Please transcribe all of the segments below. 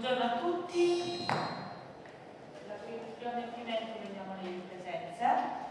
Buongiorno a tutti. Il primo adempimento, vediamo le presenze.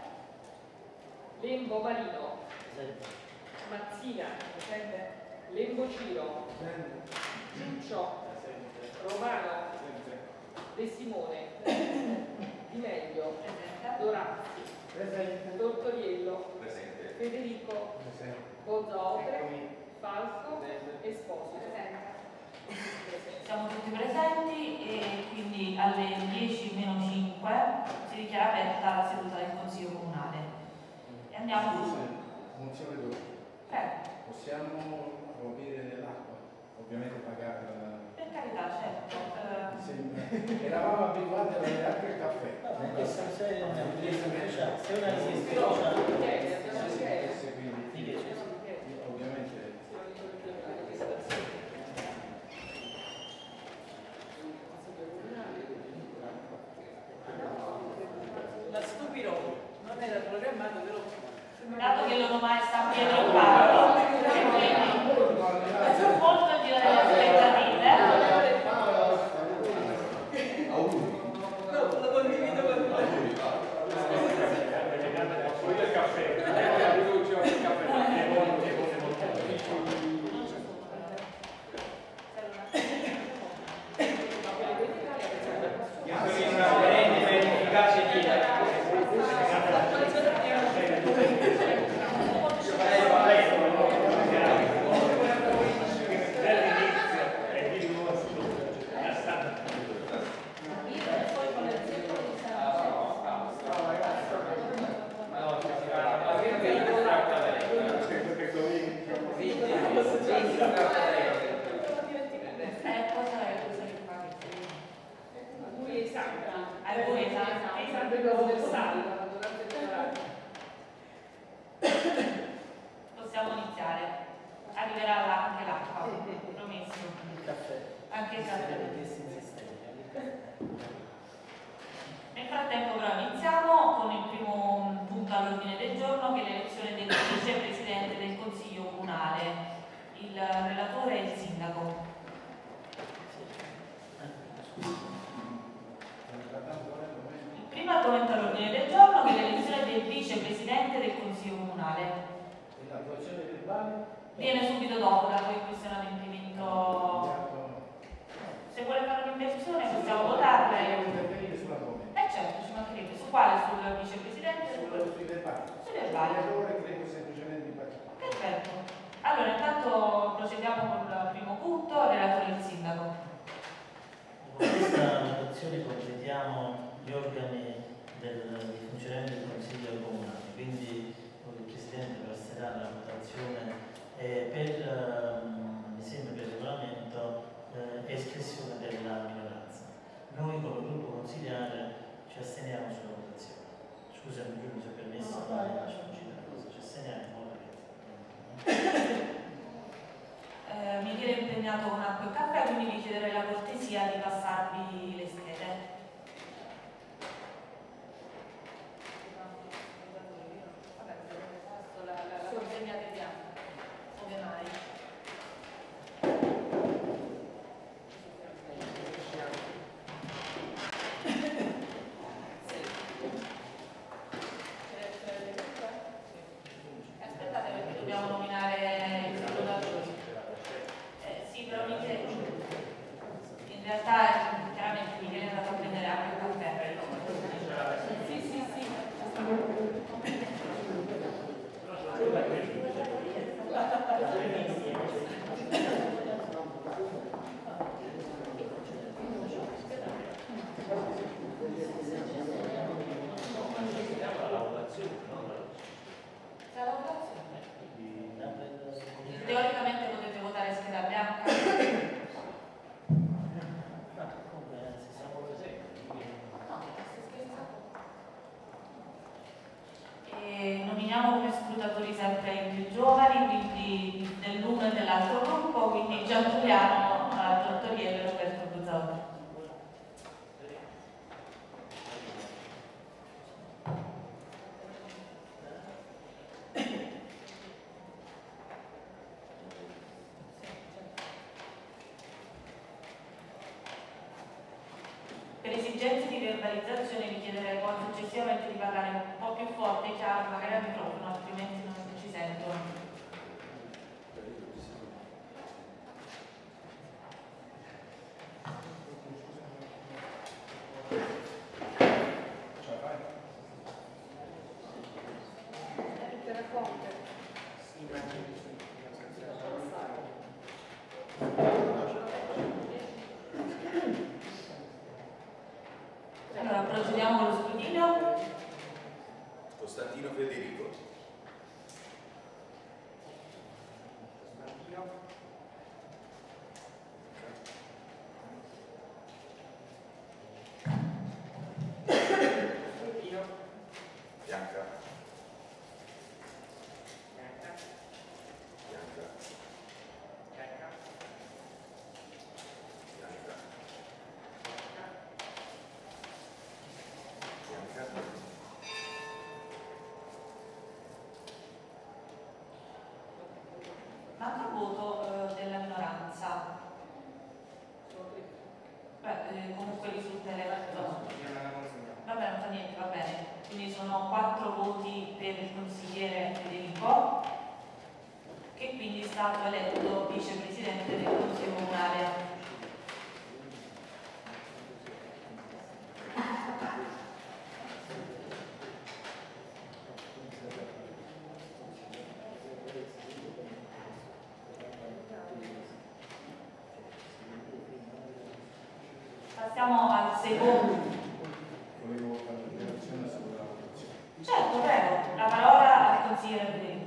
Lembo Marino. Presente. Mazzina. Presente. Lembo Ciro. Presente. Ciuccio. Presente. Romano. Presente. De Simone. Di Meglio. Presente. Dorazzi. Presente. Tortoriello. Presente. Federico. Presente. Bozzaopre. Falco. Esposito. Presente. Siamo tutti presenti e quindi alle 10:05 si dichiara aperta la seduta del Consiglio Comunale. E andiamo. Mozione d'ordine. Possiamo bere dell'acqua? Ovviamente pagata. Per carità, certo. Eravamo abituati a bere anche il caffè. Se una richiesta ovviamente. La stupirò, non era programmato, però. Dato che l'onomai sta Pietro Paolo, quindi molto al di là delle aspettative. Lo condivido con voi. Il caffè. Possiamo iniziare. Arriverà anche l'acqua, promesso. Anche il caffè. Nel frattempo però iniziamo con il primo punto all'ordine del giorno, che è l'elezione del vicepresidente del Consiglio Comunale. Il relatore è il sindaco. Il primo argomento all'ordine del giorno è l'elezione del vicepresidente del Consiglio Comunale. L'attuazione verbale? Viene subito dopo, dato che questo è un adempimento. Se vuole fare un'inversione possiamo votarla. Intervenire sull'argomento. Certo, ci mancherebbe. Su quale? Sul vicepresidente? Sui verbali. Sui verbali. L'errore credo semplicemente di partito. Perfetto. Allora, intanto procediamo con il primo punto, relatore il sindaco. Con questa votazione completiamo gli organi di funzionamento del Consiglio Comunale, quindi il Presidente passerà alla votazione mi sembra per regolamento espressione della minoranza. Noi come gruppo consiliare ci asteniamo sulla votazione. Scusami Giulio, se permesso, ci asteniamo. Mi viene impegnato con acqua e caffè, quindi vi chiederei la cortesia di passarvi le schede. Aspettate perché dobbiamo nominare il secondatore. Sì, però in realtà chiaramente mi viene andato a prendere anche il caffè. Sì. Teoricamente potete votare scheda bianca. E nominiamo come scrutatori sempre i più giovani, quindi dell'uno e dell'altro gruppo, quindi Giantuliano, Tortoriello e Roberto Buzzato. Per esigenze di verbalizzazione vi chiederei poi successivamente di parlare un po' più forte e chiaro, magari al microfono, altrimenti non ci sentono. Allora, procediamo con lo scrutinio. Costantino Federico. Bianca. Manca il voto della minoranza. Comunque risulta elevato. Vabbè, non fa niente, va bene. Quindi sono 4 voti per il consigliere Federico, che quindi è stato eletto vicepresidente del Consiglio Comunale. Passiamo al secondo. Volevo fare una dichiarazione sulla votazione. Certo, prego, la parola al consigliere Federico.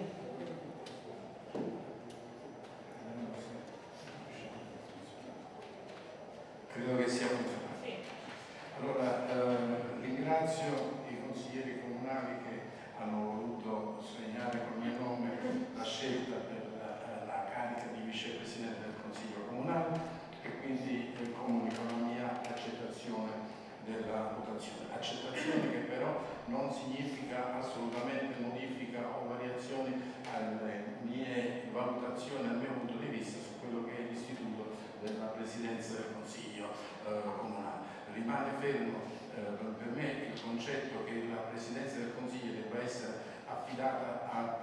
Credo che sia funzionato. Sì. Allora, ringrazio i consiglieri comunali che hanno voluto segnare col mio nome la scelta per la carica di vicepresidente del Consiglio Comunale e quindi comunico la mia accettazione della votazione. Accettazione che però non significa assolutamente modifica o variazioni alle mie valutazioni, al mio punto di vista su quello che è l'istituto della Presidenza del Consiglio Comunale. Rimane fermo per me il concetto che la Presidenza del Consiglio debba essere affidata ad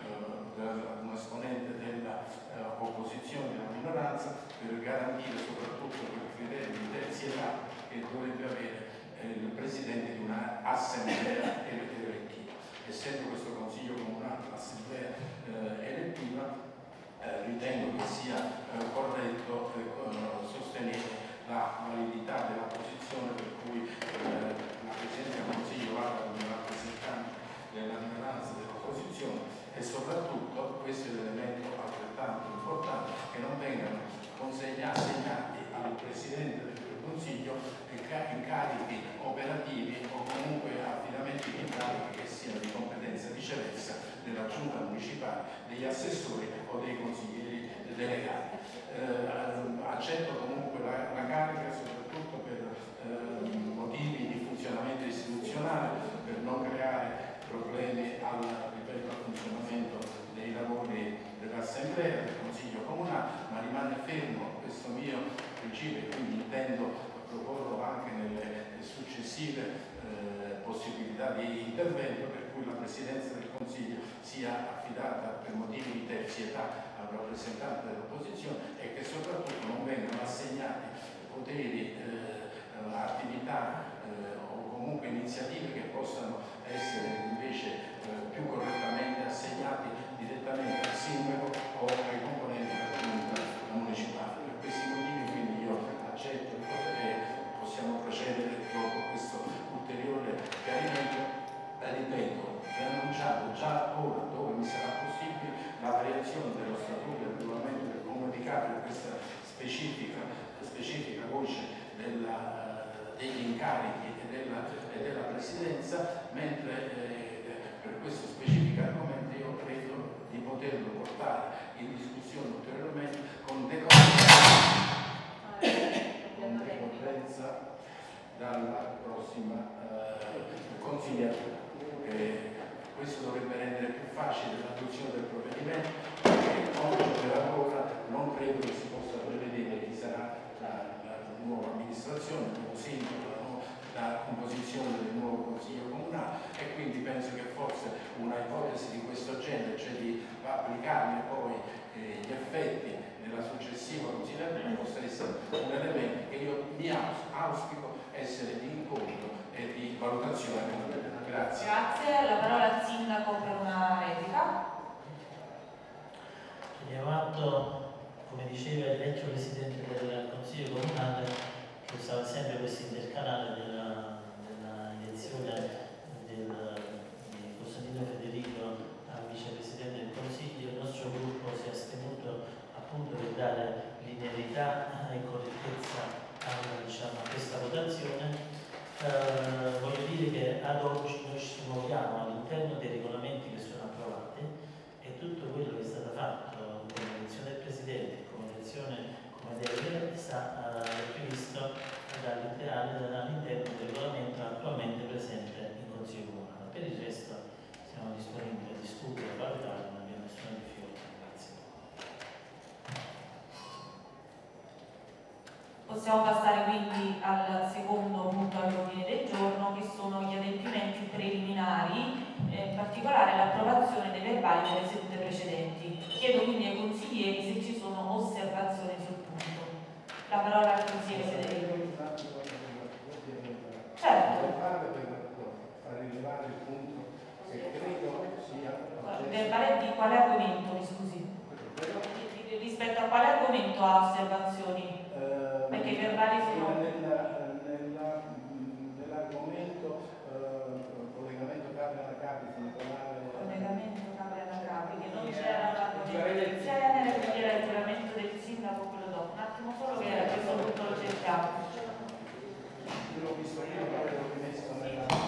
un esponente dell'opposizione, della minoranza, per garantire soprattutto quel criterio di terzietà che dovrebbe avere il Presidente di un'assemblea elettiva. Essendo questo Consiglio Comunale l'assemblea elettiva, ritengo che sia corretto sostenere la validità della posizione per cui la Presidenza del Consiglio vada come rappresentante della minoranza dell'opposizione e soprattutto, questo è l'elemento altrettanto importante, che non vengano assegnati al Presidente del Consiglio incarichi operativi o comunque affidamenti di incarichi che siano di competenza viceversa della Giunta municipale, degli assessori o dei consiglieri delegati. Accetto comunque la carica soprattutto per motivi di funzionamento istituzionale, per non creare problemi al funzionamento dei lavori dell'Assemblea, del Consiglio Comunale, ma rimane fermo questo mio principio e quindi intendo proporlo anche nelle successive possibilità di intervento, per cui la Presidenza del Consiglio sia affidata per motivi di terzietà al rappresentante dell'opposizione e che soprattutto non vengano assegnati poteri, attività o comunque iniziative che possano essere invece più correttamente assegnati direttamente al sindaco o ai componenti della Giunta municipale. Per questi motivi quindi io accetto e possiamo procedere dopo questo ulteriore chiarimento. Ripeto, preannunciato già ora, dove mi sarà possibile, la variazione dello statuto e del regolamento del Comune di Capri, questa specifica voce degli incarichi e della Presidenza, mentre per questo specifico argomento io credo di poterlo portare in discussione ulteriormente con decorrenza dalla prossima consigliatura. Questo dovrebbe rendere più facile l'adozione del provvedimento, perché oggi per ora non credo che si possa prevedere chi sarà la nuova amministrazione, il nuovo sindaco, la nuova composizione del nuovo Consiglio Comunale, e quindi penso che forse una ipotesi di questo genere, cioè di applicarne poi gli effetti nella successiva considerazione, possa essere un elemento che io mi auspico essere di incontro e di valutazione. Grazie. Grazie, la parola al sindaco per una replica. Chiediamo atto, come diceva il vecchio presidente del Consiglio Comunale, che usava sempre questo intercalare della elezione di Costantino Federico a vicepresidente del Consiglio. Il nostro gruppo si è astenuto appunto per dare linearità e correttezza a questa votazione. Voglio dire che ad oggi noi ci muoviamo all'interno dei regolamenti che sono approvati, e tutto quello che è stato fatto come elezione del Presidente, come elezione come deve, è previsto all'interno del regolamento attualmente presente in Consiglio Comunale. Per il resto siamo disponibili a discutere, a valutare, non abbiamo nessuna difficoltà. Grazie. Possiamo passare quindi al secondo punto all'ordine del giorno, che sono gli adempimenti preliminari, in particolare l'approvazione dei verbali delle sedute precedenti. Chiedo quindi ai consiglieri se ci sono osservazioni sul punto. La parola al consigliere Federico. Certo. Far rilevare il punto che credo sia... Il verbale di quale argomento, mi scusi? Rispetto a quale argomento ha osservazioni? Perché i verbali sono... Nell'argomento collegamento Capri-Anacapi, collegamento Capri-Anacapi, che non c'era l'argomento insieme, quindi era il giuramento del sindaco, quello dopo. Un attimo solo che a questo punto lo cerchiamo. Io l'ho visto prima, poi l'ho rimesso nella...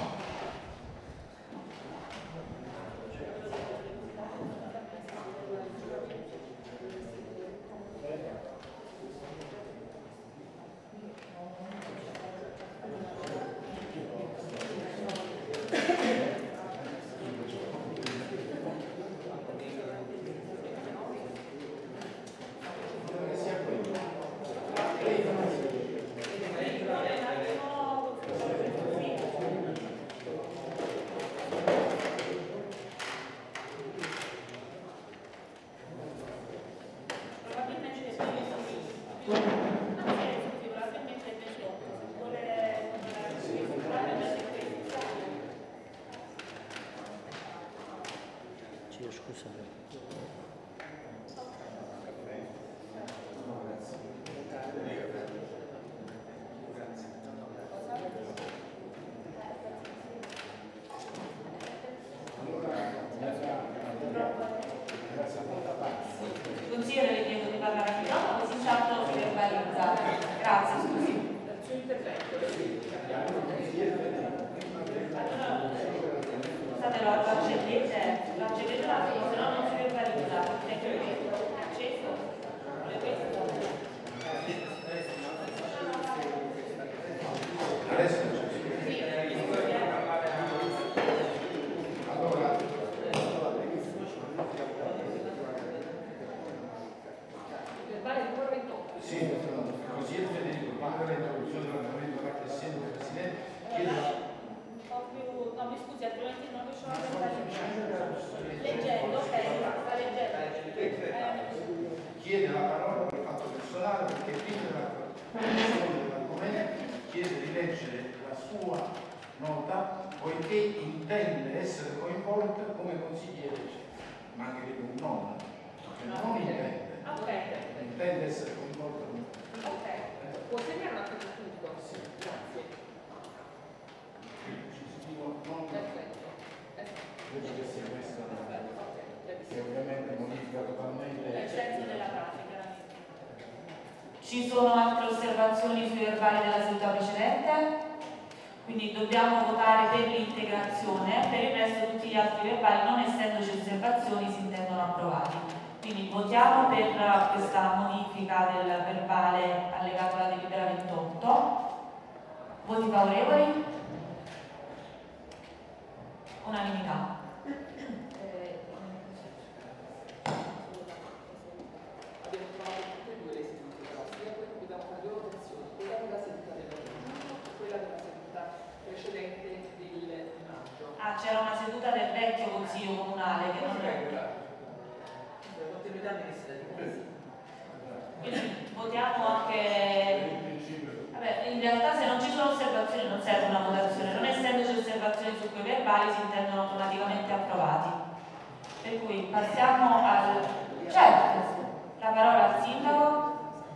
Consigliere, le chiedo di parlare al microfono, così intanto si verbalizza. Grazie, scusi. Dal suo intervento. Scusate, lo accendete un attimo, se no non si verbalizza. Acceso? Vuole questo? Adesso Sì. allora, Verbale numero 28. sì, consigliere Federico, quando l'introduzione dell'argomento da Presidente del Presidente, chiedo... No, mi scusi, altrimenti non riusciamo a parlare. Leggendo, ok, sta leggendo. Chiede la parola per fatto personale perché prima dell'argomento chiede di leggere la sua nota poiché intende essere coinvolta come consigliere, ma anche di un non intende. Intende essere coinvolta come Può segnare un attimo tutto? Sì. Grazie. Non Perfetto. credo che sia questa che ovviamente modifica totalmente Il senso della pratica. Ci sono altre osservazioni sui verbali della seduta precedente? Quindi dobbiamo votare per l'integrazione, per il resto tutti gli altri verbali, non essendoci osservazioni, si intendono approvati. Quindi votiamo per questa modifica del verbale allegato alla delibera 28. Voti favorevoli? Unanimità. Abbiamo trovato tutte e due le sedute, però sia dobbiamo fare due votazioni, quella della seduta del 21 e quella della seduta precedente consiglio comunale che non è. La continuità amministrativa. Quindi votiamo anche. Vabbè, in realtà se non ci sono osservazioni non serve una votazione, non essendoci osservazioni su quei verbali si intendono automaticamente approvati. Per cui passiamo al. Certo, la parola al sindaco.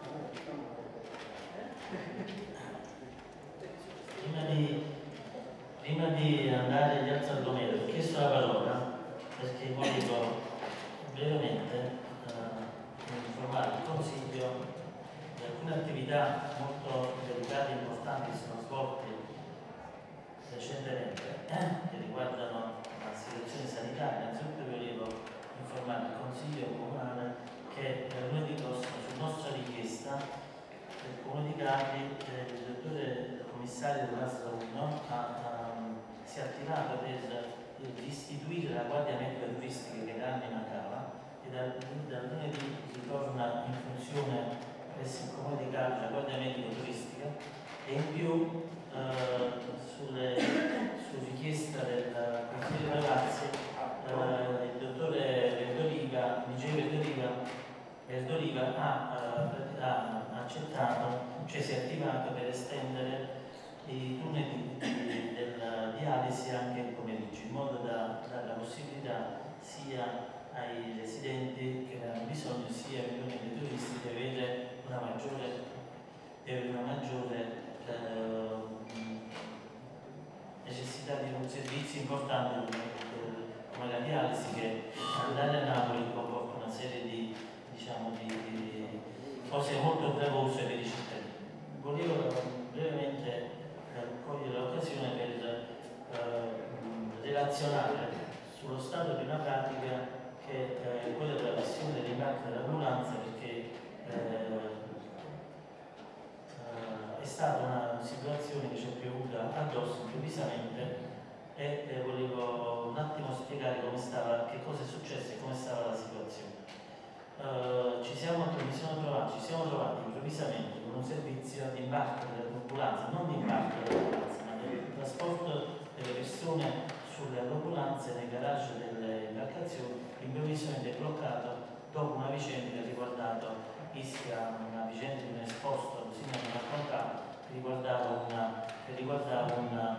Prima di andare agli altri argomenti, ho chiesto la parola perché volevo brevemente informare il Consiglio di alcune attività molto delicate e importanti che sono svolte recentemente che riguardano la situazione sanitaria. Innanzitutto volevo informare il Consiglio Comunale che lunedì prossimo, su nostra richiesta, del Comune di Capri, il dottore commissario dell'ASL 1 si è attivato per istituire la Guardia Medica Turistica che da anni mancava e dal lunedì ritorna in funzione presso il Comune di Capri la Guardia Medica Turistica e in più su richiesta del consigliere Ravazzi il dottore Verdoliva ha accettato, cioè si è attivato per estendere i turni della dialisi anche il pomeriggio, in modo da dare la possibilità sia ai residenti che ne hanno bisogno, sia ai milioni di turisti di avere una maggiore necessità di un servizio importante come la dialisi, che andare a Napoli comporta una serie di cose molto gravose per i cittadini. Volevo brevemente cogliere l'occasione per relazionare sullo stato di una pratica che è quella della questione dell'imbarco dell'ambulanza, perché è stata una situazione che ci è piovuta addosso improvvisamente e volevo un attimo spiegare che cosa è successo e come stava la situazione. Ci siamo trovati improvvisamente con un servizio di imbarco dell'ambulanza, non di imbarco dell'ambulanza, ma del trasporto delle persone sulle ambulanze nei garage delle imbarcazioni, improvvisamente bloccato dopo una vicenda che ha riguardato Ischia, una vicenda di un esposto, così mi hanno raccontato, che riguardava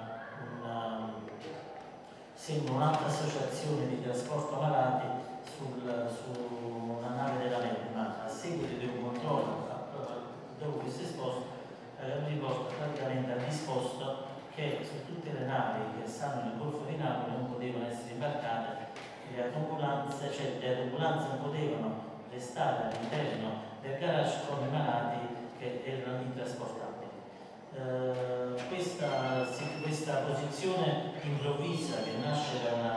un'altra associazione di trasporto malati su una nave della Medma. A seguito di un controllo dopo questo esposto riporta praticamente ha disposto che su tutte le navi che stanno nel Golfo di Napoli non potevano essere imbarcate, le ambulanze non potevano restare all'interno del garage con i malati che erano intrasportabili. Questa posizione improvvisa che nasce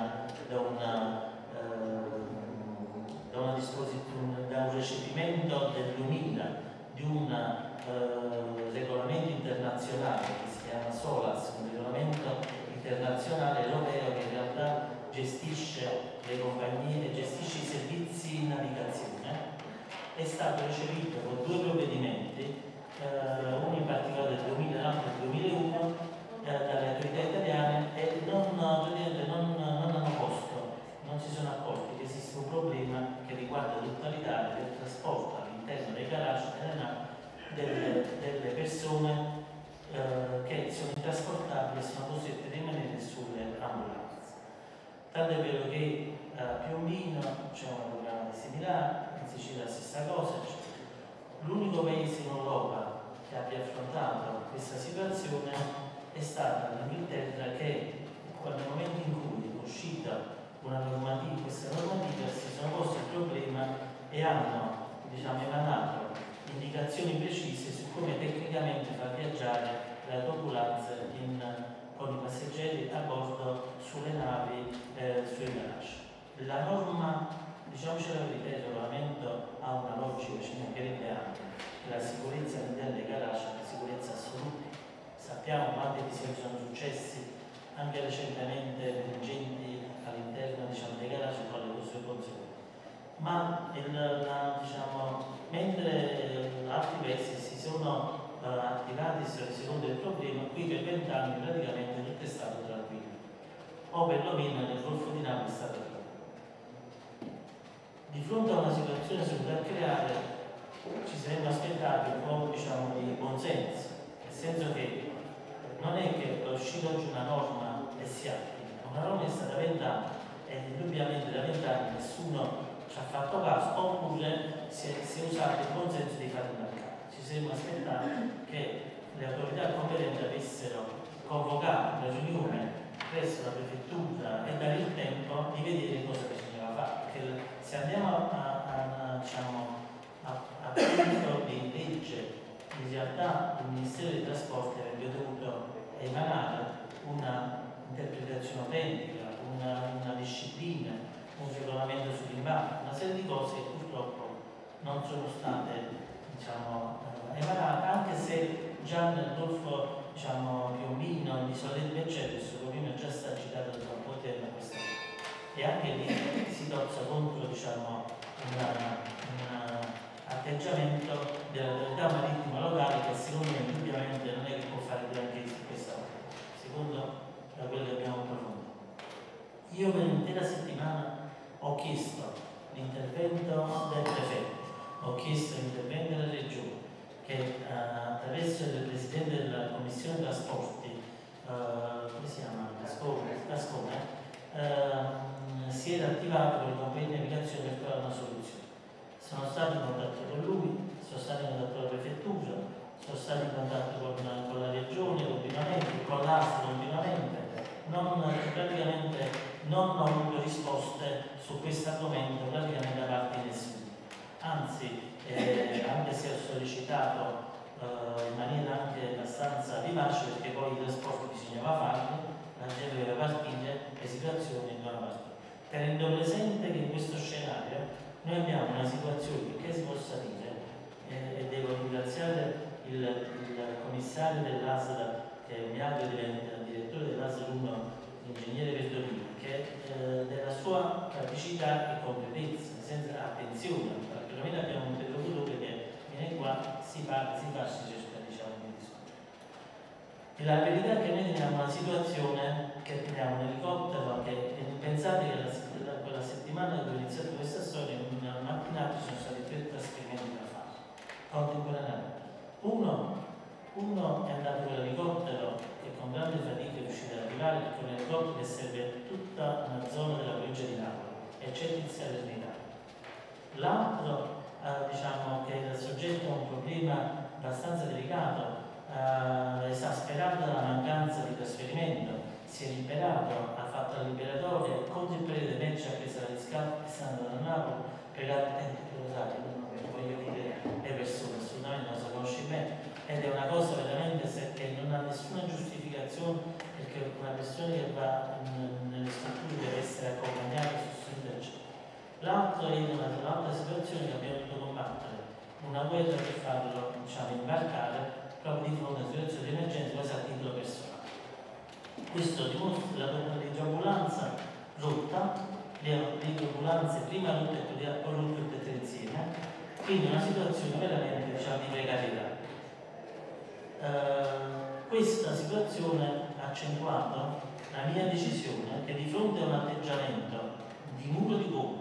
da un recepimento del 2000 di un regolamento internazionale che si chiama SOLAS, un regolamento internazionale europeo che in realtà gestisce le compagnie e gestisce i servizi in navigazione, è stato recepito con due provvedimenti, uno in particolare del 2000 e l'altro del 2001, dalle autorità italiane, e non si sono accorti che esiste un problema che riguarda tutta l'Italia del trasporto all'interno dei garage delle persone che sono intrasportabili e sono costrette a rimanere sulle ambulanze. Tanto è vero che a Piombino c'è una programma similare, in Sicilia la stessa cosa. L'unico paese in Europa che abbia affrontato questa situazione è stata l'Inghilterra, che nel momento in cui è uscita questa normativa si sono posti il problema e hanno emanato indicazioni precise su come tecnicamente far viaggiare le autoambulanze con i passeggeri a bordo sulle navi, sui garage. La norma, diciamocela la verità, il regolamento ha una logica, ci mancherebbe anche, che la sicurezza all'interno dei garage è una sicurezza assoluta. Sappiamo quanti episodi sono successi anche recentemente incendi all'interno dei garage con le sue conseguenze. Ma mentre altri paesi si sono attivati e si sono resi conto del problema, qui per 20 anni praticamente tutto è stato tranquillo, o perlomeno nel Golfo di Napoli è stato tranquillo. Di fronte a una situazione nucleare ci saremmo aspettati un po' diciamo, di buonsenso, nel senso che non è che è uscita oggi una norma e si applica, una norma è stata 20 anni e indubbiamente da 20 anni nessuno ci ha fatto caso, oppure si è usato il buonsenso di fare una mercato. Ci saremmo aspettati che le autorità competenti avessero convocato una riunione presso la prefettura e dare il tempo di vedere cosa bisognava fare, perché se andiamo a punto di legge, in realtà il Ministero dei Trasporti avrebbe dovuto emanare una interpretazione autentica, una disciplina, un regolamento sull'imbarco, una serie di cose che purtroppo non sono state emanate, anche se già nel Golfo Piombino, l'isola del Vercello, il suo governo è già stato agitato da un po' di tempo questa cosa. E anche lì si tozza contro un atteggiamento dell'autorità marittima locale che secondo me indubbiamente non è che può fare granché su questa cosa, secondo da quello che abbiamo approfondito. Io per un'intera settimana ho chiesto l'intervento del prefetto, ho chiesto l'intervento della regione, che attraverso il presidente della commissione trasporti, come si chiama? Gascone, si era attivato con i compagni di navigazione per trovare una soluzione. Sono stato in contatto con lui, sono stato in contatto con la prefettura, sono stato in contatto con la regione continuamente, con l'ASL continuamente, praticamente non ho avuto risposte su questo argomento praticamente da parte di nessuno. Anzi, anche se ho sollecitato in maniera anche abbastanza vivace, perché poi i trasporti bisognava farli, la gente doveva partire, le situazioni dovevano partire. Tenendo presente che in questo scenario noi abbiamo una situazione che si possa dire, e devo ringraziare il commissario dell'ASL, che mi auguro diventa direttore dell'ASL 1, l'ingegnere Verdolino, che della sua praticità e concretezza, senza attenzione, perlomeno abbiamo un interlocutore che viene qua, si parla, si cerca di discutere. E la verità è che noi teniamo una situazione che teniamo un elicottero che pensate che quella settimana dove ho iniziato questa storia, una mattinata ci sono stati 3 trasferimenti da fare contemporaneamente. Uno è andato con l'elicottero che con grande fatica è riuscito ad arrivare, perché è un elicottero che serve tutta una zona della provincia di Napoli e c'è il Salernitano. L'altro che era soggetto a un problema abbastanza delicato, esasperato dalla mancanza di trasferimento, si è liberato, ha fatto la liberatoria, contro il periodo di merce ha preso la riscatto e sta andando a Napoli per non voglio dire le persone, assolutamente non si conosce bene, ed è una cosa veramente che non ha nessuna giustificazione, perché una persona che va nelle strutture deve essere accompagnata, sostenuta, eccetera. L'altro è un'altra situazione che abbiamo dovuto combattere, una guerra per farlo imbarcare proprio di fronte a situazioni di emergenza, quasi a titolo personale. Questo dimostra l'idroambulanza rotta, le idroambulanze prima rotte e poi rotte tutte e 3 insieme, quindi una situazione veramente di precarietà. Questa situazione ha accentuato la mia decisione che di fronte a un atteggiamento di muro di gomma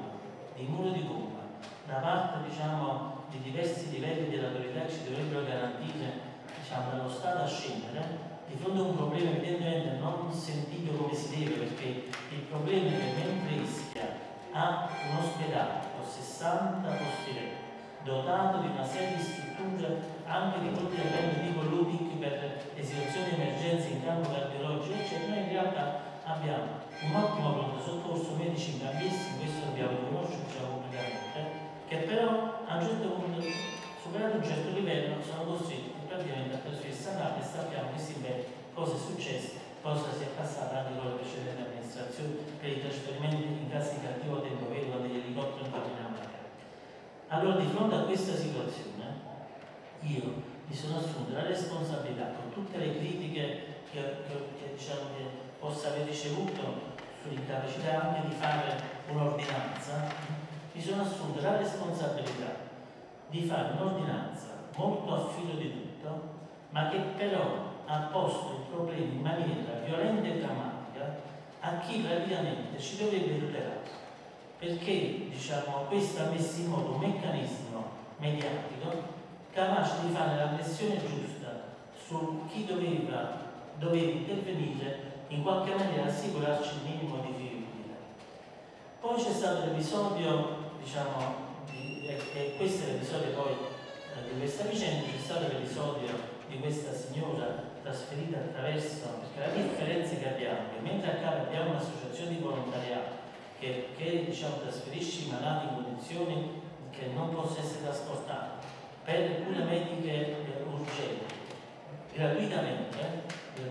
da parte di diversi livelli dell'autorità che ci dovrebbero garantire dallo Stato a scendere, di fronte a un problema evidentemente non sentito come si deve, perché il problema è che mentre Ischia ha un ospedale con 60 posti letto, dotato di una serie di strutture anche di intervento tipo l'UDIC per le situazioni di emergenza in campo cardiologico, eccetera, noi in realtà abbiamo un ottimo pronto soccorso, medici in cambisti, questo dobbiamo riconoscerci pubblicamente, che però a un certo punto, superato un certo livello, sono costretti praticamente a trasferirsi a Napoli e sappiamo che si vede cosa è successo, cosa si è passato anche con le precedenti amministrazioni per i trasferimenti in caso di cattivo tempo, vero, quando gli elicotteri impallinavano la terra. Allora, di fronte a questa situazione, io mi sono assunto la responsabilità, con tutte le critiche che possa aver ricevuto sull'incapacità anche di fare un'ordinanza, mi sono assunto la responsabilità di fare un'ordinanza molto a filo di tutto, ma che però ha posto il problema in maniera violenta e drammatica a chi praticamente ci dovrebbe tutelare. perché diciamo, questo ha messo in moto un meccanismo mediatico capace di fare la pressione giusta su chi doveva intervenire, in qualche maniera assicurarci il minimo di fiducia. Poi c'è stato l'episodio, diciamo, e questo è l'episodio poi di questa vicenda, c'è stato l'episodio di questa signora trasferita attraverso, perché la differenza che abbiamo, che mentre a Capri abbiamo un'associazione di volontariato che diciamo, trasferisce i malati in condizioni che non possono essere trasportati per cure mediche urgenti, gratuitamente,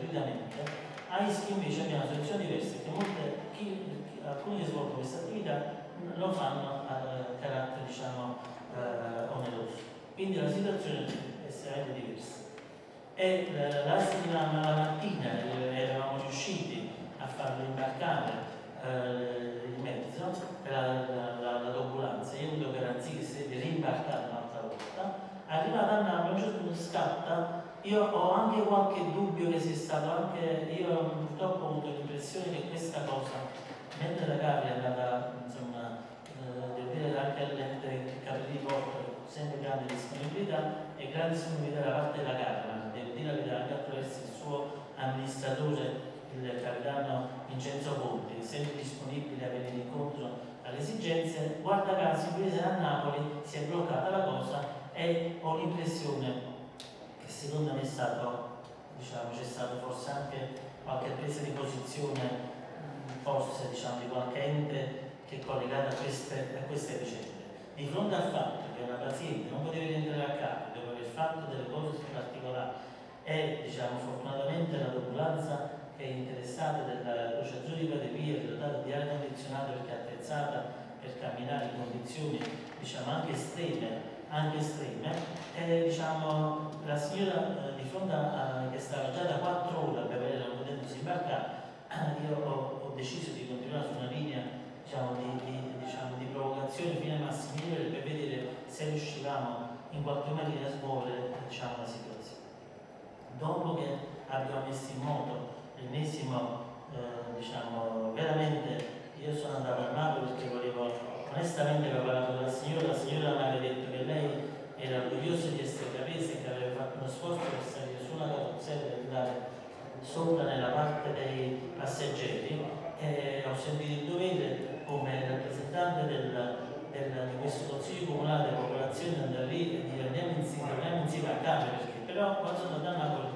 a Ischia invece abbiamo una situazione diversa, che alcuni che svolgono questa attività lo fanno a carattere diciamo, oneroso. Quindi la situazione è estremamente diversa. E la mattina eravamo riusciti a farlo imbarcare in mezzo per l'ambulanza. Io ho avuto garanzie che si deve rimbarcare un'altra volta. Arrivata a Napoli, a un certo punto scatta. Io ho anche qualche dubbio che sia stato anche. Io purtroppo ho avuto l'impressione che questa cosa, mentre la Capri è andata, insomma, devo dire anche all'ente Capri di Porto, sempre grande disponibilità e grande disponibilità da parte della Camera, devo dire la verità, anche attraverso il suo amministratore, il capitano Vincenzo Conti, sempre disponibile a venire incontro alle esigenze. Guarda caso, invece a Napoli si è bloccata la cosa e ho l'impressione che secondo me è stato, diciamo, c'è stato forse anche qualche presa di posizione, forse diciamo, di qualche ente che è collegato a queste vicende. Di fronte al fatto che una paziente non poteva rientrare a casa dopo aver fatto delle cose particolari e diciamo, fortunatamente l'ambulanza che è interessata della Croce Azzurra di Padevia è dotata di aria condizionata perché è attrezzata per camminare in condizioni diciamo, anche estreme e diciamo, la signora di fronte a che stava già da 4 ore per aver potuto imbarcare, io ho deciso di continuare su una linea diciamo, di provocazione fino ai massimi livelli per vedere se riuscivamo in qualche maniera a smuovere diciamo, la situazione. Dopo che abbiamo messo in moto l'ennesimo, diciamo, veramente io sono andato a Napoli perché volevo, onestamente avevo parlato con la signora mi aveva detto che lei era orgogliosa di essere capese, che aveva fatto uno sforzo per salire su una carrozzella e andare sopra nella parte dei passeggeri e ho sentito il dovere come rappresentante di questo consiglio comunale della popolazione di andare lì e dire andiamo insieme a Capri, perché però quando sono andato a Napoli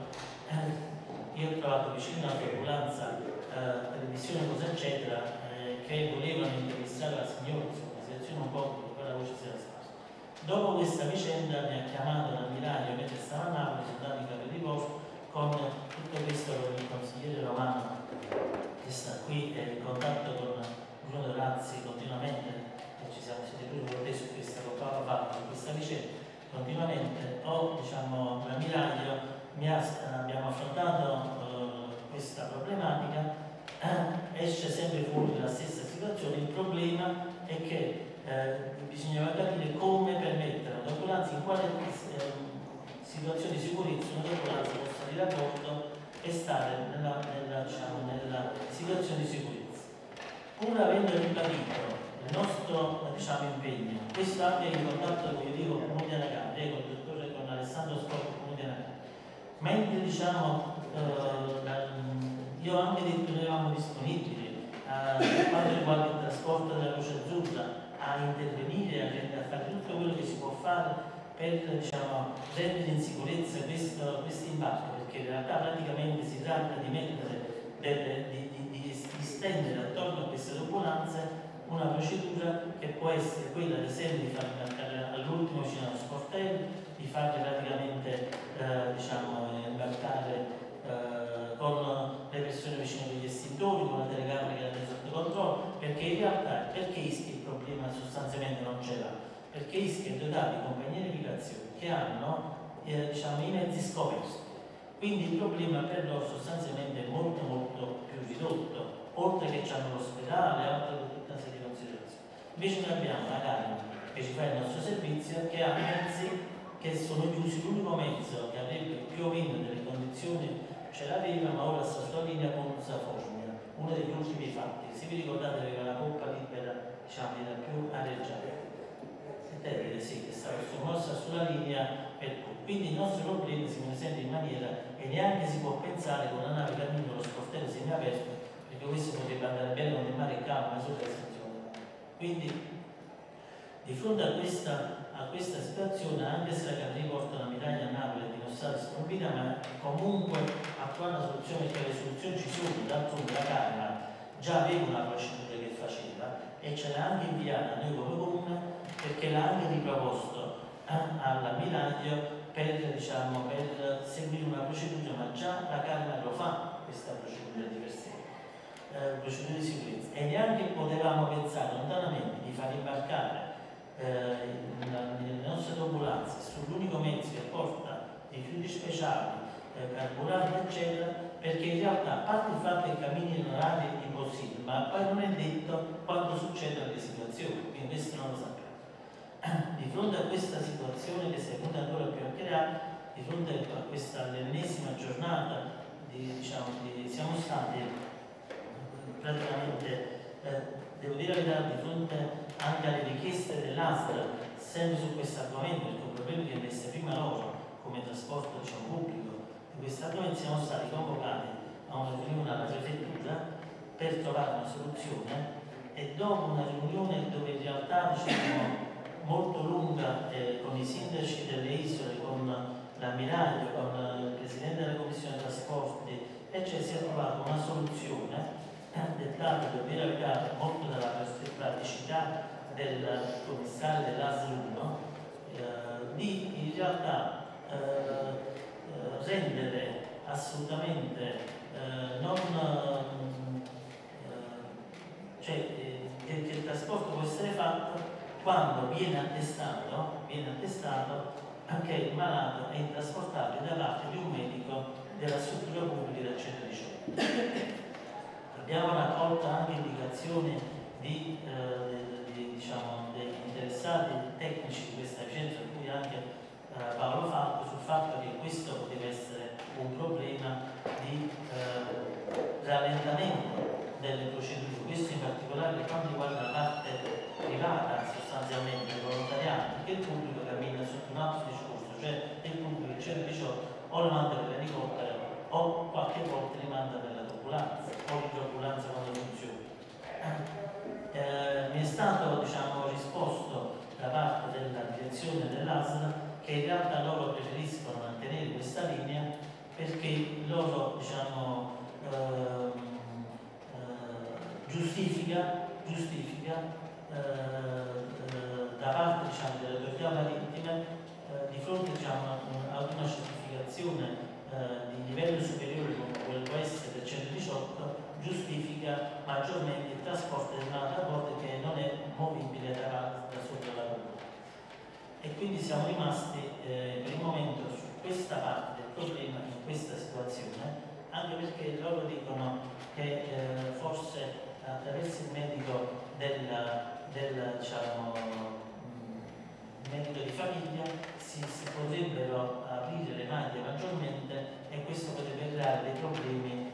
io ho trovato vicino all'ambulanza televisione cosa eccetera che volevano intervistare la signora, insomma una situazione un po' per la voce sia sparsa. Dopo questa vicenda mi ha chiamato l'ammiraglio mentre stava a Napoli, sono andato in Capri di Porto con tutto questo con il consigliere Romano che sta qui in contatto con Bruno Dorazzi continuamente e ci siamo stati pure con te su questa cosa fatta in questa vicenda continuamente. Diciamo l'ammiraglio abbiamo affrontato questa problematica, esce sempre fuori dalla stessa situazione. Il problema è che bisognava capire come permettere un'ambulanza, in quale situazione di sicurezza un'ambulanza possa salire a bordo e stare nella situazione di sicurezza. Pur avendo ribadito il nostro diciamo, impegno, questo anche in contatto con il Comune della Capri, con il dottore con Alessandro Scotto, Comune della Capri. Mentre diciamo, io ho anche detto che noi eravamo disponibili per quanto riguarda il trasporto della Croce Azzurra a intervenire, a fare tutto quello che si può fare per diciamo, rendere in sicurezza questo imbarco, perché in realtà praticamente si tratta di mettere di stendere attorno a queste ambulanze una procedura che può essere quella ad esempio di far imbarcare all'ultimo vicino allo sportello, di farli praticamente diciamo, imbarcare con le persone vicine agli estintori, con la telecamera che la sotto controllo, perché in realtà perché Ischia il problema sostanzialmente non ce l'ha? Perché Ischia è dotato di compagnie di navigazione che hanno diciamo, i mezzi scoperti, quindi il problema per loro sostanzialmente è molto più ridotto, oltre che hanno l'ospedale e altre tutta una serie di considerazioni. Invece noi abbiamo una Carima che ci fa il nostro servizio, che ha mezzi che sono chiusi, l'unico mezzo che avrebbe più o meno delle condizioni ce l'aveva, ma ora sta sulla linea Ponza-Formia, uno degli ultimi fatti. Se vi ricordate aveva la poppa libera diciamo, era più areggiata. Ed è dire sì, che stava sommossa sulla linea per cui. Quindi il nostro problema si presenta in maniera e neanche si può pensare che una nave cammino lo sportello semiaperto, perché questo potrebbe andare bene con il mare calmo, ma sul resto insomma. Quindi di fronte a questa situazione, anche se la Capri porta una medaglia a Napoli e dimostrare sconfitta, ma comunque attuare una soluzione, perché le soluzioni ci sono. D'altronde la Camera già aveva una procedura che faceva e ce l'ha anche inviata a noi come comune, perché l'ha anche riproposto all'ammiraglio per seguire una procedura, ma già la Camera lo fa questa procedura di per sé, procedura di sicurezza, e neanche potevamo pensare lontanamente di far imbarcare le nostre ambulanze sull'unico mezzo che porta rifiuti speciali, carburanti eccetera, perché in realtà, a parte il fatto che cammini in orari impossibili, ma poi non è detto quando succedono le situazioni, quindi questo non lo sappiamo. Di fronte a questa situazione che si è venuta ancora più a creare, di fronte a questa l'ennesima giornata siamo stati praticamente, devo dire la verità, di fronte anche alle richieste dell'ASL, sempre su questo argomento, perché è un problema che investe prima loro come trasporto pubblico. Di questo argomento siamo stati convocati a una riunione alla prefettura per trovare una soluzione, e dopo una riunione dove in realtà molto lunga con i sindaci delle isole, con l'ammiraglio, con il presidente della commissione trasporti, e si è trovata una soluzione dettata per dire la verità molto dalla praticità del commissario dell'ASL 1, di in realtà rendere assolutamente che il trasporto può essere fatto quando viene attestato anche il malato è intrasportabile da parte di un medico della struttura pubblica del 118. Abbiamo raccolto anche indicazioni degli interessati tecnici di questa vicenda, tra cui anche Paolo Falco, sul fatto che questo poteva essere un problema di rallentamento delle procedure. Questo in particolare per quanto riguarda la parte privata, sostanzialmente il volontariato, perché il pubblico cammina sotto un altro discorso, cioè il pubblico il 118 o lo manda per l'elicottero o qualche volta li manda per la ambulanza o l'idroambulanza quando funziona. Mi è stato risposto da parte della direzione dell'ASL che in realtà loro preferiscono mantenere questa linea perché loro giustifica da parte delle autorità marittime di fronte ad una certificazione di livello superiore come quello può essere del 118, giustifica maggiormente il trasporto di una bordo che non è movibile da sopra la ruota. E quindi siamo rimasti per il momento su questa parte del problema, in questa situazione, anche perché loro dicono che forse attraverso il medico medico di famiglia si potrebbero aprire le maglie maggiormente e questo potrebbe creare dei problemi,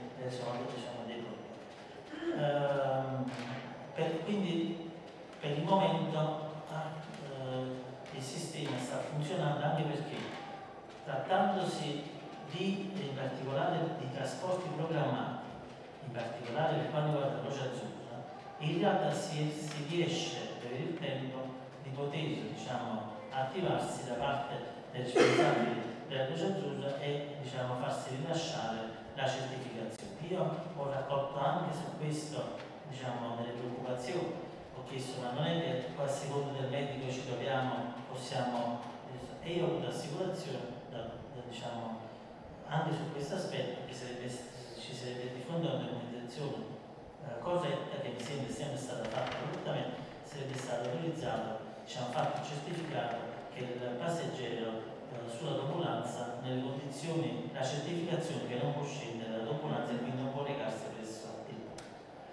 quindi per il momento il sistema sta funzionando, anche perché trattandosi in particolare di trasporti programmati, in particolare per quanto riguarda la Croce Azzurra, in realtà si riesce per il tempo di poter attivarsi da parte dei responsabili della Croce Azzurra e farsi rilasciare la certificazione. Io ho raccolto anche su questo delle preoccupazioni, ho chiesto ma non è che poi a seconda del medico ci troviamo, e io ho avuto assicurazione anche su questo aspetto che ci sarebbe di fronte a un'organizzazione corretta, che mi sembra sempre stata fatta correttamente, sarebbe stato autorizzato, fatto il certificato che il passeggero sull'ambulanza nelle condizioni, la certificazione che non può scendere dall'ambulanza e quindi non può recarsi presso il punto.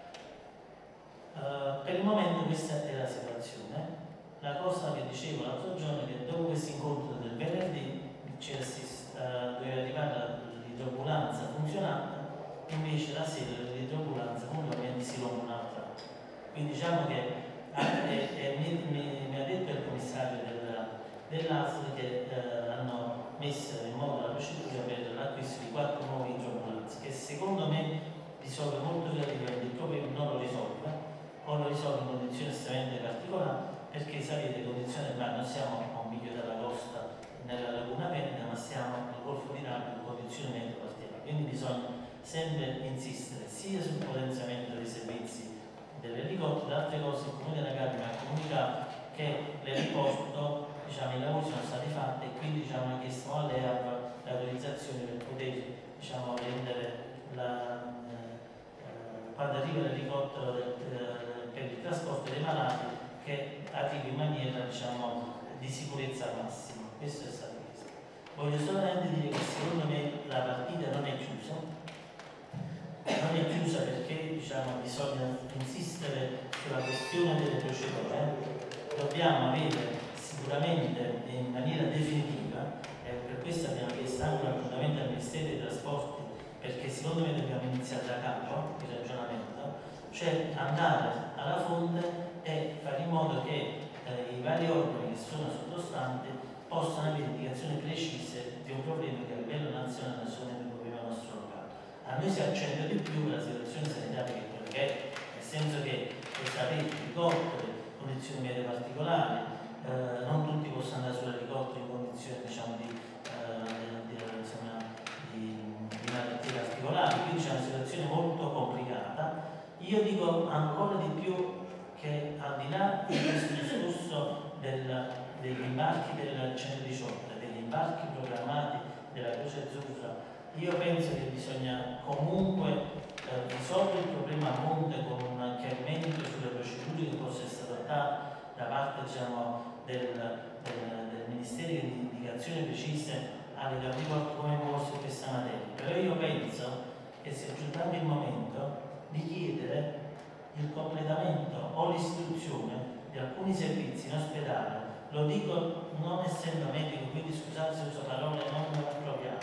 Per il momento questa è la situazione. La cosa che dicevo l'altro giorno è che dopo questo incontro del venerdì doveva arrivare l'idroambulanza funzionante, invece la sera l'idroambulanza puntualmente si rompe un'altra. Quindi che mi ha detto il commissario dell'ASL che hanno messo in moto la procedura per l'acquisto di 4 nuovi idroambulanze, che secondo me risolve molto relativamente il problema, non lo risolve, o lo risolve in condizioni estremamente particolari, perché sapete, le condizioni del mare non siamo a un miglio della costa nella laguna Veneta, ma siamo nel Golfo di Napoli in condizioni meteo particolari, quindi bisogna sempre insistere sia sul potenziamento dei servizi dell'elicottero. Altre cose, il Comune della Carnia ha comunicato che l'eliporto, diciamo, i lavori sono stati fatti e quindi diciamo, ha chiesto all'EAP l'autorizzazione per poter, diciamo, rendere quando arriva l'elicottero per il trasporto dei malati, che arrivi in maniera, diciamo, di sicurezza al massimo. Questo è stato chiesto. Voglio solamente dire che secondo me la partita non è chiusa, perché, diciamo, bisogna insistere sulla questione delle procedure. Dobbiamo avere sicuramente in maniera definitiva, e per questo abbiamo chiesto anche un appuntamento al Ministero dei Trasporti, perché secondo me dobbiamo iniziare da capo il ragionamento, cioè andare alla fonte e fare in modo che i vari organi che sono sottostanti possano avere indicazioni precise di un problema che a livello nazionale non è un problema nostro locale. A noi si accende di più la situazione sanitaria che è quella che è, nel senso che sapete, elicotteri, condizioni meteo particolari, non tutti possono andare sull'elicottero in condizioni, diciamo, di malattie particolari, quindi c'è una situazione molto complicata. Io dico ancora di più che al di là di questo discorso degli imbarchi del 118, degli imbarchi programmati della Croce Azzurra, io penso che bisogna comunque risolvere il problema a monte con un chiarimento sulle procedure che possono essere adottate da parte, diciamo, del Ministero di indicazioni precise alle capicotte come muoversi in questa materia. Però io penso che sia giunto anche il momento di chiedere il completamento o l'istruzione di alcuni servizi in ospedale. Lo dico non essendo medico, quindi scusate se uso parole non appropriate,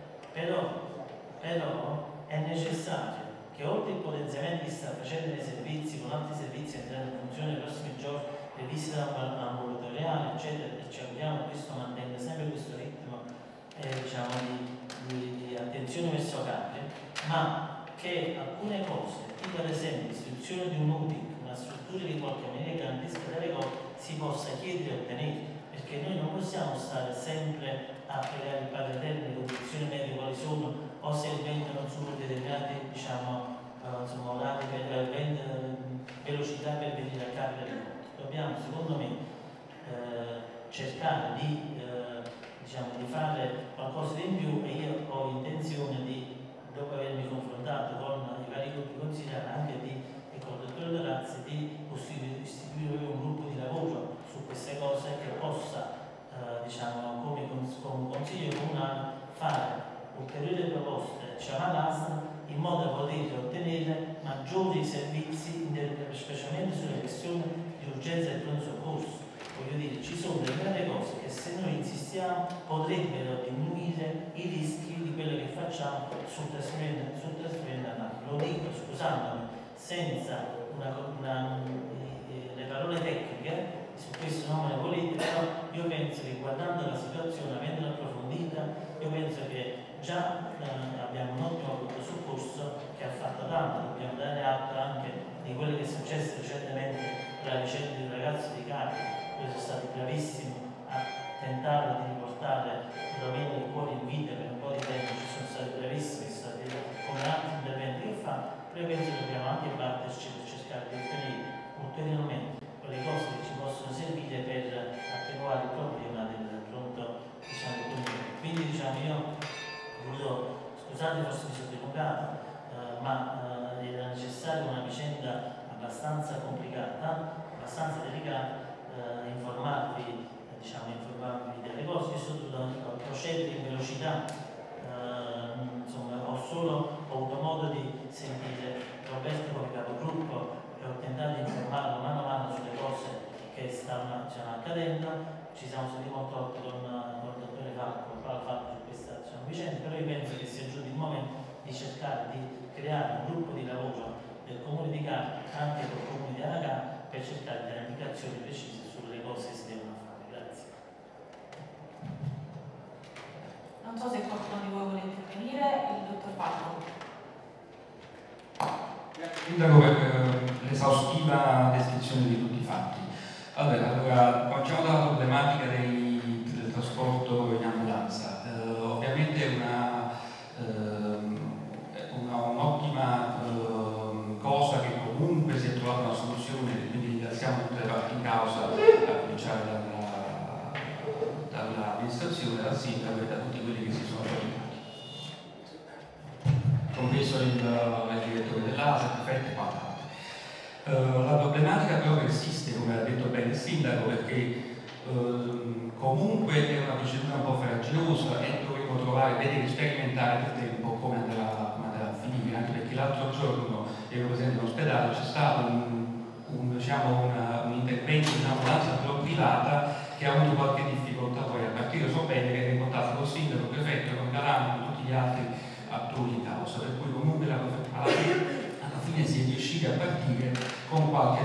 però è necessario che oltre il potenziamento che sta facendo nei servizi, con altri servizi entrando in funzione nei prossimi giorni, le visite ambulatoriali, eccetera, e ci auguriamo che questo mantenga sempre questo ritmo diciamo, di attenzione verso Capri, ma che alcune cose, tipo ad esempio l'istituzione di un UTIC, una struttura di qualche maniera garantisca delle cose, si possa chiedere e ottenere, perché noi non possiamo stare sempre a pregare il Padre Eterno le condizioni medie quali sono, o se il vento non sono determinati, diciamo, insomma, orari per velocità per venire a Capri. Dobbiamo, secondo me, cercare di, diciamo, di fare qualcosa di in più, e io ho intenzione di, dopo avermi confrontato con i vari gruppi consigliari, anche e con il dottor Dorazzi, di istituire un gruppo di lavoro su queste cose che possa, diciamo, come consiglio comunale, fare ulteriori proposte, diciamo, all'ASL, in modo da poter ottenere maggiori servizi, specialmente sulle questioni di urgenza e pronto soccorso. Voglio dire, ci sono determinate cose che se noi insistiamo potrebbero diminuire i rischi di quello che facciamo sul trasferimento a Napoli. Lo dico scusandomi, senza le parole tecniche, su questo non me ne volete, però io penso che guardando la situazione, avendola approfondita, io penso che già abbiamo un ottimo gruppo soccorso che ha fatto tanto. Dobbiamo dare atto anche di quello che è successo recentemente per la vicenda di un ragazzo di Capri, dove sono stati bravissimi a tentare di riportare perlomeno il cuore in vita per un po' di tempo, ci sono stati bravissimi, sono stati come altri interventi che fa, però io penso che dobbiamo anche batterci per cercare di ottenere ulteriormente quelle cose che ci possono servire per attenuare il problema del pronto, diciamo, comunque. Quindi, diciamo, io scusate forse mi sono dilungato, ma era necessaria una vicenda abbastanza complicata, abbastanza delicata, informarvi delle cose. Io sono dovuto procedere in velocità, insomma, ho avuto modo di sentire Roberto come capogruppo e ho tentato di informarlo mano a mano sulle cose che stanno accadendo. Ci siamo sentiti molto volte con il dottore Falco su questa vicenda, però io penso che sia giunto il momento di cercare di creare un gruppo di lavoro del Comune di Capri, anche col Comune di Aragà, per cercare di dare indicazioni precise sulle cose che si devono fare. Grazie. Non so se qualcuno di voi vuole intervenire, il dottor Falco. Sindaco, per l'esaustiva descrizione di tutti i fatti. Allora cominciamo dalla problematica del trasporto in ambulanza. Ovviamente è un'ottima cosa che comunque si è trovata una soluzione, quindi ringraziamo tutte le parti in causa, a cominciare dall'amministrazione, dal sindaco e da tutti quelli che si sono impegnati, compreso il direttore dell'ASA, il prefetto e quant'altro. La problematica però persiste, come ha detto bene il sindaco, perché comunque è una procedura un po' farraginosa e dovremo vedere, sperimentare nel tempo come andrà a finire, anche perché l'altro giorno ero presente in ospedale, c'è stato un intervento di un'ambulanza privata che ha avuto qualche difficoltà poi a partire. So bene che era in contatto con il sindaco, il prefetto, con Galano, con tutti gli altri attori in causa, per cui comunque alla fine si è riusciti a partire con qualche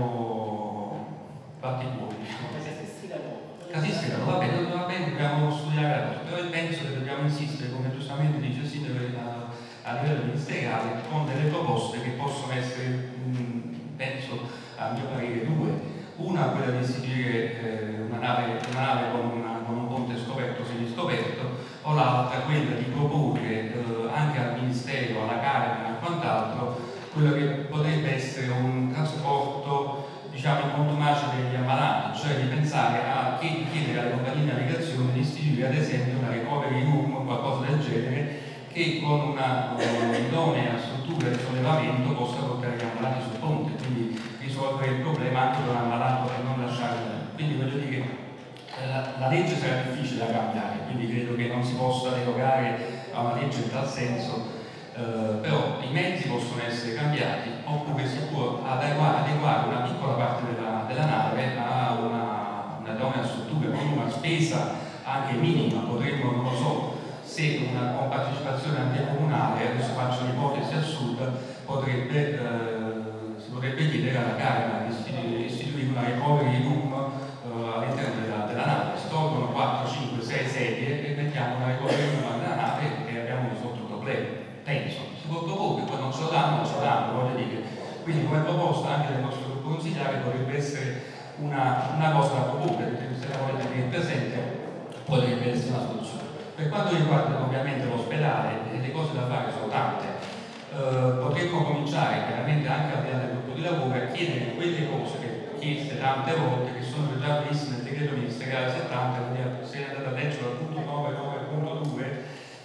batticuore. Casistica, va bene, dobbiamo studiare la cosa, però penso che dobbiamo insistere, come giustamente dice il sindaco, a livello ministeriale con delle proposte che possono essere, penso a mio parere, due. Una, quella di istituire una nave con un ponte scoperto o semiscoperto, o l'altra, quella di proporre anche al Ministero, alla Camera e quant'altro, quello che potrebbe essere un trasporto, diciamo, in contumacia degli ammalati, cioè di pensare a chiedere alle compagnie di navigazione di istituire ad esempio una recovery room o qualcosa del genere che con una idonea struttura di sollevamento possa portare gli ammalati sul ponte, quindi risolvere il problema anche per un ammalato e non lasciarlo. Quindi voglio dire, la legge sarà difficile da cambiare, quindi credo che non si possa derogare a una legge in tal senso, però i mezzi possono essere cambiati, oppure si può adeguare una piccola parte della nave a una idonea struttura con una spesa anche minima. Potremmo, non lo so, se una compartecipazione anche comunale, adesso faccio un'ipotesi assurda, si potrebbe chiedere alla Camera di istituire una recovery room all'interno della nave. Si tolgono 4, 5, 6 sedie e mettiamo una recovery room nella nave e abbiamo risolto il problema. Penso, si può proporre, poi non ce lo danno, voglio dire. Quindi come proposta anche del nostro gruppo consigliare potrebbe essere una cosa da proporre, perché se la volete tenere presente potrebbe essere una soluzione. Per quanto riguarda ovviamente l'ospedale, le cose da fare sono tante. Potremmo cominciare chiaramente anche al di là del gruppo di lavoro a chiedere quelle cose chieste tante volte, che sono già previste nel decreto ministeriale 70, quindi se andate a leggere al punto 9.9.2,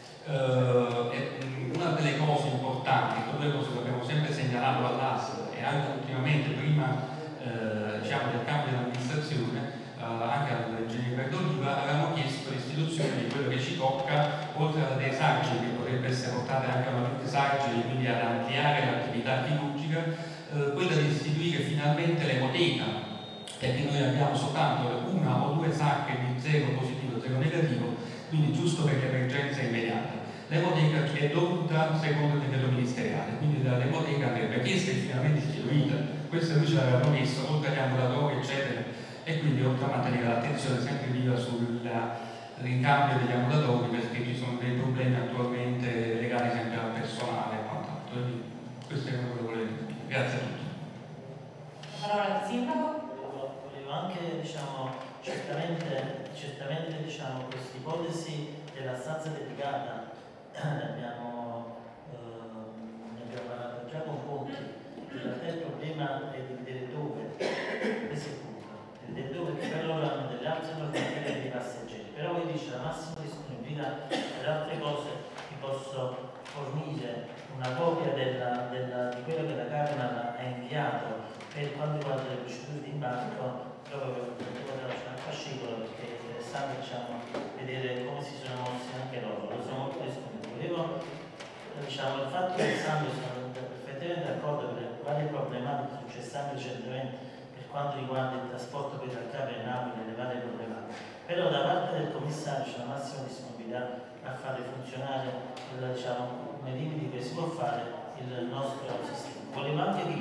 una delle cose importanti, due cose che abbiamo sempre segnalato all'AS e anche ultimamente prima del cambio di amministrazione, anche all'ingegnere Verdoliva, avevamo chiesto l'istituzione di quello che ci tocca, oltre alla desargine che potrebbe essere portata anche a una desargine, quindi ad ampliare l'attività chirurgica, quella di istituire finalmente l'emoteca, perché noi abbiamo soltanto una o due sacche di 0 positivo e 0 negativo, quindi giusto per le emergenze immediate. L'emoteca che è dovuta secondo il decreto ministeriale, quindi dall'emoteca andrebbe chiesta e finalmente istituita. Questo noi ce l'avevamo messo, oltre agli ambulatori eccetera, e quindi oltre a mantenere l'attenzione sempre viva sul ricambio degli ambulatori, perché ci sono dei problemi attualmente legati sempre al personale e quant'altro. Quindi questo è quello che volevo dire. Grazie a tutti. La parola al sindaco. Volevo anche, certamente questa ipotesi della stanza dedicata ne abbiamo parlato già con Conti. In realtà il problema è di vedere dove, questo è il punto, di vedere dove, per loro hanno delle altre normative dei passeggeri, però voi dice la massima disponibilità. Per altre cose vi posso fornire una copia di quello che la Camera ha inviato per quanto riguarda le procedure di imbarco, proprio per il fascicolo, perché è interessante vedere come si sono mossi anche loro, sono molto disponibili. Il fatto che Sandro sono perfettamente d'accordo per le varie problematiche successe recentemente per quanto riguarda il trasporto per il Capri e Napoli e le varie problematiche, però da parte del commissario c'è la massima disponibilità a fare funzionare nei limiti che si può fare il nostro sistema. Volevo anche dire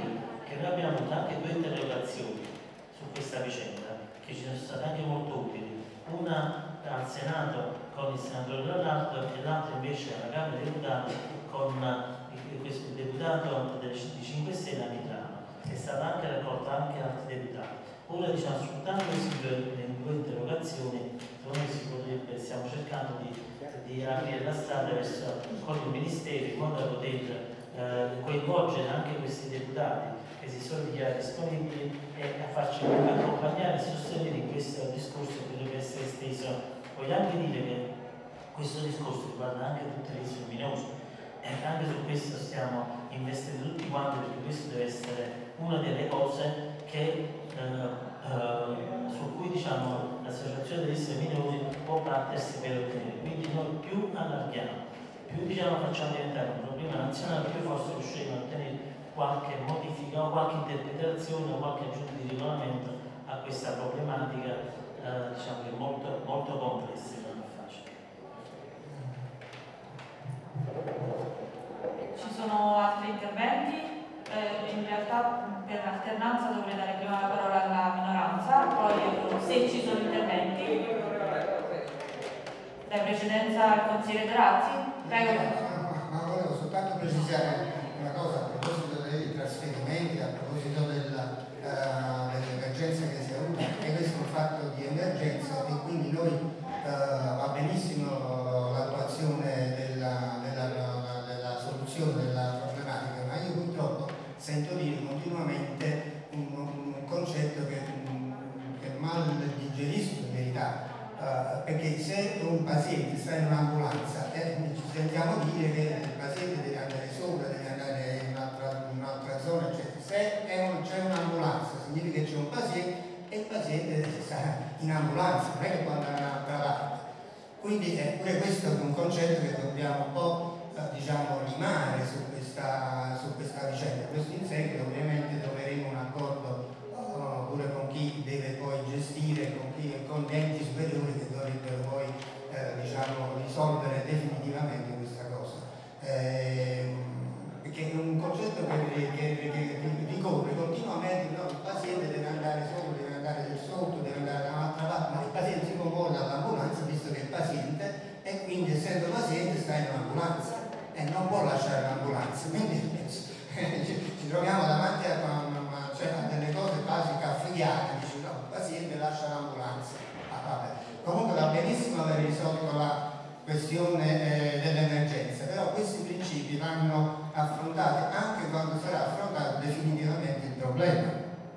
che noi abbiamo avuto anche 2 interrogazioni su questa vicenda che ci sono state anche molto utili, una al Senato con il senatore Leonardo e l'altra invece alla Camera dei Deputati con questo deputato di 5 Stelle a Milano, che è stata anche raccolta anche altri deputati. Ora diciamo, sfruttando queste 2 interrogazioni, secondo me si potrebbe, stiamo cercando di aprire la strada verso con il Ministero in modo da poter coinvolgere anche questi deputati che si sono dichiarati disponibili e a farci accompagnare e sostenere in questo discorso che dovrebbe essere esteso. Voglio anche dire che questo discorso riguarda anche tutte le isole minori e anche su questo stiamo investendo tutti quanti, perché questo deve essere una delle cose che, su cui diciamo, l'associazione delle isole minori può battersi per ottenere. Quindi noi più allarghiamo, più diciamo, facciamo diventare un problema nazionale, più forse riusciremo a ottenere qualche modifica o qualche interpretazione o qualche aggiunta di regolamento a questa problematica diciamo che è molto, molto complessa e non è facile. Ci sono altri interventi? In realtà per alternanza dovrei dare prima la parola alla minoranza, poi se ci sono interventi dai precedenza al consigliere Terazzi. Prego. Ma volevo soltanto precisare una cosa a proposito dei trasferimenti, a proposito dell'emergenza che si è avuta, che questo è un fatto di emergenza e quindi noi va benissimo l'attuazione della soluzione della problematica, ma io purtroppo sento dire continuamente un concetto che mal digerisco in verità, perché se un paziente sta in un'ambulanza ci sentiamo dire che il paziente deve andare sopra, deve andare in un'altra zona, eccetera. Se c'è un'ambulanza significa che c'è un paziente e il paziente sta in ambulanza, non è che può andare da un'altra parte. Quindi pure questo è un concetto che dobbiamo un po' diciamo limare su questa vicenda. Questo in seguito ovviamente troveremo un accordo pure con chi deve poi gestire, con gli enti superiori che dovrebbero poi diciamo risolvere definitivamente questa cosa. Perché è un concetto che ricorre continuamente, no? Il paziente deve andare sopra, deve andare sotto, deve andare da un'altra parte, ma il paziente si muove dall'ambulanza visto che è paziente e quindi essendo paziente sta in un'ambulanza e non può lasciare l'ambulanza, quindi ci troviamo davanti a delle cose quasi kafkiane, dice no, il paziente lascia l'ambulanza. Comunque va benissimo aver risolto la questione dell'emergenza, però questi principi vanno affrontati anche quando sarà affrontato definitivamente il problema.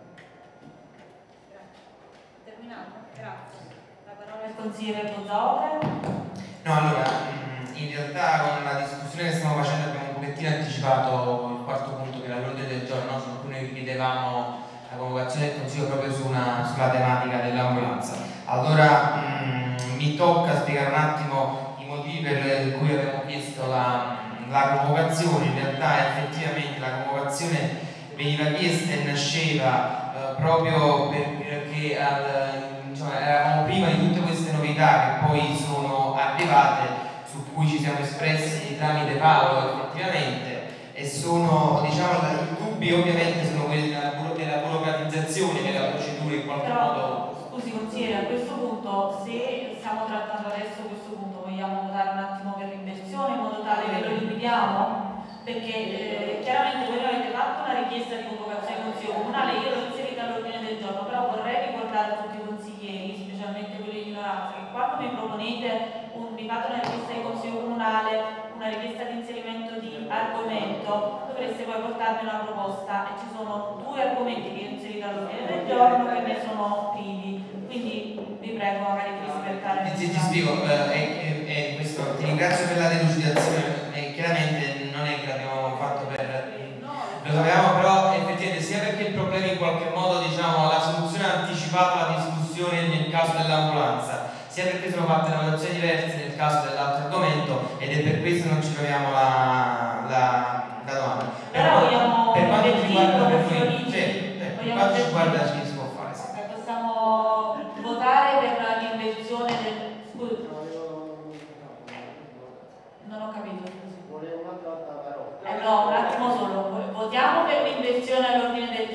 Terminato, grazie. La parola al consigliere Bozzaotre. No, allora, in realtà con la discussione che stiamo facendo abbiamo un pochettino anticipato il quarto punto che era l'ordine del giorno, no? Su cui noi chiedevamo la convocazione del Consiglio proprio sulla tematica dell'ambulanza. Allora mi tocca spiegare un attimo i motivi per cui abbiamo chiesto la convocazione. In realtà effettivamente la convocazione veniva chiesta e nasceva proprio perché eravamo prima di tutte queste novità che poi sono arrivate, su cui ci siamo espressi tramite Paolo effettivamente, e sono, diciamo, i dubbi ovviamente sono quelli della burocratizzazione della procedura in qualche modo. Scusi consigliere, a questo punto, se stiamo trattando adesso questo punto, vogliamo votare un attimo per l'inversione in modo tale che lo limitiamo? Perché chiaramente voi avete fatto una richiesta di convocazione del Consiglio Comunale, io l'ho inserita all'ordine del giorno, però vorrei ricordare a tutti i consiglieri, specialmente quelli di minoranza, che quando mi proponete mi fate una richiesta di Consiglio Comunale, una richiesta di inserimento di argomento, dovreste poi portarmi una proposta, e ci sono 2 argomenti che ho inserito all'ordine del giorno che ne sono privi, quindi vi prego magari di rispettare. Ti spiego, questo, ti ringrazio per la delucidazione, chiaramente non è che l'abbiamo fatto lo sapevamo, però effettivamente sia perché il problema in qualche modo, diciamo, la soluzione ha anticipato la discussione nel caso dell'ambulanza, sia perché sono fatte valutazioni diverse nel caso dell'altro argomento, ed è per questo che non ci troviamo la domanda. Però vogliamo per quanto ci riguarda, ci si può fare. Sì. Possiamo votare per l'inversione del... Scusi. Non ho capito, scusi. Volevo un'altra parola. No, un attimo solo. Votiamo per l'inversione all'ordine del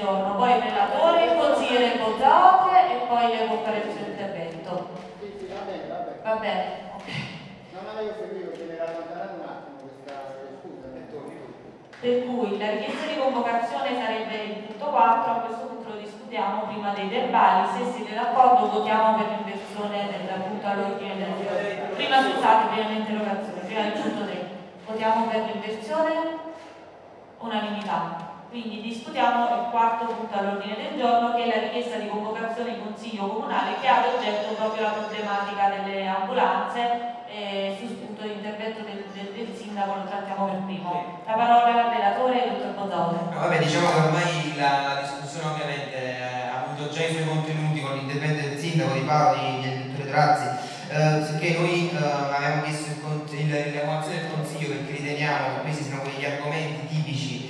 il relatore, il consigliere Bozzaote e poi le conferenze di intervento. Sì, va bene, va bene. Va bene, ok. Non avevo seguito, che mi era allontanato un attimo questa scusa. Per cui la richiesta di convocazione sarebbe il punto 4, a questo punto lo discutiamo prima dei verbali, se siete d'accordo votiamo per l'inversione del punto all'ordine del giorno. Prima scusate, prima dell'interrogazione, prima del punto 3. Votiamo per l'inversione? Unanimità. Quindi discutiamo il quarto punto all'ordine del giorno, che è la richiesta di convocazione di consiglio comunale che ha ad oggetto proprio la problematica delle ambulanze. Su spunto di intervento del sindaco lo trattiamo per primo. La parola al relatore, dottor Bozzaote. No, vabbè, diciamo che ormai la discussione ovviamente ha avuto già i suoi contenuti con l'intervento del sindaco, di Paolo, del dottore Drazzi, sicché noi avevamo chiesto la convocazione del consiglio perché riteniamo che questi siano quegli argomenti tipici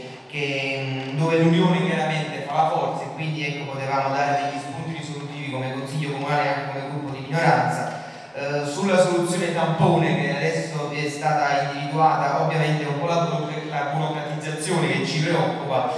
dove l'unione chiaramente fa la forza, e quindi ecco, potevamo dare degli spunti risolutivi come consiglio comunale e anche come gruppo di minoranza. Sulla soluzione tampone che adesso è stata individuata, ovviamente è un po' la burocratizzazione che ci preoccupa,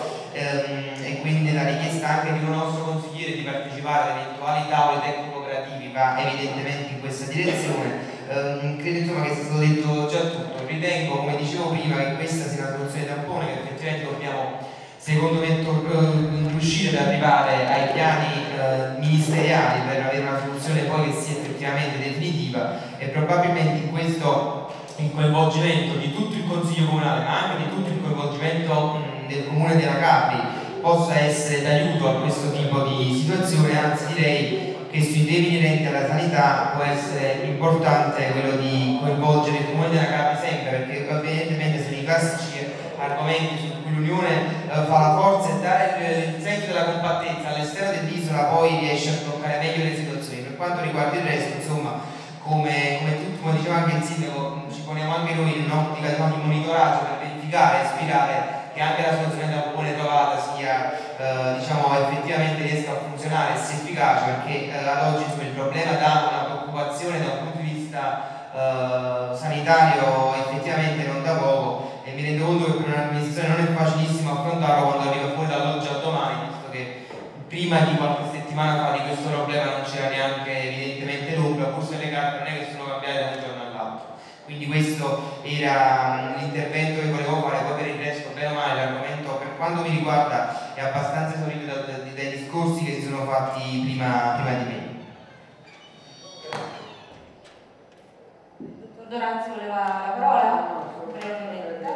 e quindi la richiesta anche di un nostro consigliere di partecipare ad eventuali tavoli tecnico-operativi va evidentemente in questa direzione. Credo insomma che sia stato detto già tutto. Ritengo, come dicevo prima, che questa sia una soluzione tampone, che effettivamente dobbiamo, secondo me, riuscire ad arrivare ai piani ministeriali per avere una soluzione poi che sia effettivamente definitiva, e probabilmente in questo il coinvolgimento di tutto il Consiglio Comunale, ma anche di tutto il coinvolgimento del Comune della Capri possa essere d'aiuto a questo tipo di situazione. Anzi, direi che sui temi inerenti alla sanità può essere importante quello di coinvolgere il Comune della Capri sempre, perché evidentemente sono i classici argomenti su cui l'Unione fa la forza, e dare il senso della compattezza all'esterno dell'isola poi riesce a toccare meglio le situazioni. Per quanto riguarda il resto, insomma, come diceva anche il sindaco, ci poniamo anche noi in un'ottica di monitoraggio per verificare e ispirare che anche la soluzione tampone trovata sia effettivamente riesca a funzionare e sia efficace, perché ad oggi il problema dà una preoccupazione da un punto di vista sanitario effettivamente non da poco, e mi rendo conto che per un'amministrazione non è facilissimo affrontarlo quando arriva fuori dall'oggi al domani, visto che prima di qualche settimana fa di questo problema non c'era neanche evidentemente l'ombra, forse le carte non è che sono cambiate da un giorno all'altro. Quindi questo era l'intervento che volevo fare. Poi per il resto, bene o male, l'argomento per quanto mi riguarda è abbastanza esaurito dai discorsi che si sono fatti prima di me. Il dottor Dorazzi voleva la parola? Brevemente.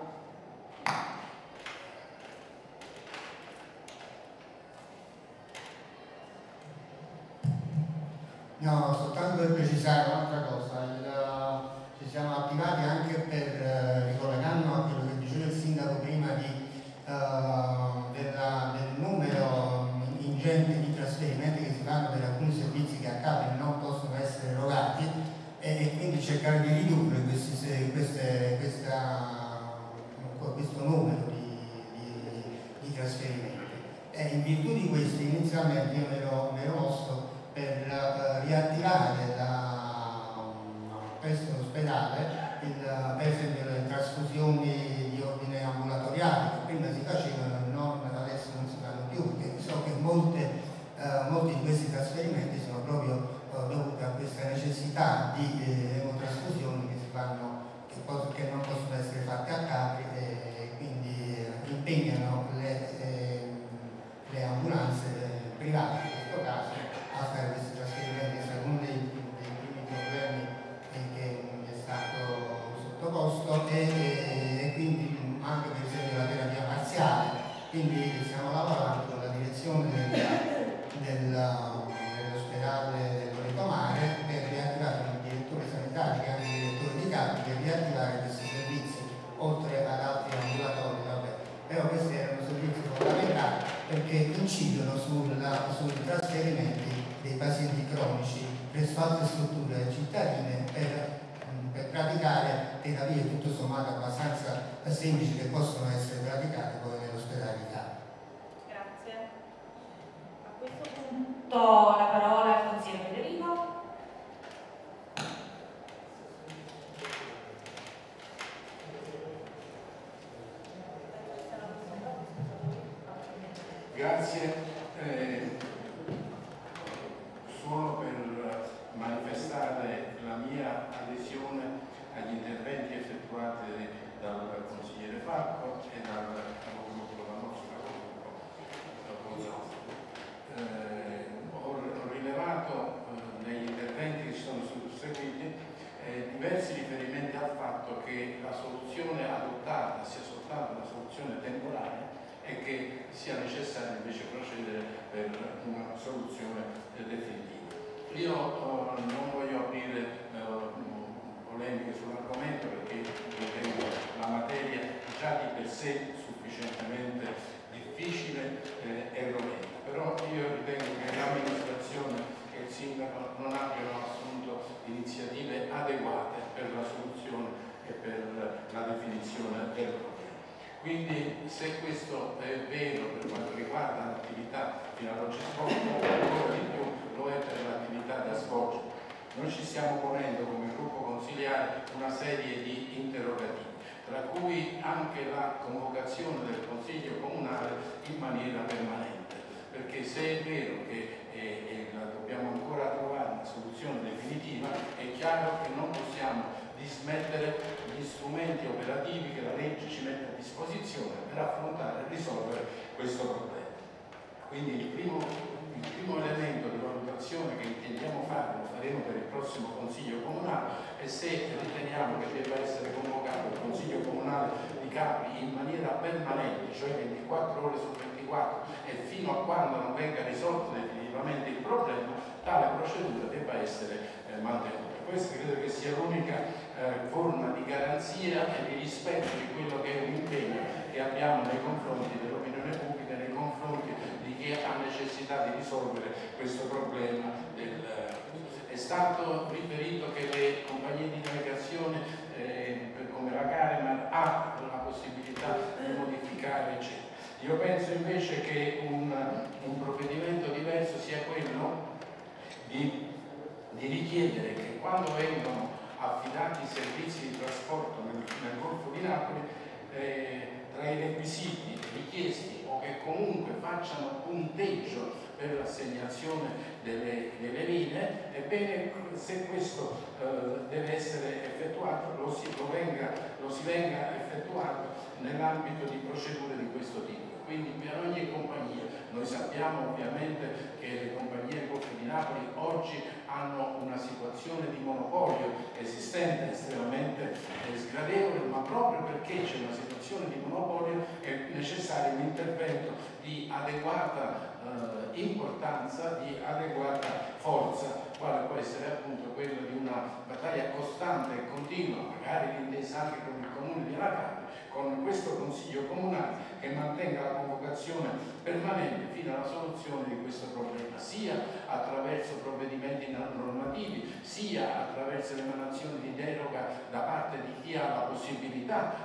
No, soltanto per precisare un'altra cosa, ci siamo attivati anche per, ricollegando a quello che diceva il sindaco prima del numero ingente di trasferimenti che si fanno per alcuni servizi che a Capri non possono essere erogati, e quindi cercare di ridurre questo numero di trasferimenti. E in virtù di questo inizialmente io mi ero mosso per riattivare presso l'ospedale per esempio le trasfusioni di ordine ambulatoriale che prima si facevano, adesso non si fanno più, perché so che molti di questi trasferimenti sono proprio dovuti a questa necessità di emotrasfusioni che si fanno, che non possono essere fatte a Capri, e quindi impegnano le ambulanze private in questo caso a fare questi trasferimenti. È stato uno dei primi problemi che è stato sottoposto, e quindi anche per esempio la terapia parziale. Quindi stiamo lavorando con la direzione dell'ospedale del Loreto Mare per riattivare il direttore sanitario e anche il direttore di Capri per riattivare questi servizi, oltre ad altri ambulatori, però questi erano servizi fondamentali perché incidono sui trasferimenti dei pazienti cronici presso altre strutture cittadine per praticare terapie tutto sommato abbastanza semplici che possono essere praticate poi nell'ospedale di Capri. Grazie. A questo punto la parola al consigliere Federico. Grazie. Solo per manifestare la mia adesione agli interventi effettuati dal consigliere Falco e dal capogruppo Bozzano. Ho rilevato negli interventi che sono susseguiti diversi riferimenti al fatto che la soluzione adottata sia soltanto una soluzione temporanea e che sia necessario invece procedere per una soluzione definitiva. Io non voglio aprire polemiche sull'argomento perché ritengo la materia già di per sé sufficientemente difficile e roventa, però io ritengo che l'amministrazione e il sindaco non abbiano assunto iniziative adeguate per la soluzione e per la definizione del problema. Quindi se questo è vero per quanto riguarda l'attività fino ad oggi svolta, ancora di più lo è per l'attività da svolgere. Noi ci stiamo ponendo come gruppo consiliare una serie di interrogativi, tra cui anche la convocazione del Consiglio Comunale in maniera permanente, perché se è vero che dobbiamo ancora trovare una soluzione definitiva, è chiaro che non possiamo dismettere gli strumenti operativi che la legge ci mette a disposizione per affrontare e risolvere questo problema. Quindi il primo elemento di valutazione che intendiamo fare, lo faremo per il prossimo Consiglio Comunale, e se riteniamo che debba essere convocato il Consiglio Comunale di Capri in maniera permanente, cioè 24 ore su 24 e fino a quando non venga risolto definitivamente il problema, tale procedura debba essere mantenuta. Questa credo che sia l'unica forma di garanzia e di rispetto di quello che è un impegno che abbiamo nei confronti dell'opinione pubblica, nei confronti di chi ha necessità di risolvere questo problema. È stato riferito che le compagnie di navigazione come la Caremar ha la possibilità di modificare eccetera. Io penso invece che un provvedimento diverso sia quello di richiedere che quando vengono affidati i servizi di trasporto nel Golfo di Napoli, tra i requisiti richiesti o che comunque facciano punteggio per l'assegnazione delle linee, ebbene se questo deve essere effettuato lo si venga effettuato nell'ambito di procedure di questo tipo. Quindi per ogni compagnia, noi sappiamo ovviamente che le compagnie del Golfo di Napoli oggi hanno una situazione di monopolio esistente estremamente sgradevole, ma proprio perché c'è una situazione di monopolio è necessario un intervento di adeguata importanza, di adeguata forza, quale può essere appunto quella di una battaglia costante e continua, magari l'intesa anche con il Comune di Alacapri, con questo Consiglio Comunale che mantenga la convocazione permanente fino alla soluzione di questo problema, sia attraverso provvedimenti normativi, sia attraverso l'emanazione di deroga da parte di chi ha la possibilità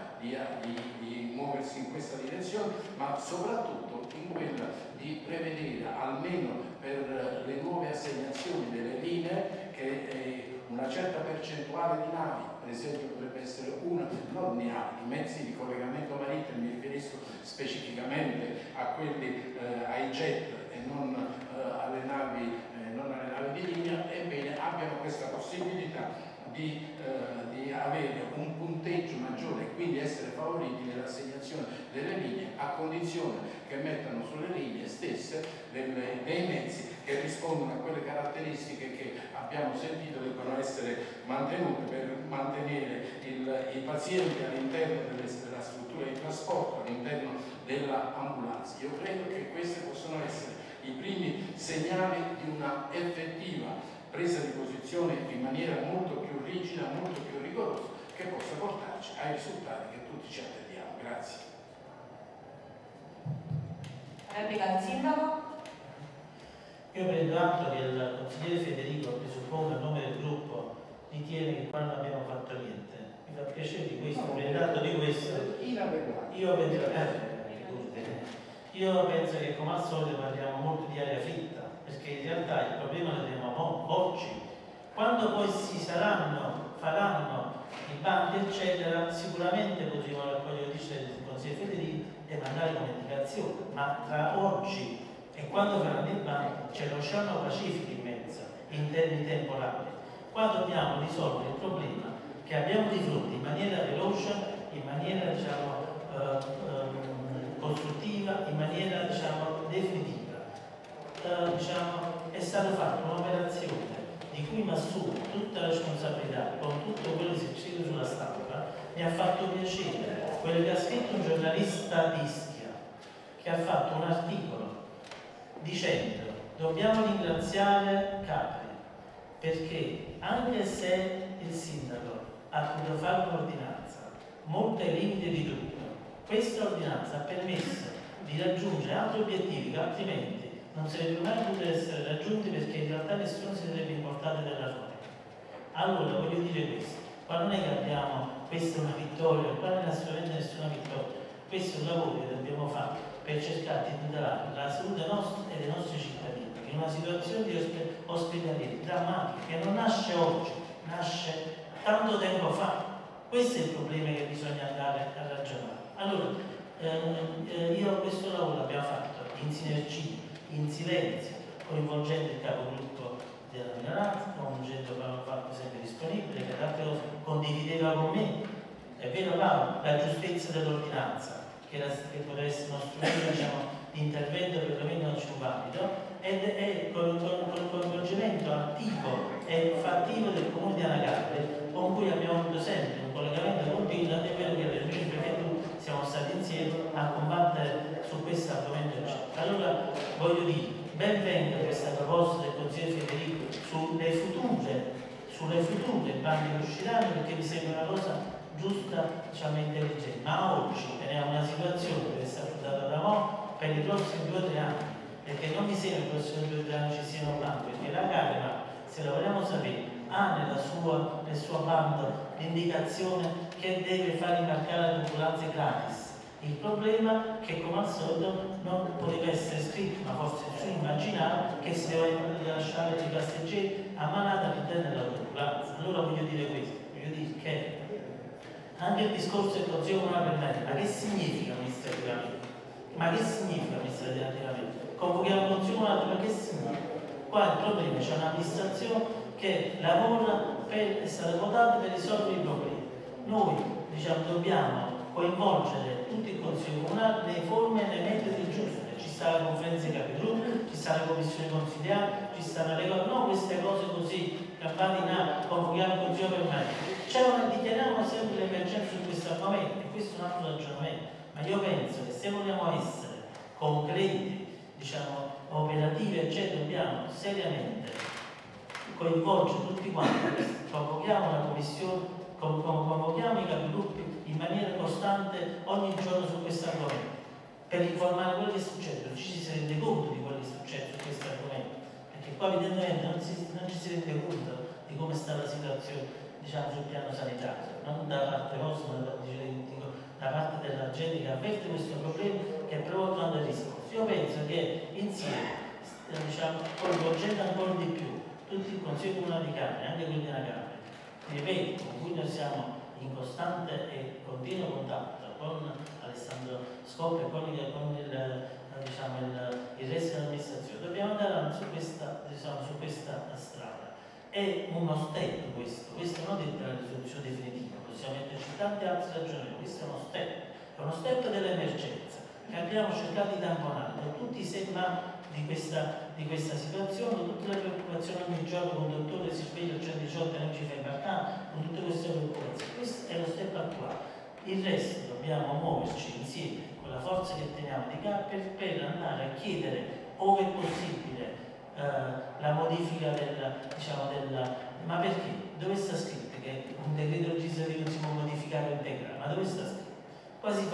di muoversi in questa direzione, ma soprattutto in quella di prevedere almeno per le nuove assegnazioni delle linee che una certa percentuale di navi, per esempio potrebbe essere una, non di navi, di mezzi di collegamento marittimo, mi riferisco specificamente a quelli, ai jet e non alle navi di linea, ebbene abbiano questa possibilità di avere un punteggio maggiore e quindi essere favoriti nell'assegnazione delle linee, a condizione che mettano sulle linee stesse dei mezzi che rispondono a quelle caratteristiche che abbiamo sentito devono essere mantenute per mantenere i pazienti all'interno della struttura di trasporto, all'interno dell'ambulanza. Io credo che questi possono essere i primi segnali di una effettiva presa di posizione in maniera molto più rigida, molto più rigorosa, che possa portarci ai risultati che tutti ci attendiamo. Grazie. Replica al sindaco. Io prendo atto che il consigliere Federico, presuppongo a nome del gruppo, ritiene che qua non abbiamo fatto niente. Mi fa piacere di questo, prendo atto di questo. Io penso che come al solito parliamo molto di aria fritta, perché in realtà il problema lo abbiamo oggi. Quando poi faranno i bandi eccetera, sicuramente potremo raccogliere il consigliere Federico e mandare come indicazione migrazione, ma tra oggi e quando faranno il bando c'è l'Oceano Pacifico in mezzo, in termini temporali. Qua dobbiamo risolvere il problema che abbiamo di fronte in maniera veloce, in maniera costruttiva, in maniera definitiva. È stata fatta un'operazione di cui mi assumo tutta la responsabilità con tutto quello che si è scritto sulla stampa. Mi ha fatto piacere quello che ha scritto un giornalista di Ischia, che ha fatto un articolo dicendo: dobbiamo ringraziare Capri perché anche se il sindaco ha potuto fare un'ordinanza molto ai limiti di tutto, questa ordinanza ha permesso di raggiungere altri obiettivi che altrimenti non sarebbero mai potuti essere raggiunti, perché in realtà nessuno si sarebbe importato della zona. Allora voglio dire questo: qua non è che abbiamo, questa è una vittoria, qua non è assolutamente nessuna vittoria, questo è un lavoro che dobbiamo fare per cercare di tutelare la salute nostra e dei nostri cittadini in una situazione di ospedaliera drammatica che non nasce oggi, nasce tanto tempo fa. Questo è il problema che bisogna andare a ragionare. Allora, io questo lavoro l'abbiamo fatto in sinergia, in silenzio, coinvolgendo il capogruppo della minoranza, coinvolgendo Paolo Falco sempre disponibile, che tante cose condivideva con me. È vero Paolo, la giustezza dell'ordinanza, che poteva essere uno strumento di intervento perlomeno non valido, ed con il coinvolgimento attivo e fattivo del comune di Anacapri, con cui abbiamo avuto sempre un collegamento continuo. È vero che per me perché tu siamo stati insieme a combattere su questo argomento. Allora voglio dire, ben venga questa proposta del consigliere Federico sulle future bande che usciranno, perché mi sembra una cosa giusta, intelligente. Ma oggi teniamo una situazione che deve essere affrontata da mo' per i prossimi 2 o 3 anni, perché non mi sembra che i prossimi 2 o 3 anni ci siano bandi, perché la Calema, se la vogliamo sapere, ha nel suo bando l'indicazione che deve far imbarcare le ambulanze gratis. Il problema è che, come al solito, non poteva essere scritto, ma forse si immaginava che si doveva lasciare i passeggeri a manata all'interno dell'autoambulanza. Allora voglio dire questo, voglio dire che anche il discorso del Consiglio Comunale per me, ma che significa amministrativamente? Ma che significa amministrativamente? Convochiamo il Consiglio Comunale, ma che significa? Qua il problema c'è un'amministrazione che lavora è stata votata per risolvere i problemi. Noi dobbiamo coinvolgere tutto il Consiglio Comunale nelle forme e nei metodi giusti. Ci sta la conferenza dei capigruppo, ci sta la commissione consigliare, ci stanno le cose, no queste cose così, campati in acqua, convochiamo il Consiglio permanente. Dichiariamo sempre l'emergenza su questo argomento, e questo è un altro ragionamento. Ma io penso che se vogliamo essere concreti, operativi, eccetera, dobbiamo seriamente coinvolgere tutti quanti, convochiamo la commissione, convochiamo i capigruppi in maniera costante ogni giorno su questo argomento, per informare quello che succede, ci si rende conto di quello che succede su questo argomento, perché qua evidentemente non ci si rende conto di come sta la situazione sul piano sanitario, non da parte nostra, ma da parte della gente che avverte questo problema, che provoca delle risposte. Io penso che insieme, coinvolgendo ancora di più tutti il Consiglio Comunale di Capri, anche quelli della Capri, ripeto, con cui noi siamo in costante e continuo contatto con Alessandro Scoppi e con il resto dell'amministrazione, dobbiamo andare avanti su questa strada. È uno step questo non è la risoluzione definitiva, possiamo metterci tanti altri ragionamenti, questo è uno step dell'emergenza che abbiamo cercato di tamponare con tutti i segmati di questa situazione, con tutte le preoccupazioni ogni giorno, con il dottore si sveglia al 118 e non ci fa imbarcare, con tutte queste preoccupazioni. Questo è lo step attuale. Il resto dobbiamo muoverci insieme con la forza che teniamo di Capri per andare a chiedere, ove è possibile, la modifica ma perché? Dove sta scritto che un decreto legislativo si può modificare o integrare? Ma dove sta scritto? Qua si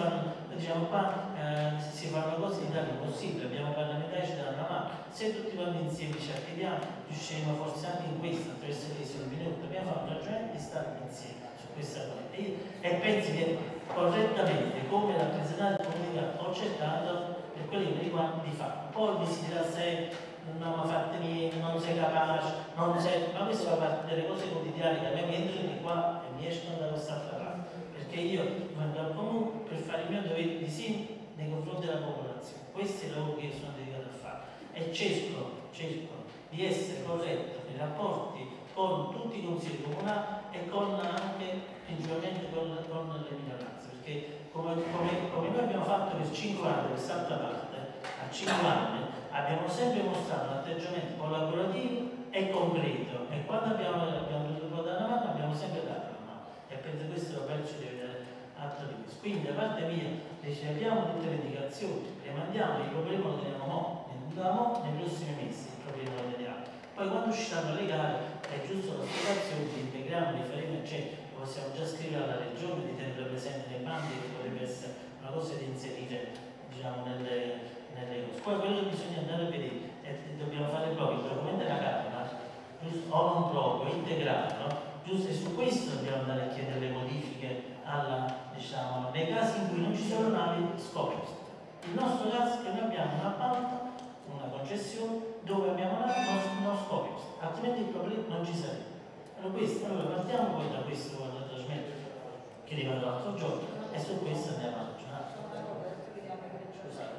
fanno cose in Italia impossibili, abbiamo parlamentari ci danno la mano. Se tutti quanti insieme ci attiviamo, riusciremo forse anche in questo, attraverso le crisi minuto, dobbiamo fare un ragionamento di stare insieme su questa cosa. E penso che correttamente, come rappresentante comunità, ho cercato per quello che mi riguarda di fare. Poi mi si dirà se non mi fate niente, non sei capace, ma questo fa parte delle cose quotidiane che a me mi entrano di qua e mi escono da quest'altra parte, perché io vengo al comune per fare il mio dovere di sindaco nei confronti della popolazione. Questo è il lavoro che io sono dedicato a fare e cerco di essere corretto nei rapporti con tutti i consigli comunali e con anche principalmente con le minoranze, perché come noi abbiamo fatto per 5 anni quest'altra parte, a 5 anni abbiamo sempre mostrato un atteggiamento collaborativo e concreto, e quando abbiamo dovuto dare una mano abbiamo sempre dato una mano, e penso questo lo penso di vedere atto di questo. Quindi da parte mia riceviamo tutte le indicazioni, le mandiamo, il problema lo teniamo nei prossimi mesi, il problema lo teniamo. Poi quando usciranno le gare è giusto la spiegazione, di integrare, riferimento, eccetera, possiamo già scrivere alla regione di tenere presente nei bandi, che potrebbe essere una cosa da inserire, diciamo, nelle cose. Poi quello che bisogna andare a vedere e dobbiamo fare proprio il documento della Camera, giusto, o non proprio, integrato, giusto, e su questo dobbiamo andare a chiedere le modifiche diciamo, nei casi in cui non ci sono navi scoperte. Il nostro caso è che noi abbiamo una appalto, una concessione dove abbiamo non scoperte, altrimenti il problema non ci sarebbe. Allora partiamo poi da questo trasmettere che arriva l'altro giorno e su questo andiamo a ragionare. Scusate,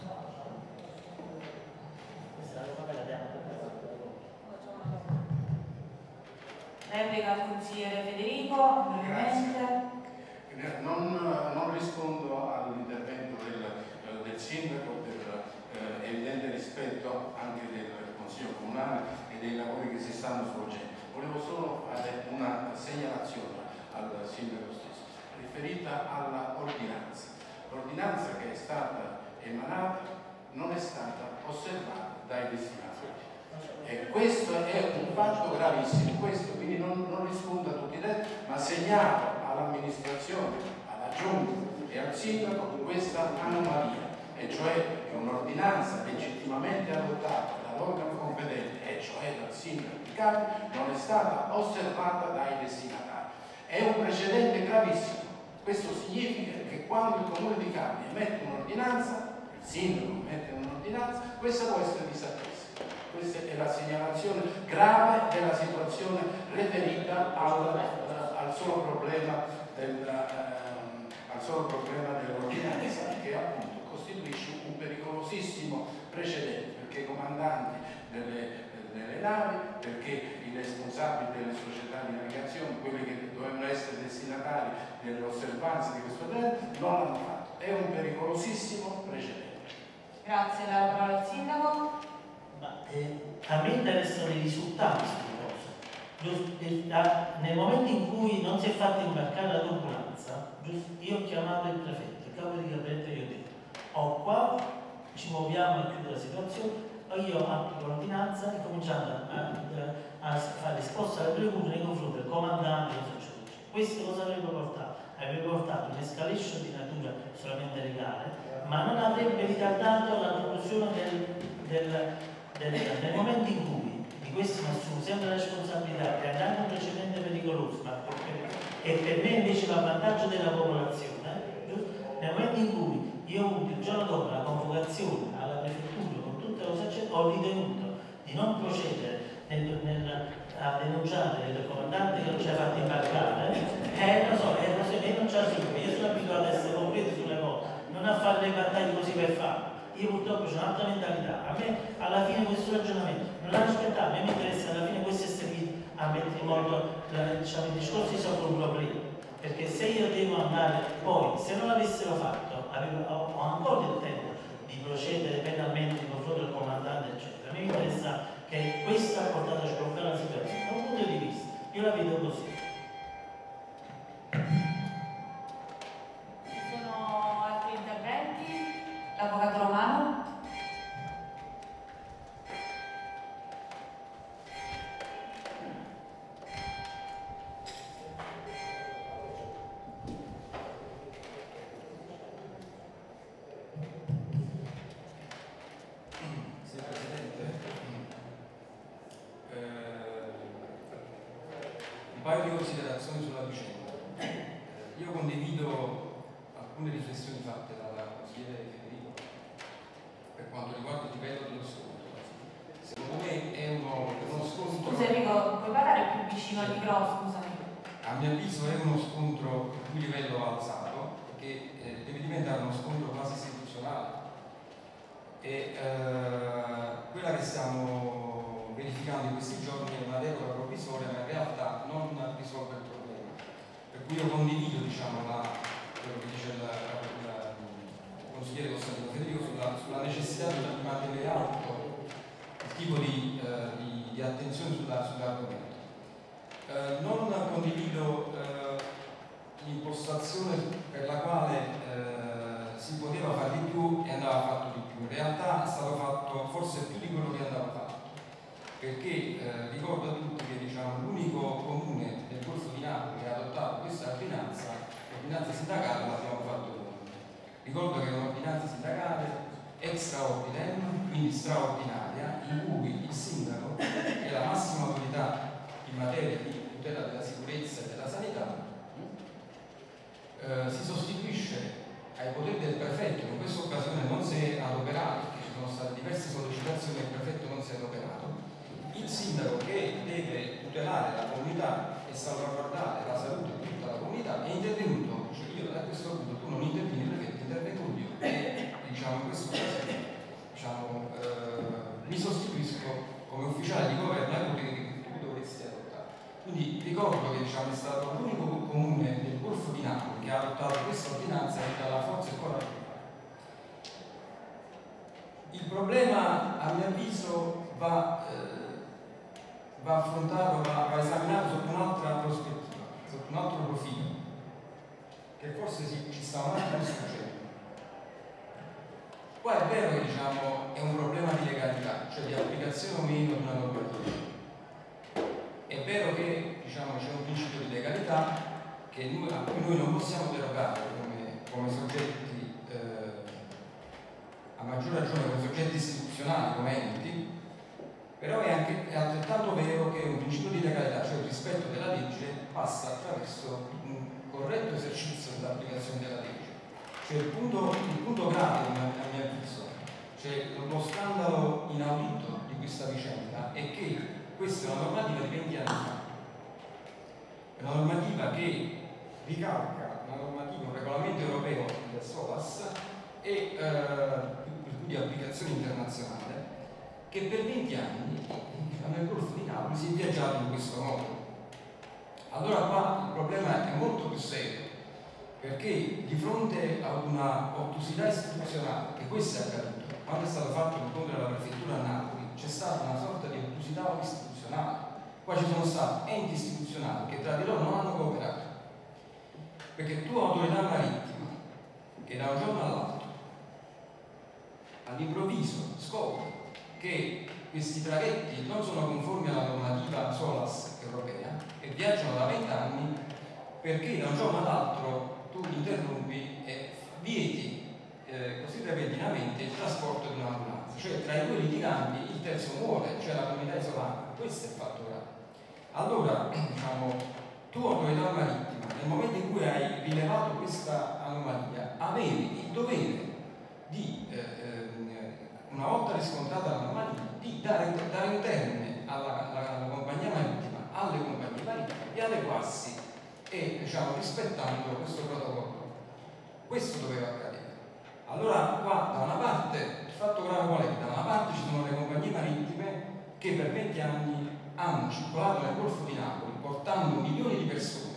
questa è la cosa che abbiamo. Replica al consigliere Federico, brevemente. Non rispondo all'intervento del sindaco per evidente rispetto anche del Consiglio Comunale e dei lavori che si stanno svolgendo. Volevo solo fare una segnalazione al sindaco stesso, riferita alla ordinanza. L'ordinanza che è stata emanata non è stata osservata dai destinatari. E questo è un fatto gravissimo, questo quindi non rispondo a tutti i detti, ma segnalo all'amministrazione, alla giunta e al sindaco questa anomalia, e cioè che un'ordinanza legittimamente adottata dall'organo competente, e cioè dal sindaco di Capri, non è stata osservata dai destinatari. È un precedente gravissimo. Questo significa che quando il comune di Capri emette un'ordinanza, il sindaco emette un'ordinanza, questa può essere disattesa. Questa è la segnalazione grave della situazione riferita al solo problema dell'ordinanza, che appunto costituisce un pericolosissimo precedente, perché i comandanti delle navi, perché i responsabili delle società di navigazione, quelli che dovevano essere destinatari dell'osservanza di questo tema, non l'hanno fatto. È un pericolosissimo precedente. Grazie, la parola al sindaco. A me interessano i risultati sulle cose. Nel momento in cui non si è fatta imbarcare la turbolanza, io ho chiamato il prefetto, il capo di gabinetto, e gli ho detto: qua ci muoviamo e chiude la situazione, io applico l'ordinanza e cominciamo a fare risposta alle preoccupazioni nei confronti del comandante, questo cosa avrebbe portato? Avrebbe portato un'escalation di natura solamente legale, ma non avrebbe ritardato la conclusione nel momento in cui di questi non assume sempre la responsabilità, che è anche un precedente pericoloso, ma e per me invece va a vantaggio della popolazione, nel momento in cui io ho avuto il giorno dopo la convocazione alla prefettura con tutte le cose, ho ritenuto di non procedere a denunciare il comandante che non ci ha fatto imbarcare, lo so, io non ci arrivo, io sono abituato ad essere concreto sulle cose, non a fare le battaglie così per fare. Io purtroppo ho un'altra mentalità, a me alla fine questo ragionamento non l'hanno aspettato, a me mi interessa alla fine questo è servito a mettere in modo i discorsi sopra un problema, perché se io devo andare poi, se non l'avessero fatto, ho ancora il tempo di procedere penalmente in confronto del comandante, eccetera. A me mi interessa che questo ha portato a sbloccare la situazione, da un punto di vista, io la vedo così. Ci sono altri interventi? L'avvocato Romano. Sì, Presidente. Un paio di considerazioni sulla vicenda. Io condivido alcune riflessioni fatte dalla consigliere Federico per quanto riguarda il livello dello scontro. Secondo me è uno scontro. Scusa Enrico, puoi parlare più vicino al microfono, scusami. A mio avviso è uno scontro il cui livello va alzato, che deve diventare uno scontro quasi istituzionale consigliere Costantino Federico sulla necessità di mantenere alto il tipo di attenzione sull'argomento. Non condivido l'impostazione per la quale si poteva fare di più e andava fatto di più. In realtà è stato fatto forse più di quello che andava fatto, perché ricordo a tutti che l'unico comune del Golfo di Napoli che ha adottato questa ordinanza sindacale l'abbiamo fatto noi. Ricordo che è un'ordinanza sindacale extra ordinem, quindi straordinaria, in cui il sindaco, che è la massima autorità in materia di tutela della sicurezza e della sanità, si sostituisce ai poteri del prefetto, che in questa occasione non si è adoperato, perché ci sono state diverse sollecitazioni e il prefetto non si è adoperato. Il sindaco, che deve tutelare la comunità e salvaguardare la salute di tutta la comunità, è intervenuto, cioè io da questo punto tu non intervieni, il prefetto intervengo io e in questo caso mi sostituisco come ufficiale di governo ai poteri che tu dovresti adottare. Quindi ricordo che è stato l'unico comune del Golfo di Napoli che ha adottato questa ordinanza e dalla forza e coraggio. Il problema, a mio avviso, va affrontato, va esaminato sotto un'altra prospettiva, sotto un altro profilo, che forse ci sta un attimo sfuggendo. Qua è vero che è un problema di legalità, cioè di applicazione o meno di una normativa. È vero che c'è un principio di legalità a cui noi non possiamo derogare come soggetti, a maggior ragione come soggetti istituzionali, come enti, però è altrettanto vero che un principio di legalità, cioè il rispetto della legge, passa attraverso un corretto esercizio dell'applicazione della legge. Cioè il punto grave, a mio avviso, cioè lo scandalo inaudito di questa vicenda è che questa è una normativa di 20 anni fa. È una normativa che ricalca un regolamento europeo del SOLAS e di applicazione internazionale, che per 20 anni nel Golfo di Napoli si è viaggiato in questo modo. Allora qua il problema è molto più serio, perché di fronte a una ottusità istituzionale, che questo è accaduto, quando è stato fatto l'incontro della prefettura a Napoli, c'è stata una sorta di ottusità istituzionale. Qua ci sono stati enti istituzionali che tra di loro non hanno cooperato, perché tu, autorità marittima, che da un giorno all'altro all'improvviso scopri che questi traghetti non sono conformi alla normativa SOLAS europea e viaggiano da 20 anni, perché da un giorno all'altro tu interrompi e vieti così repentinamente il trasporto di un'ambulanza, cioè tra i due litiganti il terzo muore, cioè la comunità isolana. Questo è il fatto grave. Allora, tu, autorità marittima, nel momento in cui hai rilevato questa anomalia, avevi il dovere di, una volta riscontrata l'anomalia, di dare un termine alla compagnia marittima, alle compagnie marittime, di adeguarsi e rispettando questo protocollo. Questo doveva accadere. Allora qua da una parte, il fatto grave qual è? Da una parte ci sono le compagnie marittime che per 20 anni hanno circolato nel Golfo di Napoli portando milioni di persone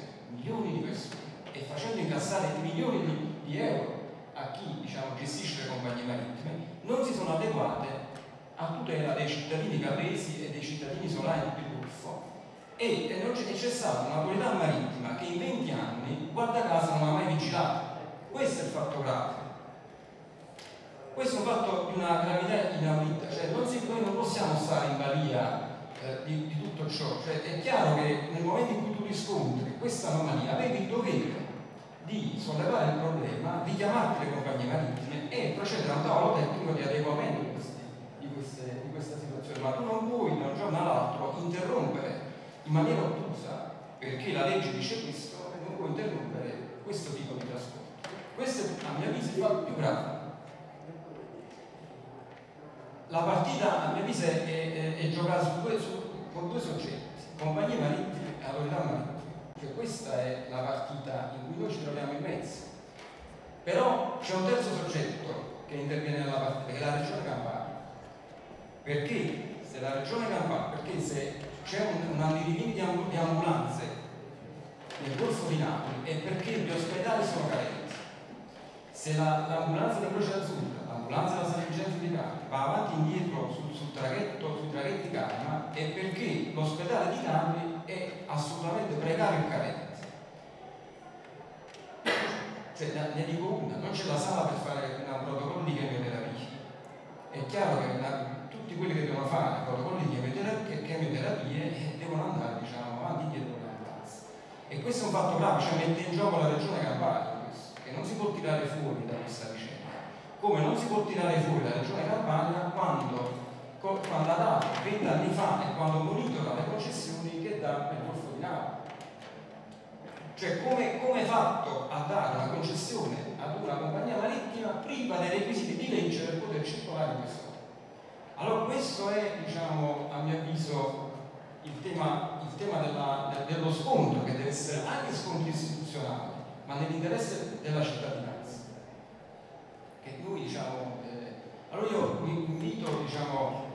e facendo incassare milioni di euro a chi gestisce le compagnie marittime, non si sono adeguate a tutela dei cittadini capresi e dei cittadini isolani di tutto il Golfo. E c'è stata un'autorità marittima che in 20 anni, guarda caso, non ha mai vigilato. Questo è il fatto grave. Questo è un fatto di una gravità inaudita, cioè noi non possiamo stare in balia di tutto ciò. Cioè, è chiaro che nel momento in cui tu riscontri questa anomalia, avevi il dovere di sollevare il problema, richiamarti le compagnie marittime e procedere a un tavolo tecnico di adeguamento di questa situazione. Ma tu non puoi da un giorno all'altro interrompere in maniera ottusa, perché la legge dice questo, e non puoi interrompere questo tipo di trasporto. Questo è, a mio avviso, il fatto più grave. La partita, a mio avviso, è giocata con due soggetti, compagnie marittime e autorità marittime. Cioè questa è la partita in cui noi ci troviamo in mezzo. Però c'è un terzo soggetto che interviene nella partita, che è la Regione Campania. Perché se la Regione Campania, perché se c'è un andirivieni di ambulanze nel Golfo di Napoli è perché gli ospedali sono carenti. Se l'ambulanza di Croce Azzurra, l'ambulanza della San Vincenzo di Capri va avanti e indietro sui traghetti Calma, è perché l'ospedale di Capri è assolutamente precario e carente. Cioè, ne dico una, non c'è la sala per fare un protocollo di chemioterapia. È chiaro che tutti quelli che devono fare protocolli di chemioterapie devono andare, diciamo, avanti e indietro con l'ambulanza. E questo è un fatto grave, cioè mette in gioco la regione Campania, che non si può tirare fuori da questa vicenda. Come non si può tirare fuori la regione Campania quando ha dato 20 anni fa e quando monitora le concessioni che dà per il Golfo di Napoli. Cioè come è fatto a dare una concessione ad una compagnia marittima priva dei requisiti di legge per poter circolare in questo modo. Allora questo è, diciamo, a mio avviso il tema dello scontro, che deve essere anche scontro istituzionale, ma nell'interesse della cittadinanza. Che noi, diciamo, allora io vi invito, diciamo,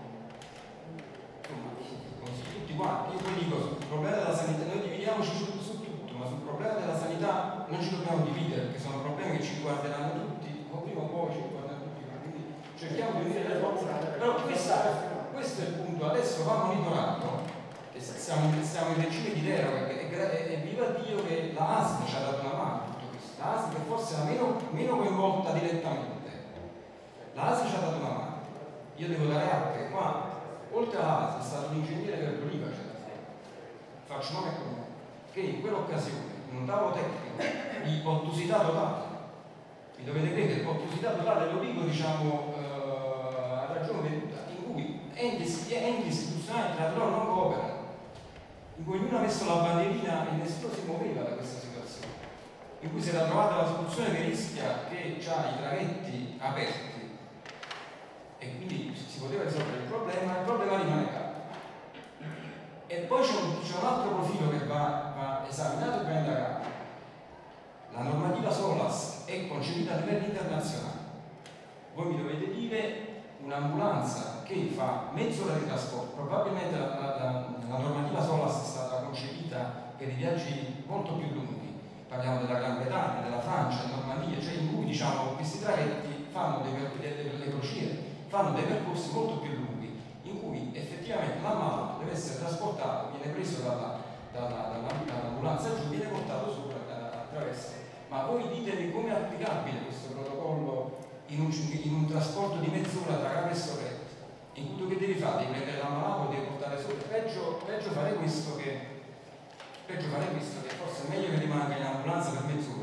tutti quanti, io poi dico, sul problema della sanità, noi dividiamoci su tutto, ma sul problema della sanità non ci dobbiamo dividere, perché sono problemi che ci riguarderanno tutti, o prima o poi ci riguardano tutti, quindi cerchiamo di unire le forze. Però questo è il punto, adesso va monitorato, che siamo in regime di deroga, e viva Dio che la ASL ci ha dato una mano in tutto questo, la ASL che forse è la meno coinvolta direttamente, la ASL ci ha dato una mano. Io devo dare atto che qua, oltre all'ASL, è stato l'ingegnere Verdoliva, faccio nome e cognome, che in quell'occasione, in un tavolo tecnico di ottusità totale, mi dovete credere, ottusità totale, lo dico, diciamo, a ragione veduta, in cui enti istituzionali tra loro non cooperano, in cui ognuno ha messo la bandierina e nessuno si muoveva da questa situazione, in cui si era trovata la soluzione che rischia che ha i traghetti aperti e quindi si poteva risolvere il problema rimane calmo. E poi c'è un altro profilo che va esaminato e va indagato. La normativa SOLAS è concepita a livello internazionale. Voi mi dovete dire un'ambulanza che fa mezz'ora di trasporto, probabilmente la normativa SOLAS è stata concepita per i viaggi molto più lunghi, parliamo della Gran Bretagna, della Francia, della Normandia, cioè in cui, diciamo, questi traghetti fanno le crociere, fanno dei percorsi molto più lunghi, in cui effettivamente l'ammalato deve essere trasportato, viene preso dall'ambulanza giù, viene portato sopra attraverso. Ma voi ditemi come è applicabile questo protocollo in un trasporto di mezz'ora tra Capri e Sorrento, in cui tu che devi fare? Devi prendere l'ammalato e devi portare sopra. Peggio fare questo che forse è meglio che rimanga in ambulanza per mezz'ora.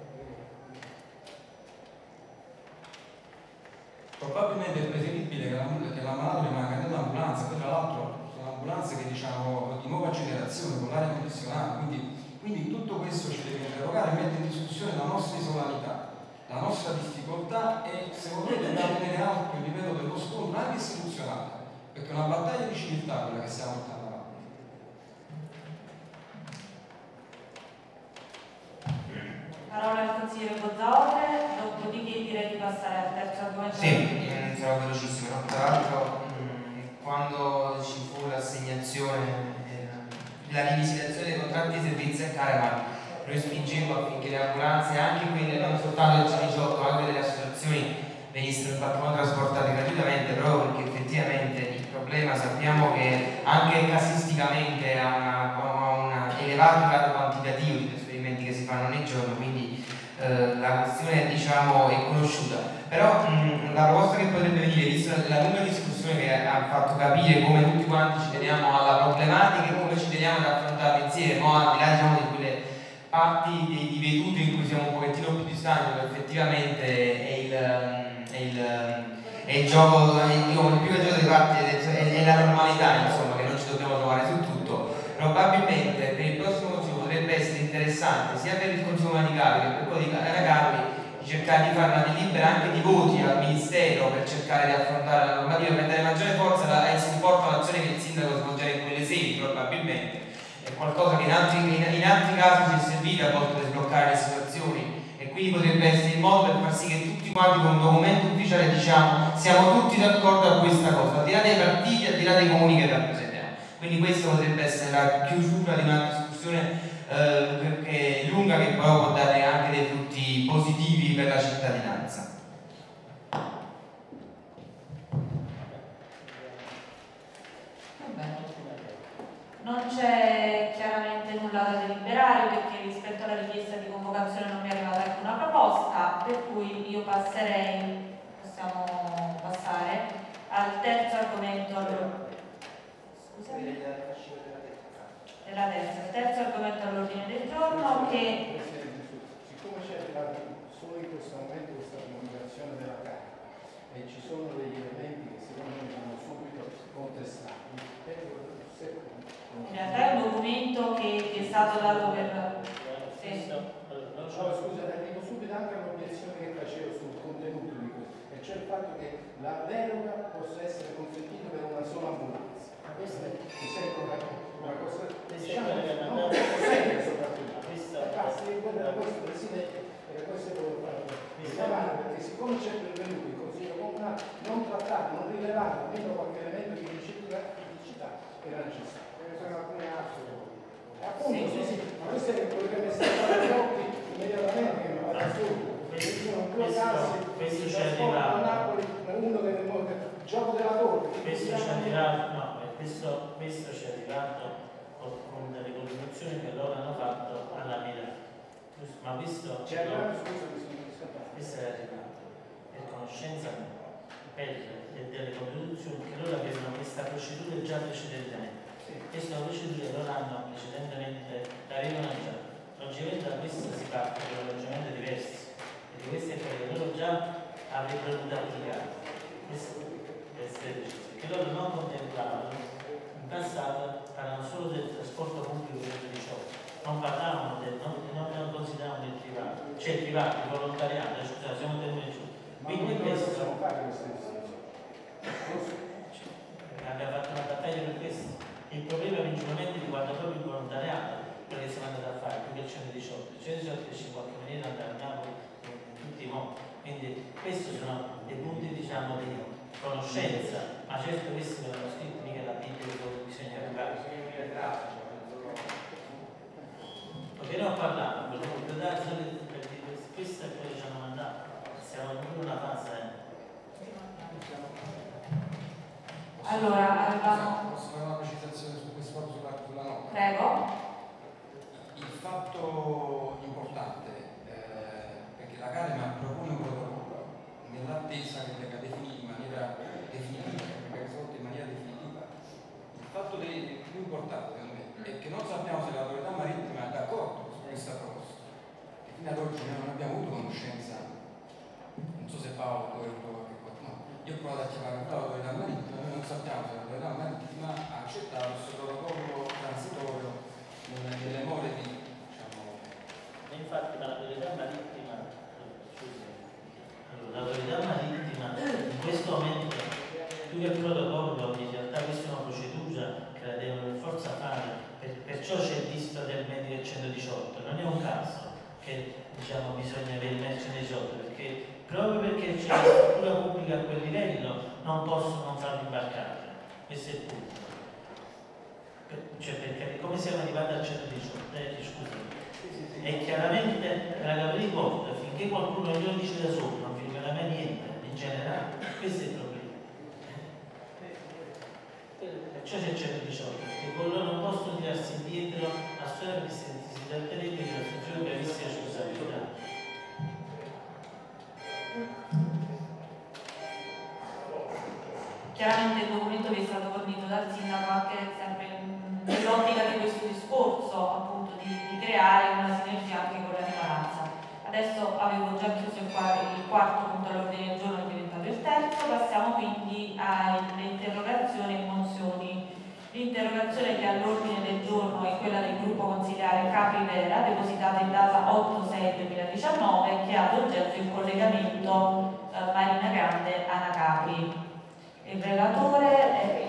Probabilmente è preferibile che l'ammalato rimanga nell'ambulanza, poi tra l'altro sono ambulanze che, diciamo, di nuova generazione, con l'aria condizionata, quindi tutto questo ci deve interrogare e mettere in discussione la nostra isolarità, la nostra difficoltà e, se volete, da tenere alto il livello dello scontro anche istituzionale, perché è una battaglia di civiltà quella che stiamo portando avanti. Parola al consigliere Bozzaure, dopodiché direi di passare al terzo argomento. Sì, sarò velocissimo. Tra l'altro, quando ci fu l'assegnazione, la rivisitazione dei contratti di servizio a Careman, noi spingemmo affinché le ambulanze, anche quelle non soltanto del C18, ma anche delle associazioni, venissero in qualche modo trasportate gratuitamente, proprio perché effettivamente il problema sappiamo che anche casisticamente ha un elevato grado quantitativo di trasferimenti che si fanno ogni giorno, quindi la questione, diciamo, è conosciuta. Però la proposta che potrebbe venire, vista la lunga discussione che ha fatto capire come tutti quanti ci teniamo alla problematica e come ci teniamo ad affrontarla insieme, no? Al di là, diciamo, di quelle parti di vedute in cui siamo un pochettino più distanti, dove effettivamente è il gioco, il più che gioco di parti è la normalità, insomma, che non ci dobbiamo trovare su tutto. Probabilmente per il prossimo consiglio potrebbe essere interessante sia per il consumo radicale che per quello di Carapelli di cercare di fare una delibera anche di voti al Ministero per cercare di affrontare la normativa, per dare maggiore forza e supporto all'azione che il sindaco svolgerà in quelle sedi. Probabilmente è qualcosa che in altri casi ci è servito a volte per sbloccare le situazioni, e quindi potrebbe essere il modo per far sì che tutti quanti con un documento ufficiale diciamo siamo tutti d'accordo a questa cosa, al di là dei partiti, al di là dei comuni che rappresentiamo. Quindi questo potrebbe essere la chiusura di una discussione lunga, che poi può dare anche dei frutti effetti positivi per la cittadinanza. Non c'è chiaramente nulla da deliberare perché rispetto alla richiesta di convocazione non mi è arrivata alcuna proposta, per cui io passerei, possiamo passare al terzo argomento. Scusami. Il terzo argomento all'ordine del giorno che... Siccome c'è solo in questo momento questa comunicazione della Camera e ci sono degli elementi che secondo me vanno subito contestati, in realtà è un documento che è stato dato per... Sì. Scusa, dico subito anche un'obiezione che facevo sul contenuto di questo, e cioè il fatto che la deroga possa essere consentita per una sola ambulanza. Ma questa mi sembra una cosa, diciamo, non seria soprattutto. Basta che quello era questo Presidente, era questo che volevo fare. Perché siccome c'è pervenuto il Consiglio Comunale non trattato, non rilevato, almeno qualche elemento di criticità era necessario. Sono alcune altre. Appunto, sì, ma questo è quello che mi sta agli occhi immediatamente, che mi fa subito. Ci sono due casi, questo ci è a arrivato. Napoli, uno del gioco della torre. Questo ci è arrivato, no, questo ci è arrivato con delle contribuzioni che loro hanno fatto alla Milano. Ma questo C'è arrivato, scusa, mi sono scappato. Questo è arrivato per conoscenza per delle contribuzioni che loro avevano questa procedura già precedentemente. Questa procedura loro hanno precedentemente, l'avevano già. Logicamente da questo si parte con ragionamenti diversi, perché queste cose loro già avrebbero dovuto applicare. Questo è semplice, che loro non contemplavano, in passato parlavano solo del trasporto pubblico del 18, non parlavano non consideravano il privato, cioè il privato, il volontariato, scusate, siamo tenuti giù. Quindi questo possiamo fare queste abbiamo fatto una battaglia per questo. Il problema principalmente riguarda proprio il volontariato, quello che siamo andati a fare, più che il 118. Il 118 riesce in qualche maniera ad andare a Napoli in tutti i modi. Quindi questi sono dei punti, diciamo, di conoscenza, ma certo questi non hanno scritto mica la Bibbia dove bisogna arrivare. Perché noi ho parlato, per dire questo è quello che ci hanno mandato. Siamo in una fase. Allora, avevamo... Posso fare una precisazione su questo proprio sulla nota? Prego. Il fatto importante, perché la Calema propone un protocollo nell'attesa che venga definito in maniera definitiva, che venga risolto in maniera definitiva. Il fatto più importante, secondo me, è che non sappiamo se l'autorità marittima è d'accordo su questa proposta. E fino ad oggi noi non abbiamo avuto conoscenza, non so se Paolo può qualche cosa, no. Io ho provato a chiamare l'autorità marittima, noi non sappiamo se l'autorità marittima ha accettato questo protocollo transitorio nelle more di, diciamo... Infatti l'autorità marittima, l'autorità marittima in questo momento, più che il protocollo, in realtà questa è una procedura che la devono per forza fare, perciò c'è il visto del medico 118, non è un caso che diciamo bisogna avere il 118, perché proprio perché c'è una struttura pubblica a quel livello non possono non farlo imbarcare. Questo è il punto. Cioè, perché come siamo arrivati al 118? Scusate. E chiaramente la capre di porta, finché qualcuno non glielo dice da solo, non vi rimarrà mai niente, in generale, questo è il problema. Perciò c'è il 118, perché con loro non possono tirarsi indietro a solo perché si tratterebbe di una funzione che avesse responsabilità. Chiaramente il documento vi è stato fornito dal sindaco anche sempre nell'ottica di questo discorso, appunto di creare una sinergia anche con la minoranza. Adesso avevo già chiuso il quarto punto all'ordine del giorno, è diventato il terzo, passiamo quindi alle interrogazioni e mozioni. L'interrogazione che è all'ordine del giorno è quella del gruppo consigliare Capri Vera, depositata in data 8/6/2019, che ha ad oggetto il collegamento Marina Grande Ana Capri. Il relatore è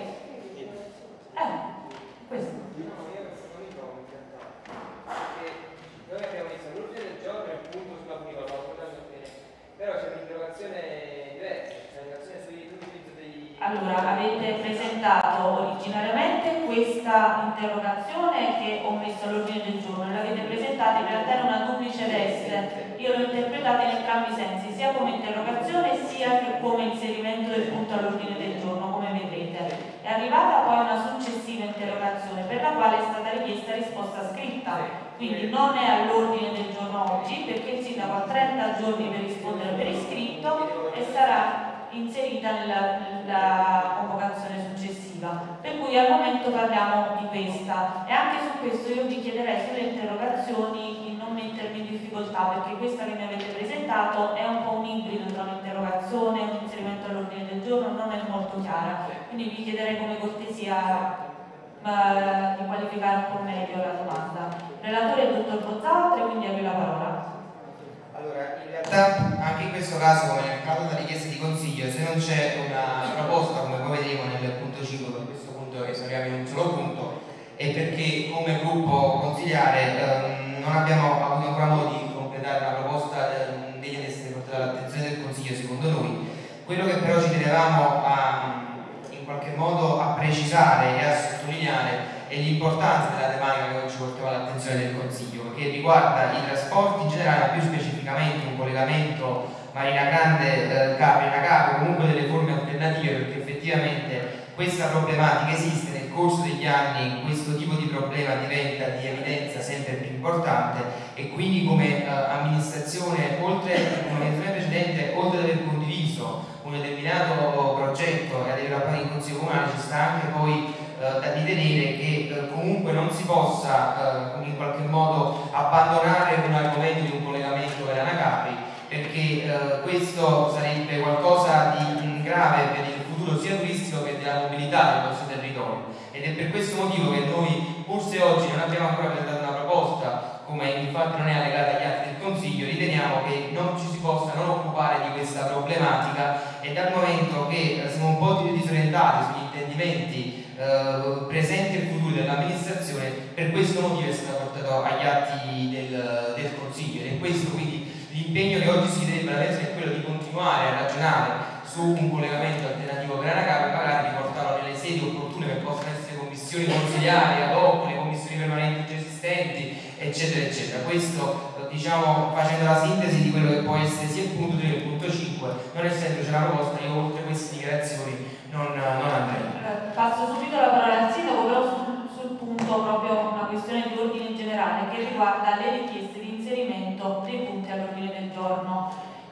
questo. No, io non mi trovo in realtà, perché noi abbiamo visto l'ordine del giorno e il punto sulla Unicola, però c'è un'interrogazione diversa, c'è un'interrogazione sull'utilizzo dei... allora, avete presentato originariamente questa interrogazione che ho messo all'ordine del giorno, l'avete presentata in realtà in una duplice veste. Io l'ho interpretata in entrambi i sensi, sia come interrogazione sia che come inserimento del punto all'ordine del giorno, come vedete. È arrivata poi una successiva interrogazione per la quale è stata richiesta risposta scritta, quindi non è all'ordine del giorno oggi perché il sindaco ha 30 giorni per rispondere per iscritto e sarà inserita nella convocazione successiva, per cui al momento parliamo di questa. E anche su questo io vi chiederei sulle interrogazioni di non mettermi in difficoltà, perché questa che mi avete presentato è un po' un ibrido tra un'interrogazione e un inserimento all'ordine del giorno, non è molto chiara, quindi vi chiederei come cortesia di qualificare un po' meglio la domanda. Relatore è il dottor Bozzatri, quindi a lui la parola. Allora, in realtà anche in questo caso, come nel caso della richiesta di consiglio, se non c'è una proposta, come poi vedremo nel punto 5, per questo punto che arriviamo in un solo punto, è perché come gruppo consigliare non abbiamo avuto ancora modo di completare una proposta degna di essere portata all'attenzione del Consiglio secondo noi. Quello che però ci tenevamo in qualche modo a precisare e a sottolineare è l'importanza della tematica che oggi portiamo all'attenzione del Consiglio, che riguarda i trasporti in generale, ma più specificamente un collegamento Marina Grande, Marina Capri, comunque delle forme alternative, perché effettivamente questa problematica esiste. Nel corso degli anni questo tipo di problema diventa di evidenza sempre più importante e quindi come amministrazione, oltre all'amministrazione precedente, oltre ad aver condiviso un determinato progetto e ad averlo approvato in Consiglio Comunale, ci sta anche poi da ritenere che comunque non si possa in qualche modo abbandonare un argomento di un collegamento per Anacapri, perché questo sarebbe qualcosa di grave per il futuro sia turistico che della mobilità del nostro territorio, ed è per questo motivo che noi, pur se oggi non abbiamo ancora presentato una proposta, come infatti non è allegata agli atti del Consiglio, riteniamo che non ci si possa non occupare di questa problematica, e dal momento che siamo un po' disorientati sugli intendimenti presenti e futuri dell'amministrazione, per questo motivo è stato portato agli atti del Consiglio, ed è questo quindi l'impegno che oggi si deve avere, è quello di continuare a ragionare su un collegamento alternativo per Anacapri, magari di portarlo nelle sedi opportune, che possono essere commissioni consigliari ad hoc, le commissioni permanenti già esistenti, eccetera eccetera. Questo diciamo facendo la sintesi di quello che può essere sia il punto 3 che il punto 5, non essendoci una proposta, io oltre queste dichiarazioni non andrei. Passo subito la parola al sindaco, però sul punto proprio una questione di ordine generale che riguarda le richieste di inserimento dei punti all'ordine del giorno.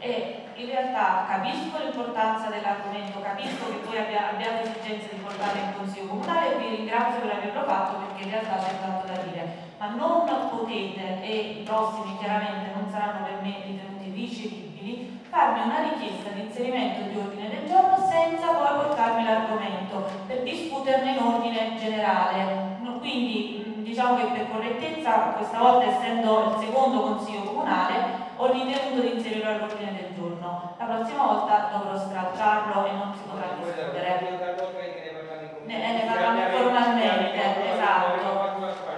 E in realtà capisco l'importanza dell'argomento, capisco che voi abbiate esigenza di portare in Consiglio Comunale e vi ringrazio per averlo fatto, perché in realtà c'è tanto da dire, ma non potete, e i prossimi chiaramente non saranno per me ritenuti ricevibili, farmi una richiesta di inserimento di ordine del giorno senza poi portarmi l'argomento per discuterne in ordine generale. Quindi diciamo che per correttezza, questa volta essendo il secondo Consiglio Comunale, ho ritenuto di inserirlo all'ordine del giorno. La prossima volta dovrò stralciarlo e non si potrà discutere. Ne parliamo informalmente, esatto.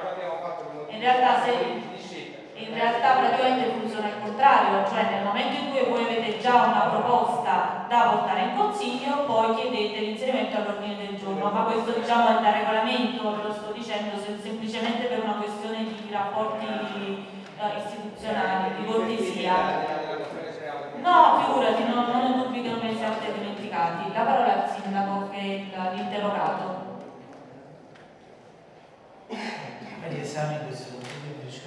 In realtà praticamente funziona al contrario, cioè nel momento in cui voi avete già una proposta da portare in Consiglio, poi chiedete l'inserimento all'ordine del giorno, ma questo diciamo è da regolamento, lo sto dicendo semplicemente per una questione di rapporti istituzionali, di cortesia. No, figurati, non ho dubbi che non me ne siate dimenticati. La parola al sindaco, che è l'interrogato. Gli esami in questo punto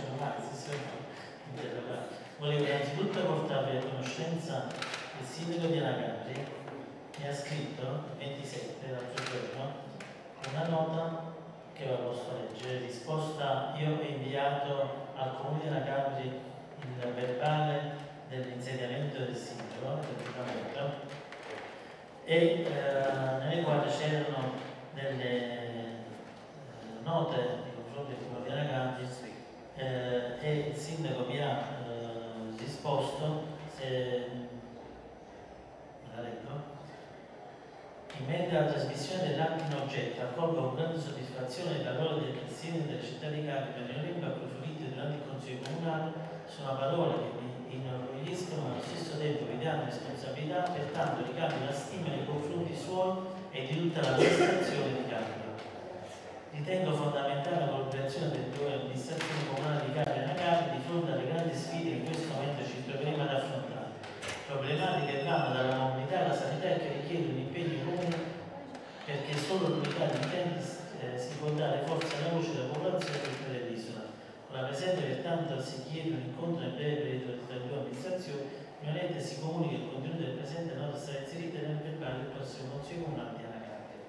volevo innanzitutto portarvi a conoscenza che il sindaco di Anacapri mi ha scritto il 27 l'altro giorno una nota che vi posso leggere, risposta. Io ho inviato al comune di Anacapri il verbale dell'insediamento del sindaco del Parlamento, e nelle quali c'erano delle note nei confronti del comune di Anacapri, e il sindaco mi ha risposto, se la leggo: in merito alla trasmissione dell'atto in oggetto, accolgo con grande soddisfazione il lavoro del Presidente della città di Capri per le approfondite durante il Consiglio Comunale. Sono parole che mi inorgogliscono, ma allo stesso tempo mi danno responsabilità, pertanto ricambio la stima nei confronti suoi e tutta l'amministrazione di Capri. Ritengo fondamentale la collaborazione delle due amministrazioni comunali di Capri e Nacapri di fronte alle grandi sfide che in questo momento ci troveremo ad affrontare. Problematiche che vanno dalla mobilità alla sanità e che richiedono impegni comuni, perché solo l'unità di intenti si può dare forza alla voce della popolazione dell'isola. Con la presente, pertanto, si chiede un incontro nel breve periodo tra le due amministrazioni. Finalmente si comunica il contenuto del presente nota sarà inserita nel verbale del prossimo Consiglio Comunale di Anacapri.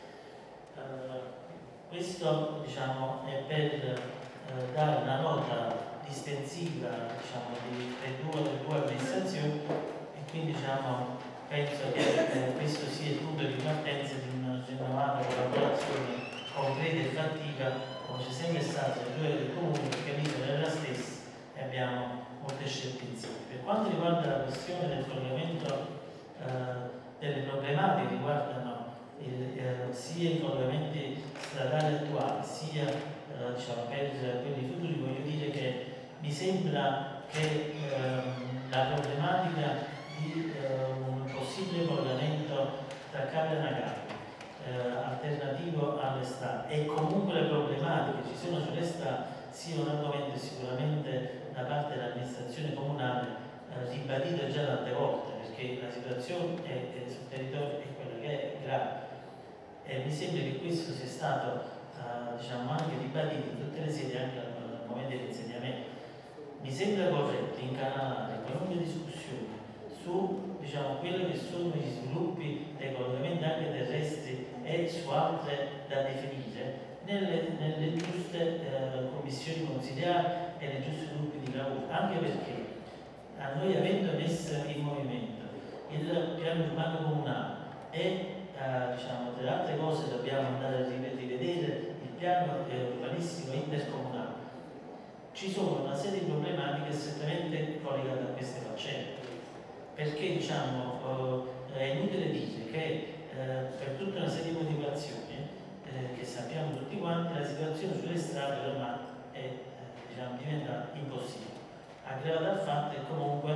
Questo, diciamo, è per dare una nota distensiva, diciamo, delle due amministrazioni, e quindi, diciamo, penso che questo sia il punto di partenza di una rinnovata collaborazione concreta e fattiva, come c'è sempre stato tra i due comuni, perché l'isola è la stessa e abbiamo molte scelte insieme. Per quanto riguarda la questione del collegamento delle problematiche che riguardano sia i collegamenti stradali attuali sia diciamo, per quelli futuri, voglio dire che mi sembra che la problematica di un possibile collegamento tra Capri e Nacapri alternativo alle strade e comunque le problematiche che ci sono sulle strade sia un argomento sicuramente da parte dell'amministrazione comunale ribadito già tante volte, perché la situazione sul territorio è quella che è grave, e mi sembra che questo sia stato diciamo, anche ribadito in tutte le sedi, anche al momento dell'insediamento. Mi sembra corretto incanalare qualunque discussione su diciamo, quelli che sono gli sviluppi dei collegamenti anche terrestri e su altre da definire nelle giuste commissioni consigliari e nei giusti gruppi di lavoro, anche perché a noi, avendo messo in movimento il piano urbano comunale e diciamo, tra le altre cose dobbiamo andare a rivedere il piano urbanistico intercomunale, ci sono una serie di problematiche strettamente collegate a queste faccende, perché diciamo, è inutile dire che per tutta una serie di motivazioni che sappiamo tutti quanti, la situazione sulle strade ormai è diciamo, diventata impossibile, aggravata dal fatto che comunque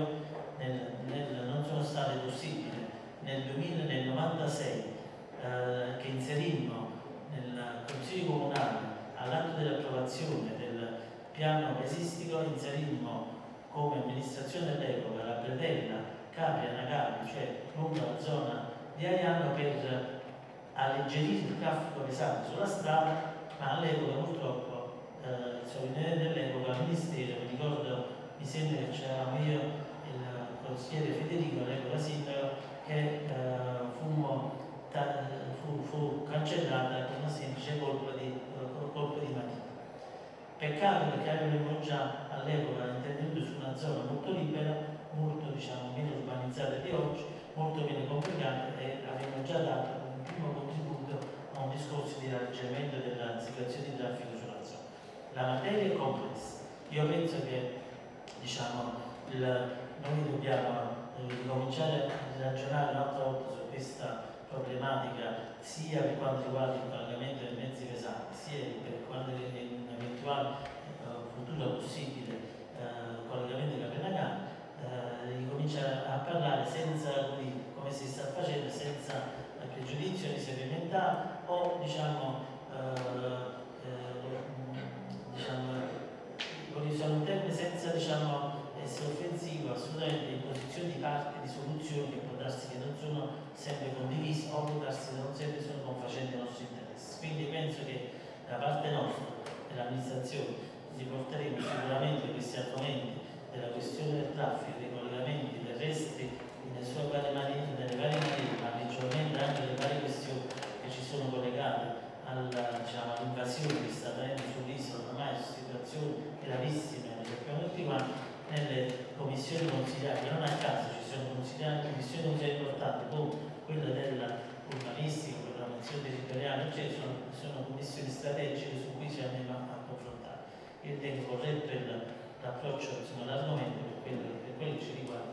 non sono state possibili nel 96 che inserimmo nel Consiglio Comunale all'atto dell'approvazione del piano esistico, inserimmo come amministrazione dell'epoca la predella Capri e Nacapri, cioè lungo la zona di Aiano, per alleggerire il traffico pesante sulla strada, ma all'epoca purtroppo dell'epoca al Ministero, mi sembra che c'eravamo io e il consigliere Federico, all'epoca sindaco, che fu cancellata con una semplice colpo di matita. Peccato perché avevamo già all'epoca intervenuto su una zona molto libera, molto diciamo, meno urbanizzata di oggi, molto meno complicata, e avevamo già dato un primo contributo a un discorso di alleggerimento della situazione di traffico sulla zona. La materia è complessa. Io penso che diciamo, noi dobbiamo cominciare a ragionare un'altra volta su questa problematica, sia per quanto riguarda il collegamento dei mezzi pesanti, sia per quanto riguarda un eventuale futuro possibile collegamento di Capri e Nacapri, ricominciare a parlare senza, come si sta facendo, senza pregiudizio di serie mentale o diciamo un termine senza diciamo, essere offensivo, assolutamente in posizione di parte di soluzioni che può darsi che non sono sempre condivise o può darsi che non sempre sono confacenti ai nostri interessi. Quindi penso che da parte nostra, dell'amministrazione, riporteremo sicuramente questi argomenti della questione del traffico, dei collegamenti terrestri nelle varie maniere, ma principalmente anche le varie questioni che ci sono collegate all'invasione che sta avvenendo sull'isola, ormai su situazioni gravissime, lo sappiamo tutti quanti, nelle commissioni consigliari, che non a caso ci sono commissioni consigliari importanti come quella dell'urbanistica, programmazione territoriale, cioè sono commissioni strategiche su cui ci andiamo a confrontare. Io ritengo corretto l'approccio all'argomento per quello che ci riguarda,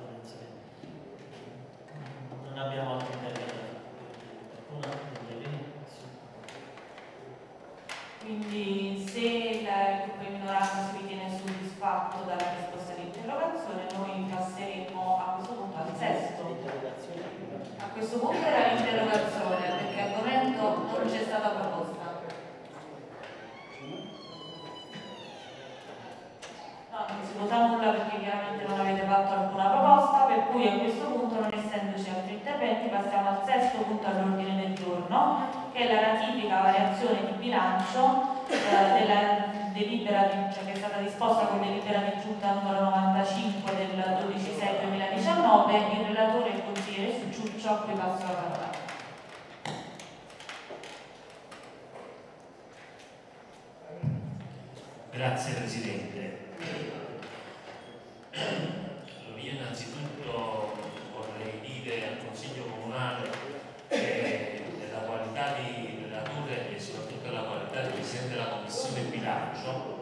non abbiamo altro intervento. Quindi se il gruppo di minoranza si ritiene soddisfatto dalla risposta all'interrogazione, noi passeremo a questo punto al sesto. A questo punto era l'interrogazione, perché l'argomento stata proposta? No, non si vota nulla perché chiaramente non avete fatto alcuna proposta, per cui a questo punto, non essendoci altri interventi, passiamo al sesto punto all'ordine del giorno, che è la ratifica variazione di bilancio della delibera cioè che è stata disposta con delibera di giunta numero 95 del 12/6/2019. Il relatore e il consigliere Succiuccio, a cui passo la parola. Grazie Presidente. Io innanzitutto vorrei dire al Consiglio Comunale che nella qualità di relatore e soprattutto nella qualità di Presidente della Commissione Bilancio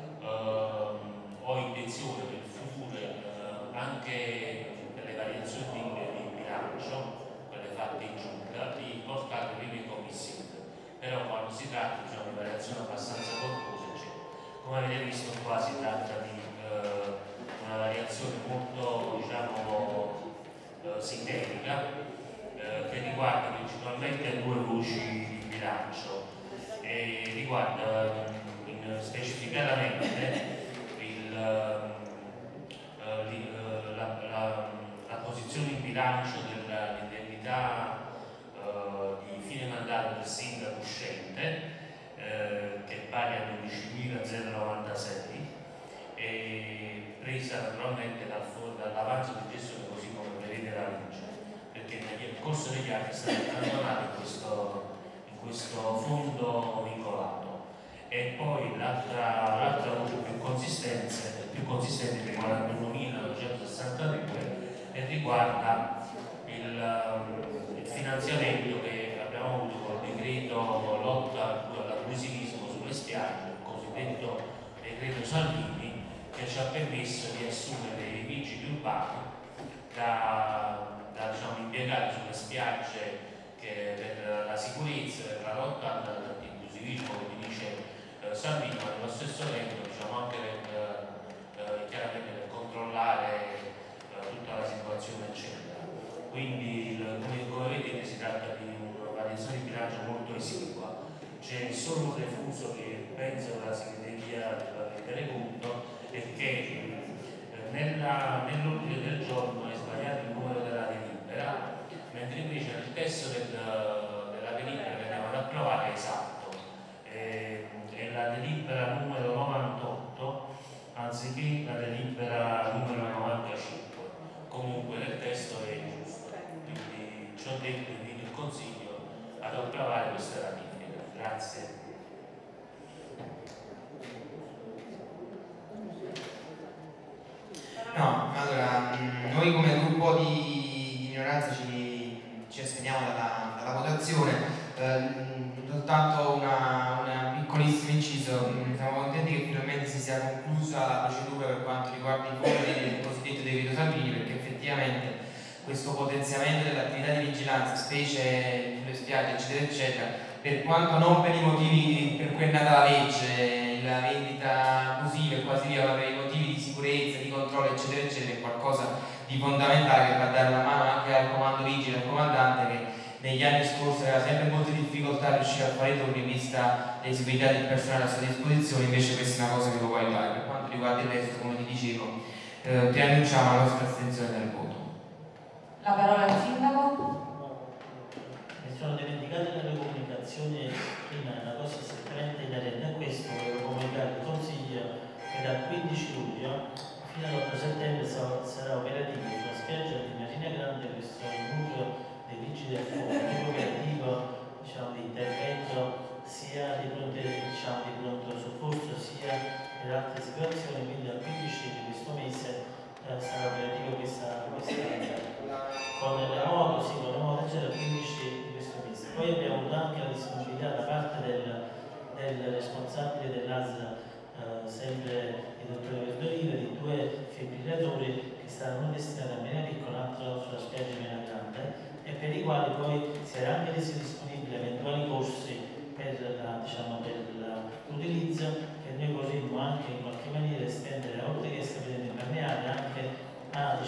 ho intenzione nel futuro anche per le variazioni di bilancio, quelle fatte in giunta, di portarle prima in Commissione. Però quando si tratta di variazioni abbastanza corpose, come avete visto qua si tratta di una variazione molto sintetica che riguarda principalmente due voci di bilancio e riguarda specificatamente la posizione in bilancio dell'indennità di fine mandato del sindaco uscente che è pari a 12.096 e presa naturalmente dall'avanzo di gestione così come prevede la legge, perché nel corso degli anni è stato accantonato in questo fondo vincolato. E poi l'altra voce più consistente riguarda il 9.962 e riguarda il finanziamento che abbiamo avuto col decreto lotta all'abusivismo sulle spiagge, il cosiddetto decreto Salvini, che ci ha permesso di assumere i vigili urbani da impiegati sulle spiagge per la sicurezza, per la lotta all'abusivismo che dice Salvini, ma nello stesso tempo anche chiaramente per controllare tutta la situazione eccetera. Quindi come vedete si tratta di una variazione di bilancio molto esigua. C'è solo un refuso che penso la segreteria debba rendere conto e che nell'ordine del giorno è sbagliato il numero della delibera, mentre invece nel testo della delibera che andiamo ad approvare è esatto. È la delibera numero 98 anziché la delibera numero 95. Comunque nel testo è giusto. Quindi ciò detto invito il Consiglio ad approvare questa ratifica. Grazie. No, allora, noi come gruppo di minoranza ci asteniamo dalla votazione. Soltanto un piccolissimo inciso, siamo contenti che finalmente si sia conclusa la procedura per quanto riguarda i fondi del cosiddetto decreto Salvini, perché effettivamente questo potenziamento dell'attività di vigilanza, specie sulle spiagge eccetera eccetera, per quanto non per i motivi per cui è nata la legge, la vendita abusiva e quasi via, ma per i motivi di sicurezza, di controllo eccetera eccetera, è qualcosa di fondamentale che va a dare la mano anche al comando vigile, al comandante che negli anni scorsi aveva sempre molte difficoltà a riuscire a fare i turni vista l'esigibilità del personale a sua disposizione. Invece questa è una cosa che lo può aiutare. Per quanto riguarda il resto, come ti dicevo, preannunciamo la nostra astensione nel voto. La parola al Sindaco. Mi sono dimenticato nelle comunicazioni prima una cosa strettamente inerente a questo, volevo comunicare al Consiglio che dal 15 luglio fino all'8 settembre sarà operativo sulla spiaggia di Marina Grande questo nucleo dei vigili del fuoco, un operativo di intervento sia di pronto soccorso sia per altre situazioni, quindi dal 15 di questo mese sarà operativo questa con le moto, c'è dal 15 di questo mese. Poi abbiamo avuto anche la disponibilità da parte del responsabile dell'ASL, sempre il dottor Verdolino, di 2 fibrillatori che saranno destinati a Mena Piccola, un altro sulla spiaggia di Mena Grande, e per i quali poi si era anche reso disponibili eventuali corsi per l'utilizzo, che noi vorremmo anche in qualche maniera estendere, oltre che stabilire impermeabili, anche a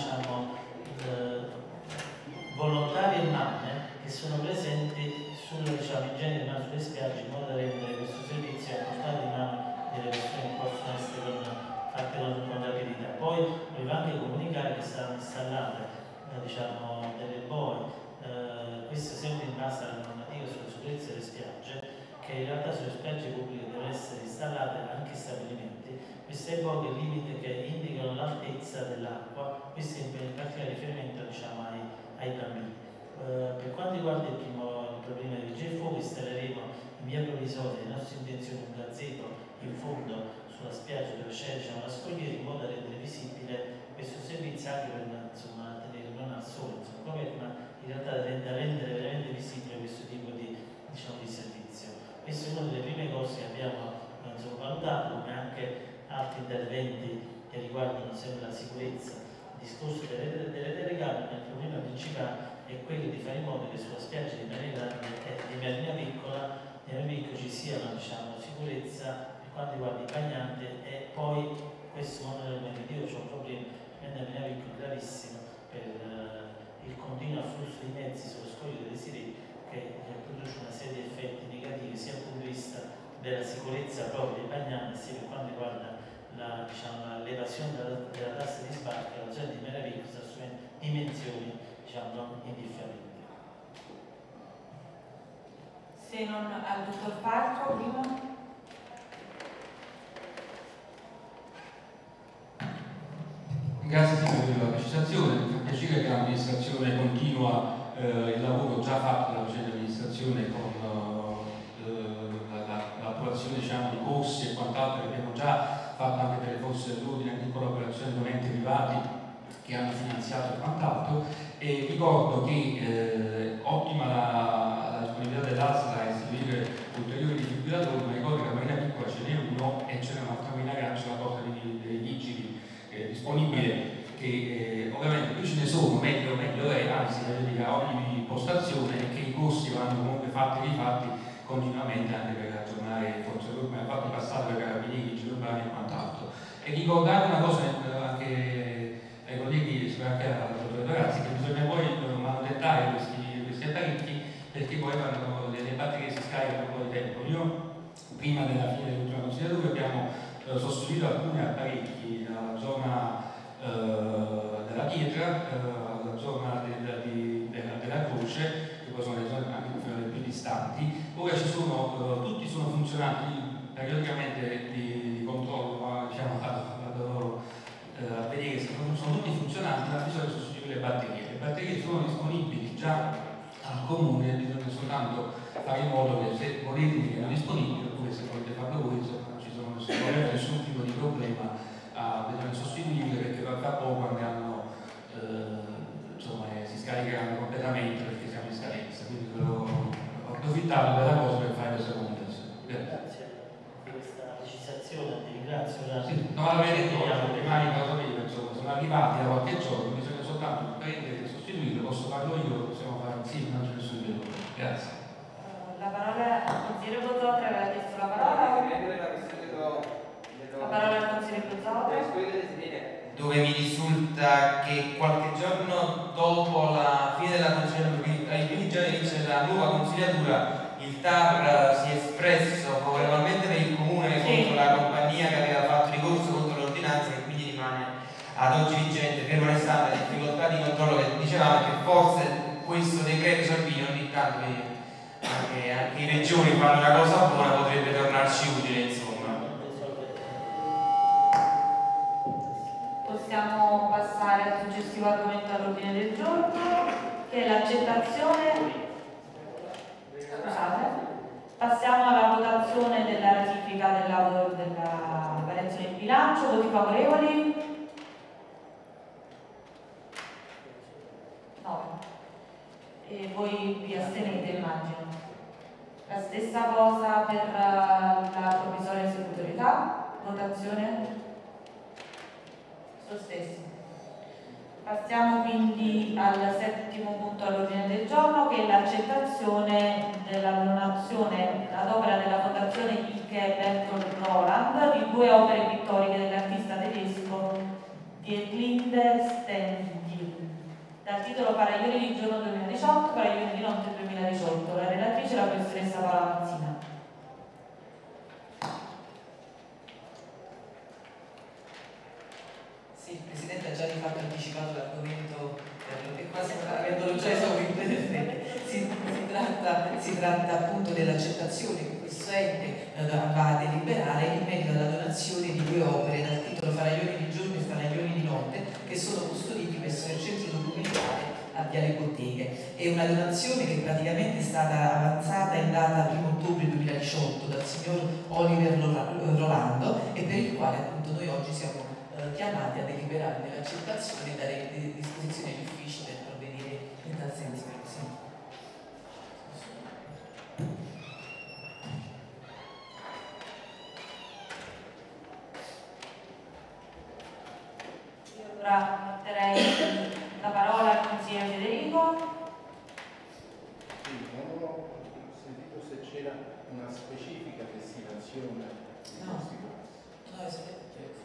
volontari e mamme che sono presenti in genere sulle le spiagge in modo da rendere questo servizio a portata di mano delle persone che possono essere fatte con rapidità. Poi volevo anche comunicare che saranno installate diciamo, delle boe, questo sempre in base alla normativa sulla sicurezza delle spiagge, che in realtà sulle spiagge pubbliche devono essere installate anche stabilimenti. Queste boe che indicano l'altezza dell'acqua, questo in particolare riferimento diciamo, ai bambini. Per quanto riguarda il problema dei vigili del fuoco, installeremo in via provvisoria le nostre intenzioni un gazebo in fondo sulla spiaggia dove c'è diciamo, la scogliera, in modo da rendere visibile questo servizio anche per insomma, tenere non al sole, insomma, ma in realtà da rendere veramente visibile questo tipo di, diciamo, di servizio. Questa è una delle prime cose che abbiamo valutato, come anche altri interventi che riguardano sempre la sicurezza. Il discorso delle telecamere, ma il problema principale è quello di fare in modo che sulla spiaggia di Marina Piccola ci sia una diciamo, sicurezza per quanto riguarda i bagnanti, e poi questo momento io ho un problema Marina Piccola gravissimo per il continuo afflusso di mezzi sullo scoglio delle Sirene, che produce una serie di effetti negativi sia dal punto di vista della sicurezza proprio dei bagnanti, sia per quanto riguarda l'evasione della tassa di sbarco. La zona di Marina Piccola sta assumendo dimensioni diciamo non indifferenti. Se non al dottor Falco prima. Grazie sempre per la precisazione, mi fa piacere che l'amministrazione continua il lavoro già fatto dalla precedente amministrazione con l'approvazione diciamo, di corsi e quant'altro che abbiamo già fatto anche per le forze dell'ordine, anche in collaborazione con enti privati che hanno finanziato e quant'altro. E ricordo che ottima la disponibilità dell'ASL a istituire ulteriori defibrillatori, ma ricordo che a Marina Piccola ce n'è uno e ce n'è un'altra Marina Grande sulla porta dei vigili disponibile, che ovviamente più ce ne sono meglio è, anzi a ogni postazione, e che i corsi vanno comunque fatti e rifatti continuamente anche per aggiornare le forze dell'ordine, fatti passare per carabinieri, vigili urbani e quant'altro. E ricordare una cosa anche ai colleghi, anche alla dottoressa Ragazzi, che bisogna poi manutenere questi apparecchi, perché poi quando le batterie si scaricano un po' di tempo. Io prima della fine dell'ultima consigliatura abbiamo sostituito alcuni apparecchi nella zona della pietra, alla zona della croce, che poi sono le zone anche più distanti. Ora tutti sono funzionanti, periodicamente di controllo, diciamo, vado a vedere se sono tutti funzionanti, ma bisogna sostituire le batterie. Le batterie sono disponibili già al comune, bisogna soltanto fare in modo che se volete siano disponibili, oppure se volete farlo voi, insomma, non ci sono nessun tipo di problema, bisogna sostituirle, perché fra poco andranno, insomma, si scaricheranno completamente perché siamo in scadenza, quindi ho approfittato della cosa per fare questa comunicazione. Grazie di questa precisazione, ti ringrazio. Sì, non l'avevo detto, le mani insomma, sono arrivati da qualche giorno, bisogna soltanto prendere e sostituirlo, posso farlo io, lo possiamo fare insieme, non c'è nessun problema. Grazie. La parola al consigliere Bozzotra, aveva chiesto la parola. La parola al consigliere Bozzotra. Dove mi risulta che qualche giorno dopo la fine della consigliatura, quindi ai primi giorni inizio della nuova consigliatura, il TAR si è espresso favorevolmente per il comune contro la compagnia che aveva fatto ricorso contro l'ordinanza, che quindi rimane ad oggi vigente, fermo restando la difficoltà di controllo che dicevamo, che forse questo decreto Salvini ogni tanto anche i regioni fanno una cosa buona, potrebbe tornarci utile, insomma. Possiamo passare al successivo argomento all'ordine del giorno, che è l'accettazione. Scusate. Passiamo alla votazione della ratifica della variazione di bilancio. Voti favorevoli? 9. E voi vi astenete, immagino. La stessa cosa per la provvisoria esecutorietà. Votazione? Lo stesso. Passiamo quindi al settimo punto all'ordine del giorno, che è l'accettazione della donazione ad opera della Fondazione Ike Bertolt Roland di 2 opere pittoriche dell'artista tedesco Dietlinde Stendhal, dal titolo Paraglioni di giorno 2018, Paraglioni di notte 2018. La relatrice è la professoressa Paola Mazzina. seconda si tratta appunto dell'accettazione che questo ente va a deliberare in merito alla donazione di 2 opere dal titolo Faraglioni di giorno e Faraglioni di notte, che sono custoditi presso il centro documentale a Viale Botteghe. È una donazione che praticamente è stata avanzata in data 1 ottobre 2018 dal signor Oliver Rolando e per il quale appunto noi oggi siamo chiamati a deliberare dell'accettazione e dare disposizioni agli uffici per provvedere in tal senso. Sì. Io ora metterei la parola al consigliere Federico. Sì, non ho sentito se c'era una specifica destinazione di questi casi. No, esattamente.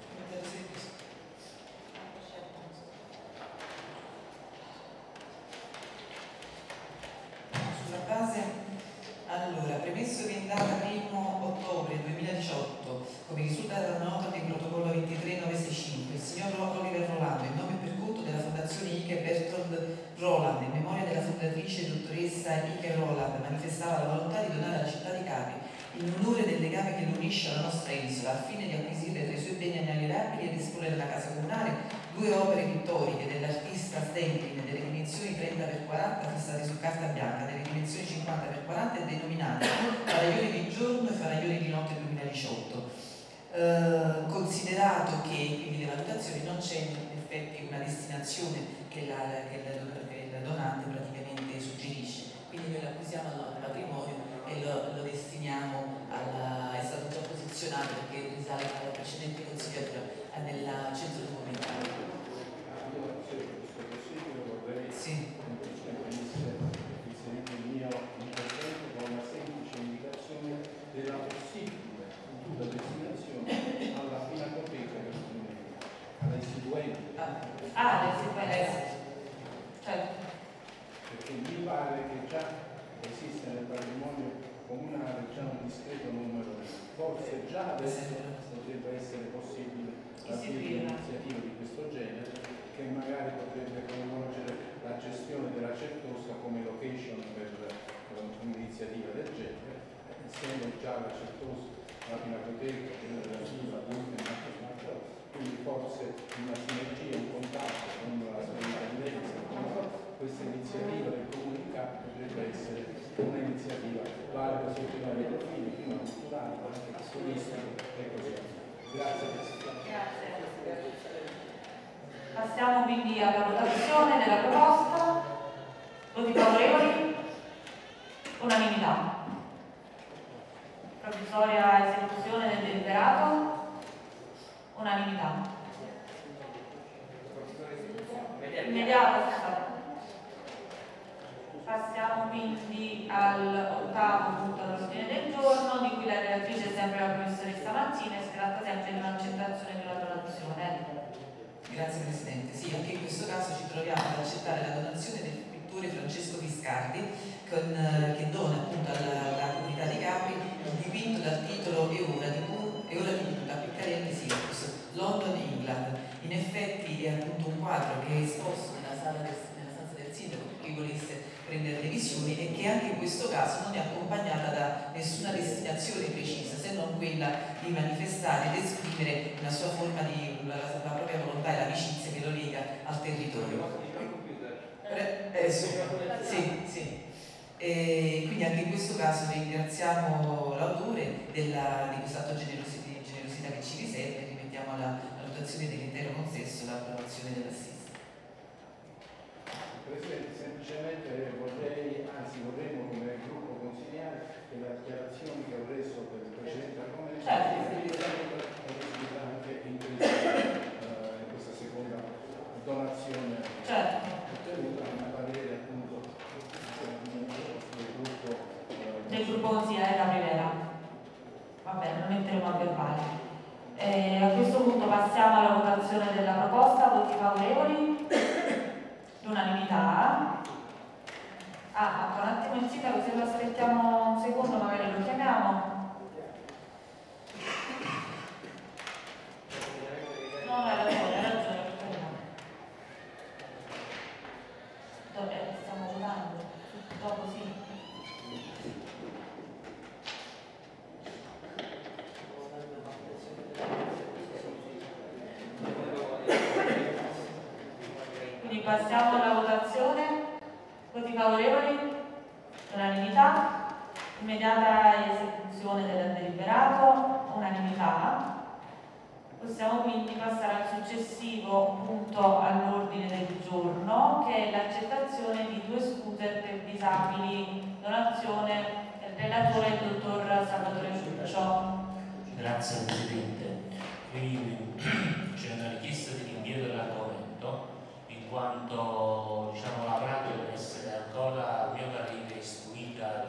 Sulla base, allora, premesso che in data 1 ottobre 2018, come risulta dalla nota del protocollo 23965, il signor Oliver Rolando, in nome per conto della Fondazione Ike Bertold Roland, in memoria della fondatrice dottoressa Ike Roland, manifestava la volontà di donare alla città di Capri in onore del legame che lo unisce alla nostra isola, al fine di acquisire tra i suoi beni inalienabili e disporre nella casa comunale 2 opere pittoriche dell'artista Stemplin delle dimensioni 30x40 fissate su carta bianca, delle dimensioni 50x40 e denominate Faraglioni di giorno e Faraglioni di notte 2018. Considerato che quindi nella dotazione non c'è in effetti una destinazione che il donante praticamente suggerisce, quindi noi l'acquisiamo al patrimonio e lo destiniamo è stato già posizionato perché risale alla precedente consigliatura nel centro documentale. Sì. Inserire il mio intervento con una semplice indicazione della possibile futura destinazione alla pinacoteca gastronomica, alla istituente. L'istituente. Certo. Perché mi pare che già esiste nel patrimonio comunale già un discreto numero, forse già adesso potrebbe essere possibile un'iniziativa di questo genere che magari potrebbe coinvolgere la gestione della Certosa come location per un'iniziativa del genere, insieme già alla Certosa, la Pinacoteca, la Viva, quindi forse una sinergia, un contatto con la sovrintendenza, questa iniziativa del Comune di Capri potrebbe essere un'iniziativa valida sotto i vari profili, prima culturale, anche turistico e così via. Grazie Presidente. Grazie. Passiamo quindi alla votazione della proposta. Voti favorevoli? Unanimità. Provvisoria esecuzione del deliberato? Unanimità. Immediata, scusate. Passiamo quindi all'8° punto dell'ordine del giorno, di cui la relatrice è sempre la professoressa Mancini, si tratta sempre di un'accettazione di una donazione. Grazie Presidente. Sì, anche in questo caso ci troviamo ad accettare la donazione del pittore Francesco Viscardi che dona appunto alla comunità di Capri il dipinto dal titolo E ora di punta Piccarelli Circus, London, England. In effetti è appunto un quadro che è esposto nella stanza del sindaco per chi volesse prendere le visioni e che anche in questo caso non è accompagnata da nessuna destinazione precisa, se non quella di manifestare ed esprimere una sua forma di la propria volontà e l'amicizia che lo lega al territorio. Sì. E quindi anche in questo caso ringraziamo l'autore di quest'atto generosità che ci riserva e rimettiamo alla valutazione dell'intero consesso l'approvazione dell'assist. Presidente, semplicemente vorremmo come gruppo consigliare che le dichiarazioni che ho reso per il precedente argomento anche in questa seconda donazione ottenuta a parere appunto del gruppo consigliare da Rivera. Va bene, lo metteremo a verbale. A questo punto passiamo alla votazione della proposta. Voti favorevoli? L'unanimità. Un attimo in cita, così lo aspettiamo un secondo, magari lo chiamiamo. No, hai ragione. Dove stiamo votando? Dopo sì. passiamo alla votazione. Voti favorevoli? Unanimità. Immediata esecuzione del deliberato? Unanimità. Possiamo quindi passare al successivo punto all'ordine del giorno, che è l'accettazione di 2 scooter per disabili, donazione del relatore il dottor Salvatore Ciuccio. Grazie Presidente. Qui c'è una richiesta di rinvio dell'argomento, in quanto la pratica deve essere ancora, a mio parere, istruita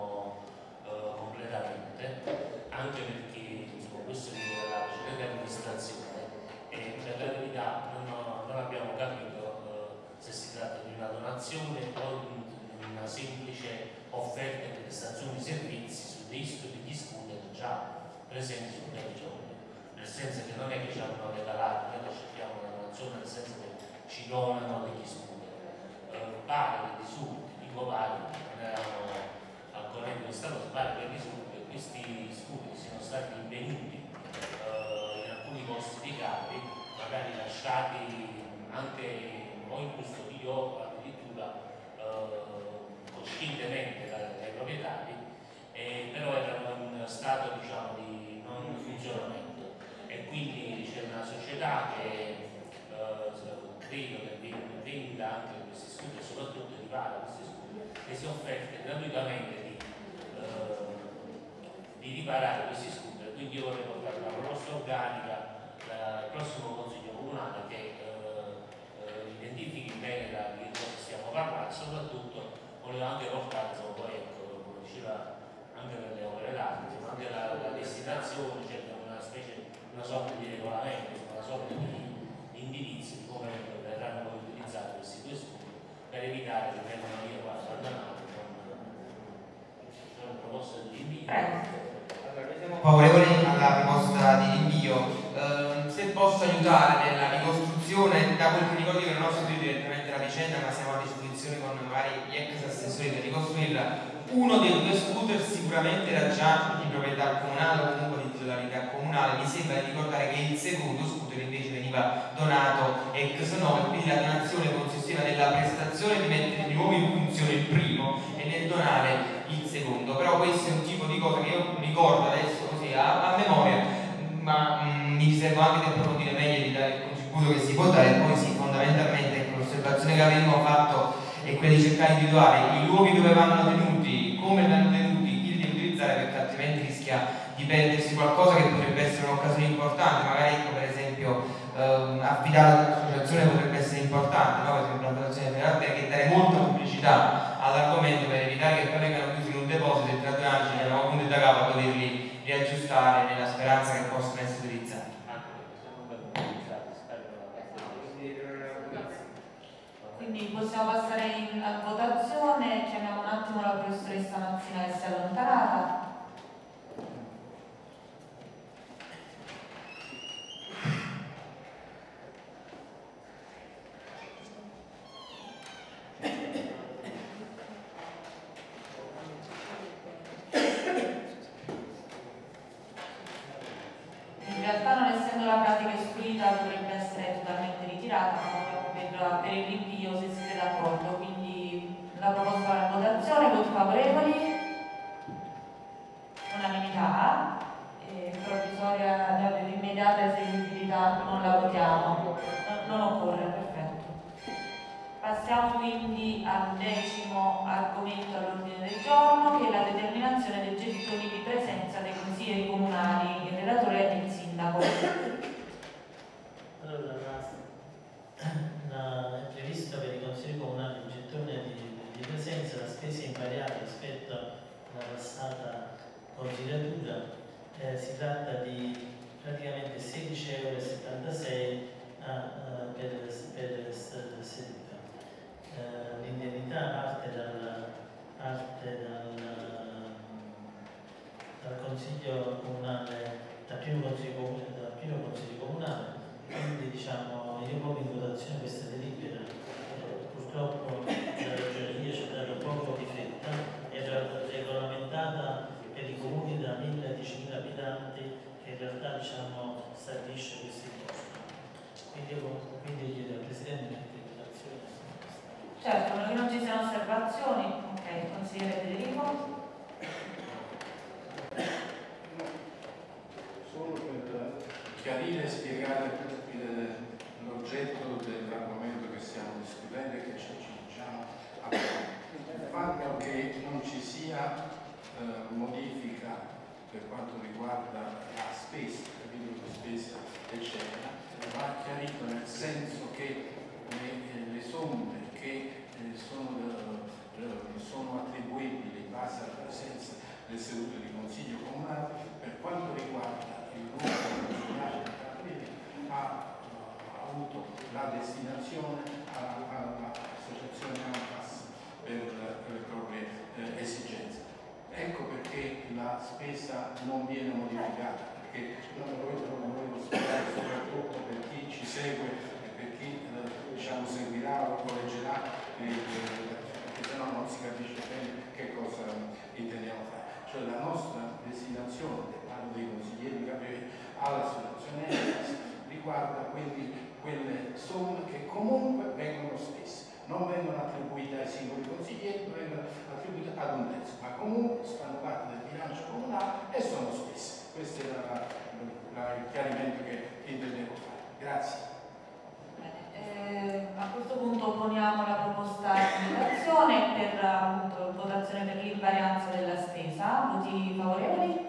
completamente, anche perché questo è della precedente amministrazione e per la verità non abbiamo capito se si tratta di una donazione o di una semplice offerta di prestazione di servizi su degli scooter già presenti sul territorio, nel senso che non è che ci hanno regalato, noi cerchiamo una donazione nel senso che ci donano degli scooter. Pare che dico pare, non erano al corrente di questa cosa, pare che questi scooter siano stati invenuti in alcuni posti di capi, magari lasciati anche o in custodia o addirittura coscientemente dai proprietari, però erano in stato di non funzionamento, e quindi c'è una società che credo che venda anche questi scooter, soprattutto ripara questi scooter, che si è offerta gratuitamente di riparare questi scooter. Quindi io vorrei portare una proposta organica al prossimo Consiglio Comunale che identifichi bene di cosa stiamo parlando, soprattutto volevo anche portare, poi come diceva anche per le opere d'arte, ma anche la destinazione, cioè una sorta di regolamento, una sorta di indirizzo di come verranno poi utilizzati questi 2 scooter per evitare che vengano via qua abbandonati con proposta di rinvio. Favorevoli alla proposta di rinvio. Se posso aiutare nella ricostruzione, da quel che ricordo io non ho seguito direttamente la vicenda, ma siamo a disposizione con magari gli ex assessori per ricostruirla. Uno dei 2 scooter sicuramente era già di proprietà comunale o comunque di titolarità comunale. Mi sembra di ricordare che il secondo scooter invece veniva donato ex novo, quindi la donazione consisteva nella prestazione di mettere di nuovo in funzione il primo e nel donare il secondo. Però questo è un tipo di cosa che io ricordo adesso così a memoria, ma mi riservo anche di approfondire meglio e di dare il contributo che si può dare. E poi sì, fondamentalmente l'osservazione che avremmo fatto è quella di cercare di individuare i luoghi dove vanno tenuti, come vanno tenuti, chi li deve utilizzare, perché altrimenti rischia di perdersi qualcosa che potrebbe essere un'occasione importante. Magari per esempio affidare ad un'associazione potrebbe essere importante, no? Per esempio la Fondazione Federale, che dare molta pubblicità all'argomento per evitare che poi vengano chiusi in un deposito e tra 2 anni ci andiamo appunto da capo a doverli riaggiustare nella speranza che possano essere utilizzati. Quindi possiamo passare a votazione. Chiamiamo un attimo la professoressa Mazzina che si è allontanata. In realtà, non essendo la pratica escluita, dovrebbe essere totalmente ritirata, ma per il rinvio se siete d'accordo. Quindi la proposta va in votazione. Voti favorevoli? Unanimità. Provvisoria di immediata eseguibilità non la votiamo, non occorre, perfetto. Passiamo quindi al 10° argomento all'ordine del giorno, che è la determinazione dei gettoni di presenza dei consiglieri comunali. Il relatore è il sindaco. Allora, è previsto per i consigli comunali il gettone di presenza da spese invariate rispetto alla passata consigliatura. Si tratta di praticamente 16,76 € per seduta. L'indennità parte dal consiglio comunale, dal primo consiglio comunale, quindi diciamo io pongo in votazione questa delibera. Purtroppo la Ragioneria ci ha dato poco di fretta, è regolamentata per i comuni da 1000-10.000 abitanti, che in realtà stabilisce questi costi. Quindi chiedo al Presidente di mettere in votazione chiarire e spiegare l'oggetto dell'argomento che stiamo discutendo e che ci accingiamo a fare. Il fatto che non ci sia modifica per quanto riguarda la spesa, capitolo di spesa eccetera, va chiarito nel senso che le somme che sono attribuibili in base alla presenza del seduto di consiglio comunale per quanto riguarda il numero consigliare di Calabria ha avuto la destinazione all'associazione ANFAS per le proprie esigenze. Ecco perché la spesa non viene modificata, perché non volevo spiegare soprattutto per chi ci segue e per chi diciamo, seguirà o leggerà, perché se no non si capisce bene che cosa intendiamo fare. Cioè la nostra destinazione, parlo dei consiglieri all'associazione riguarda quindi quelle somme che comunque vengono spese. Non vengono attribuite ai singoli consiglieri, ma vengono attribuite ad un terzo, ma comunque fanno parte del bilancio comunale e sono spese. Questo era il chiarimento che intendevo fare. Grazie. A questo punto poniamo la proposta di votazione per appunto, votazione per l'invarianza della spesa. Voti favorevoli?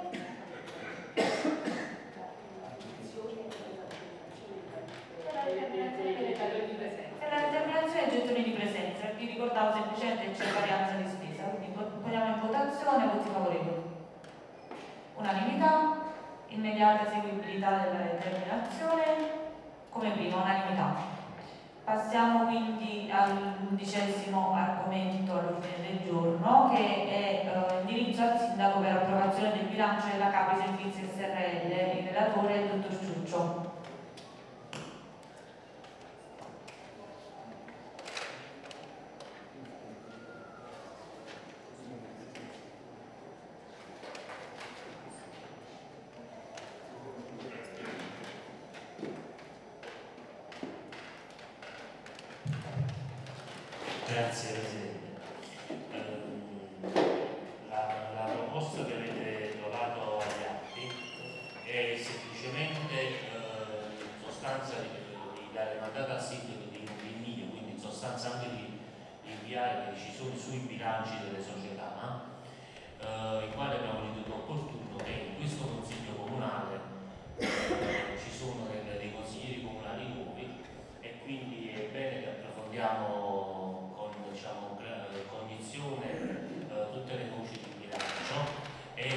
Per la determinazione dei gettoni di presenza, vi ricordavo semplicemente che c'è varianza di spesa, quindi poniamo in votazione, voti favorevoli. Unanimità, immediata eseguibilità della determinazione, come prima, unanimità. Passiamo quindi all'11° argomento all'ordine del giorno, che è indirizzo al sindaco per approvazione del bilancio della Capi Servizi SRL. Il relatore è il dottor Ciuccio. Grazie Presidente. La proposta che avete trovato agli atti è semplicemente in sostanza di dare mandato al sindaco di rinvio, quindi in sostanza anche di inviare le decisioni sui bilanci delle società, in quale abbiamo ritenuto opportuno che in questo Consiglio Comunale ci sono dei consiglieri comunali nuovi e quindi è bene che approfondiamo diciamo, cognizione tutte le voci di bilancio e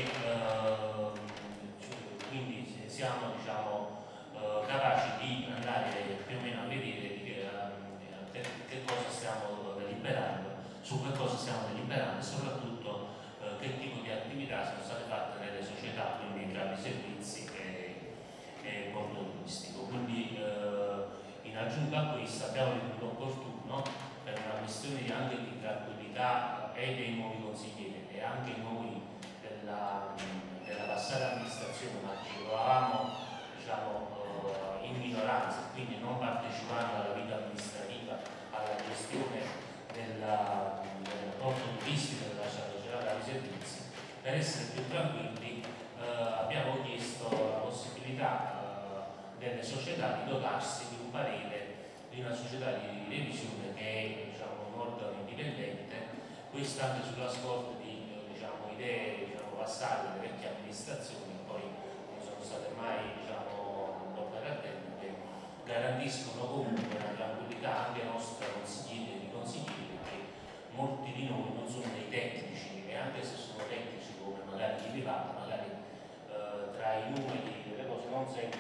quindi siamo diciamo, capaci di andare più o meno a vedere che cosa stiamo deliberando, su che cosa stiamo deliberando e soprattutto che tipo di attività sono state fatte nelle società, quindi Capi Servizi e porto turistico. Quindi in aggiunta a questo abbiamo ritenuto opportuno per una questione anche di tranquillità e dei nuovi consiglieri e anche noi della passata amministrazione, ma ci trovavamo diciamo, in minoranza, quindi non partecipando alla vita amministrativa, alla gestione del porto turistico della società Capi Servizi, per essere più tranquilli abbiamo chiesto la possibilità delle società di dotarsi di un parere di una società di revisione che è diciamo, un organo indipendente, questo anche sulla scorta di diciamo, idee diciamo, passate delle vecchie amministrazioni, poi non sono state mai diciamo, portate a termine, che garantiscono comunque la tranquillità anche nostra consiglieri e di consiglieri, perché molti di noi non sono dei tecnici e anche se sono tecnici come magari di privato, magari tra i numeri delle cose non sempre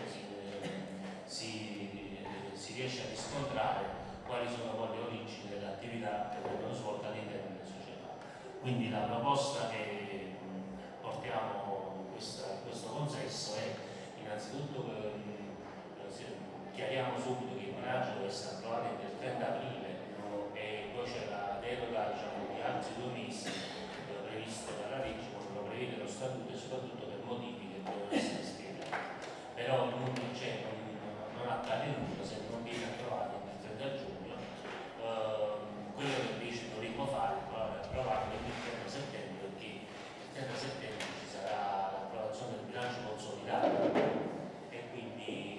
si riesce a riscontrare quali sono poi le origini delle attività che vengono svolte all'interno delle società. Quindi la proposta che portiamo in questo consesso è innanzitutto chiariamo subito che il bilancio deve essere approvato entro il 30 aprile e poi c'è la deroga diciamo, di altri 2 mesi previste dalla legge, come lo prevede lo statuto e soprattutto per modifiche che devono essere spiegate. Però non c'è, non accade nulla se non viene approvato il 30 giugno. Quello che invece dovremmo fare è approvarlo il 30 settembre, perché il 30 settembre ci sarà l'approvazione del bilancio consolidato e quindi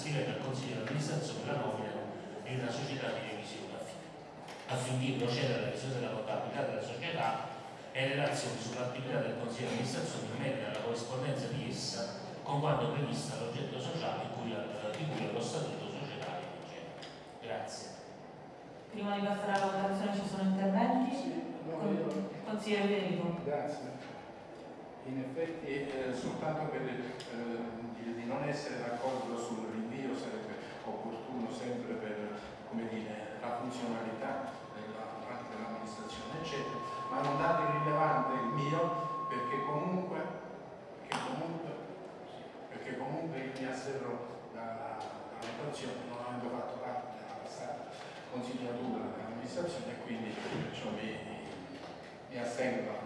consigliere del Consiglio di amministrazione la nominano in una società di revisione affinché proceda alla revisione della contabilità della società e relazioni sull'attività del Consiglio di amministrazione in merito alla corrispondenza di essa con quanto previsto all'oggetto sociale di cui lo statuto societario vigente. Grazie. Prima di passare alla votazione ci sono interventi? Consigliere Federico. Grazie. In effetti soltanto per di non essere d'accordo sul rinvio sarebbe opportuno sempre per, come dire, la funzionalità anche dell'amministrazione eccetera, ma un dato irrilevante il mio perché comunque io mi asserro dalla votazione non avendo fatto parte della passata consigliatura dell'amministrazione e quindi perciò mi astengo dalla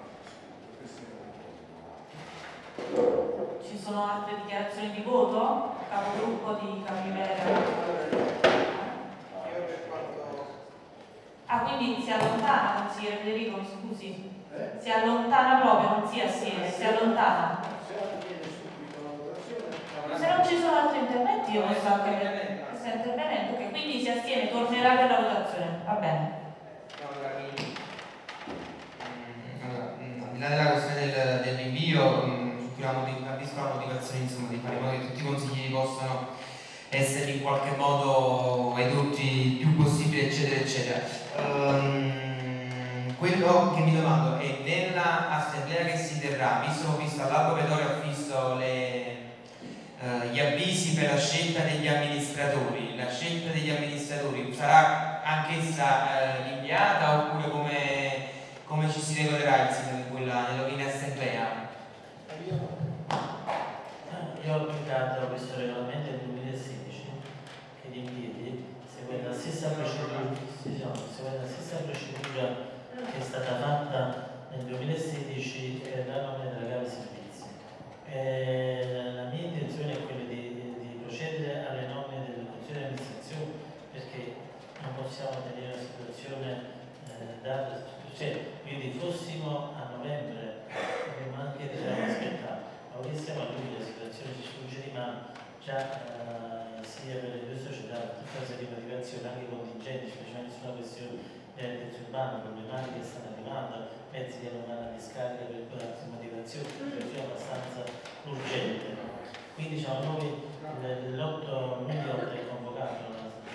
votazione. Ci sono altre dichiarazioni di voto? Capogruppo di Capivera. Ah, quindi si allontana, consigliere Federico, mi scusi? Si allontana proprio, non si assieme, si allontana. Se non ci sono altri interventi io posso anche sta intervenendo, che quindi si astiene, tornerà per la votazione, va bene. Al di là della questione del rinvio, su cui capisco la motivazione insomma, di fare in modo che tutti i consiglieri possano essere in qualche modo edotti il più possibile eccetera eccetera. Quello che mi domando è nella assemblea che si terrà, visto all'albo Pretorio ho visto gli avvisi per la scelta degli amministratori, la scelta degli amministratori sarà anch'essa rinviata oppure come ci si regolerà il sindaco in assemblea? Io ho applicato questo regolamento del 2016 che di piedi, seguendo la stessa procedura che è stata fatta nel 2016 per la nomina della gara di servizi. La mia intenzione è quella di procedere alle nomine del Consiglio di amministrazione perché non possiamo tenere una situazione quindi fossimo a novembre abbiamo anche aspettato, ma ora siamo a luglio la situazione ci sfugge di mano già sia per le due società per tutta una serie di motivazioni anche contingenti, specialmente sulla questione dell'edilizia urbana, problematiche che stanno arrivando, mezzi che non vanno a discarica per altre motivazioni, situazione abbastanza urgente. Quindi diciamo noi l'8 luglio è convocato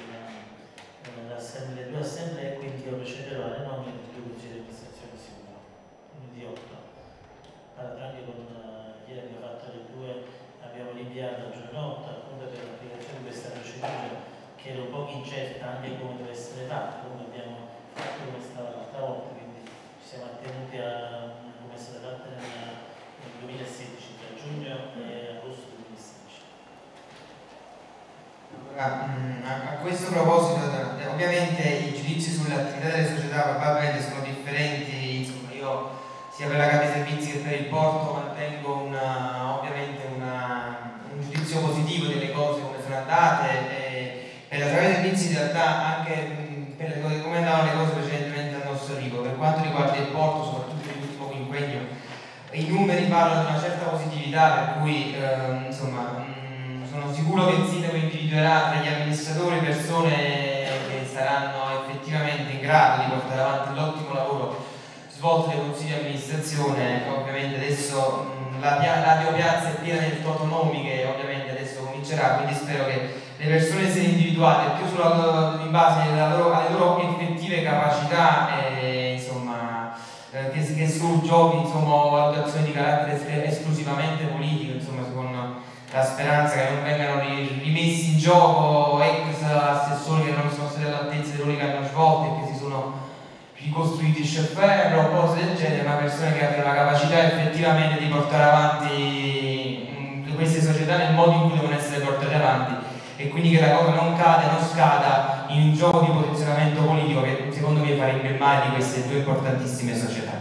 le due assemblee, quindi io procederò alle nomine dei due consigli di amministrazione sicuro, lunedì 8. Allora, anche con ieri abbiamo fatto le due, abbiamo rinviato al giorno 8 appunto per l'applicazione di questa procedura che era un po' incerta anche come deve essere fatta, come abbiamo fatto come stava l'altra volta, quindi ci siamo attenuti a come è stata fatta nel 2016, tra giugno e agosto 2016. A questo proposito, ovviamente i giudizi sull'attività delle società probabilmente sono differenti, insomma io sia per la Capi Servizi che per il porto mantengo ovviamente un giudizio positivo delle cose come sono andate e per la Capi Servizi in realtà anche per come andavano le cose precedentemente al nostro arrivo. Per quanto riguarda il porto, soprattutto nell'ultimo quinquennio, i numeri parlano di una certa positività per cui insomma sono sicuro che il sindaco individuerà tra gli amministratori persone che saranno effettivamente in grado di portare avanti l'ottimo lavoro svolto dai consigli di amministrazione. Ovviamente adesso la Piazza è piena di autonomi che ovviamente adesso comincerà, quindi spero che le persone siano individuate più in base alle loro effettive capacità e insomma che su giochi insomma valutazioni di carattere esclusivamente politico, insomma con la speranza che non vengano rimessi in gioco ex assessori che non sono stati all'altezza dei ruoli che hanno svolto e che si sono ricostruiti scelferro o cose del genere, ma persone che abbiano la capacità effettivamente di portare avanti queste società nel modo in cui devono essere portate avanti e quindi che la cosa non scada in un gioco di posizionamento politico che secondo me farebbe male di queste due importantissime società.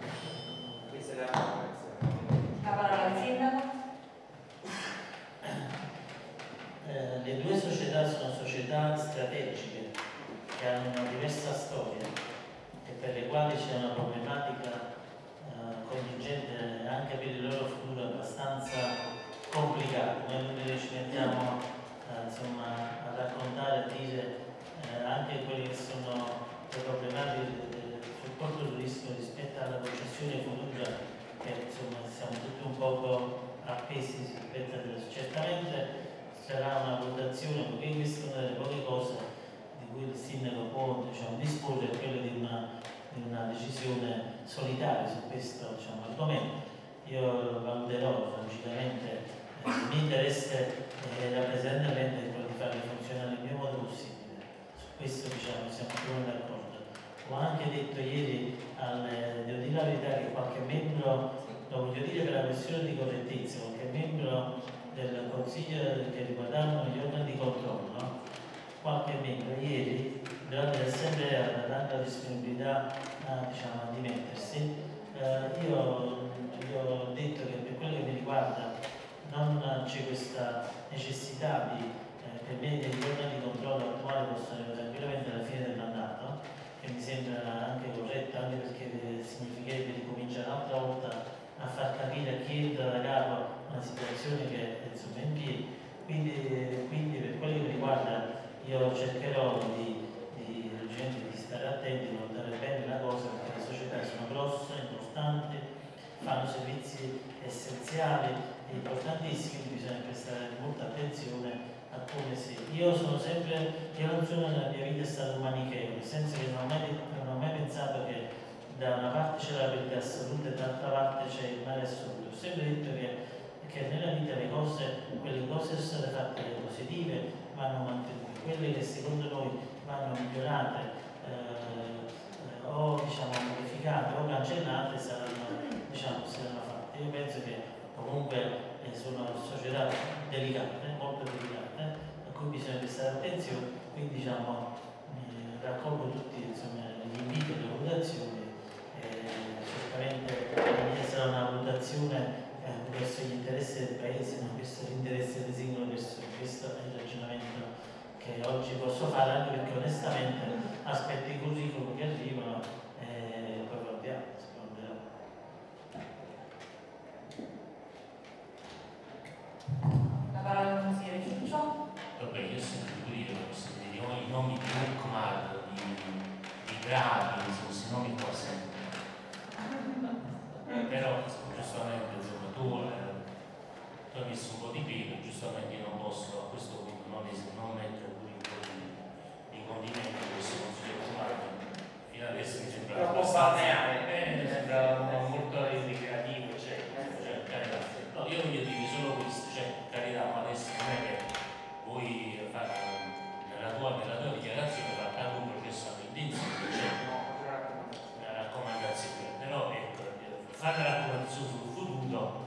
La parola al sindaco. Le due società sono società strategiche che hanno una diversa storia e per le quali c'è una problematica contingente anche per il loro futuro abbastanza complicato. Noi ci mettiamo insomma, a raccontare, a dire anche quelle che sono le problematiche del supporto turistico rispetto alla concessione futura, che insomma siamo tutti un poco appesi rispetto a questo. Certamente sarà una valutazione, perché questa è una delle poche cose di cui il sindaco può, diciamo, disporre, è quella di una decisione solitaria su questo, diciamo, argomento. Io valuterò logicamente il mio interesse rappresentativamente è quello di farli funzionare nel mio modo possibile. Su questo, diciamo, siamo tutti d'accordo. Ho anche detto ieri, devo dire la verità, che qualche membro, lo voglio dire per la questione di correttezza, qualche membro del Consiglio che riguardavano gli organi di controllo, no? Qualche membro ieri, durante l'assemblea, dando la disponibilità diciamo, a dimettersi, io ho detto che per quello che mi riguarda non c'è questa necessità per me che gli organi di controllo attuali possano arrivare tranquillamente alla fine del mandato, che mi sembra anche corretto, anche perché significherebbe ricominciare un'altra volta a far capire a chi entra da capo una situazione che è insomma in piedi. Quindi per quello che mi riguarda io cercherò di stare attenti, di valutare bene la cosa, perché le società sono grosse, importanti, fanno servizi essenziali e importantissimi, quindi bisogna prestare molta attenzione a come si. Io non sono nella mia vita stato un manicheo, nel senso che non ho mai pensato che da una parte c'è la verità assoluta e dall'altra parte c'è il male assoluto. Ho sempre detto che nella vita quelle cose sono state fatte, le positive vanno mantenute, quelle che secondo noi vanno migliorate o diciamo modificate o cancellate saranno fatte. Io penso che comunque sono società delicate, molto delicate, a cui bisogna prestare attenzione, quindi diciamo raccolgo tutti insomma, gli inviti e le valutazioni. Certamente la mia sarà una valutazione verso gli interessi del Paese, non verso l'interesse delle singole persone. Questo è il ragionamento che oggi posso fare, anche perché onestamente aspetto i curriculum che arrivano e poi valutiamo. La parola al consigliere Ciuccio. Vabbè, io ho sentito dire i nomi di Urcomar, di Draghi, questi nomi qua sempre. Però giustamente insomma, tu hai messo un po' di peso, giustamente io non posso a questo punto non mettere pure un po' di condimento in questo consiglio comunale. Fino adesso mi sembra abbastanza mi sembra molto ricreativo, carità. No, io voglio dire solo questo, carità, ma adesso non è che voi nella tua dichiarazione fate anche un processo all'indirizzo, una raccomandazione, però ecco, fare la raccomandazione sul futuro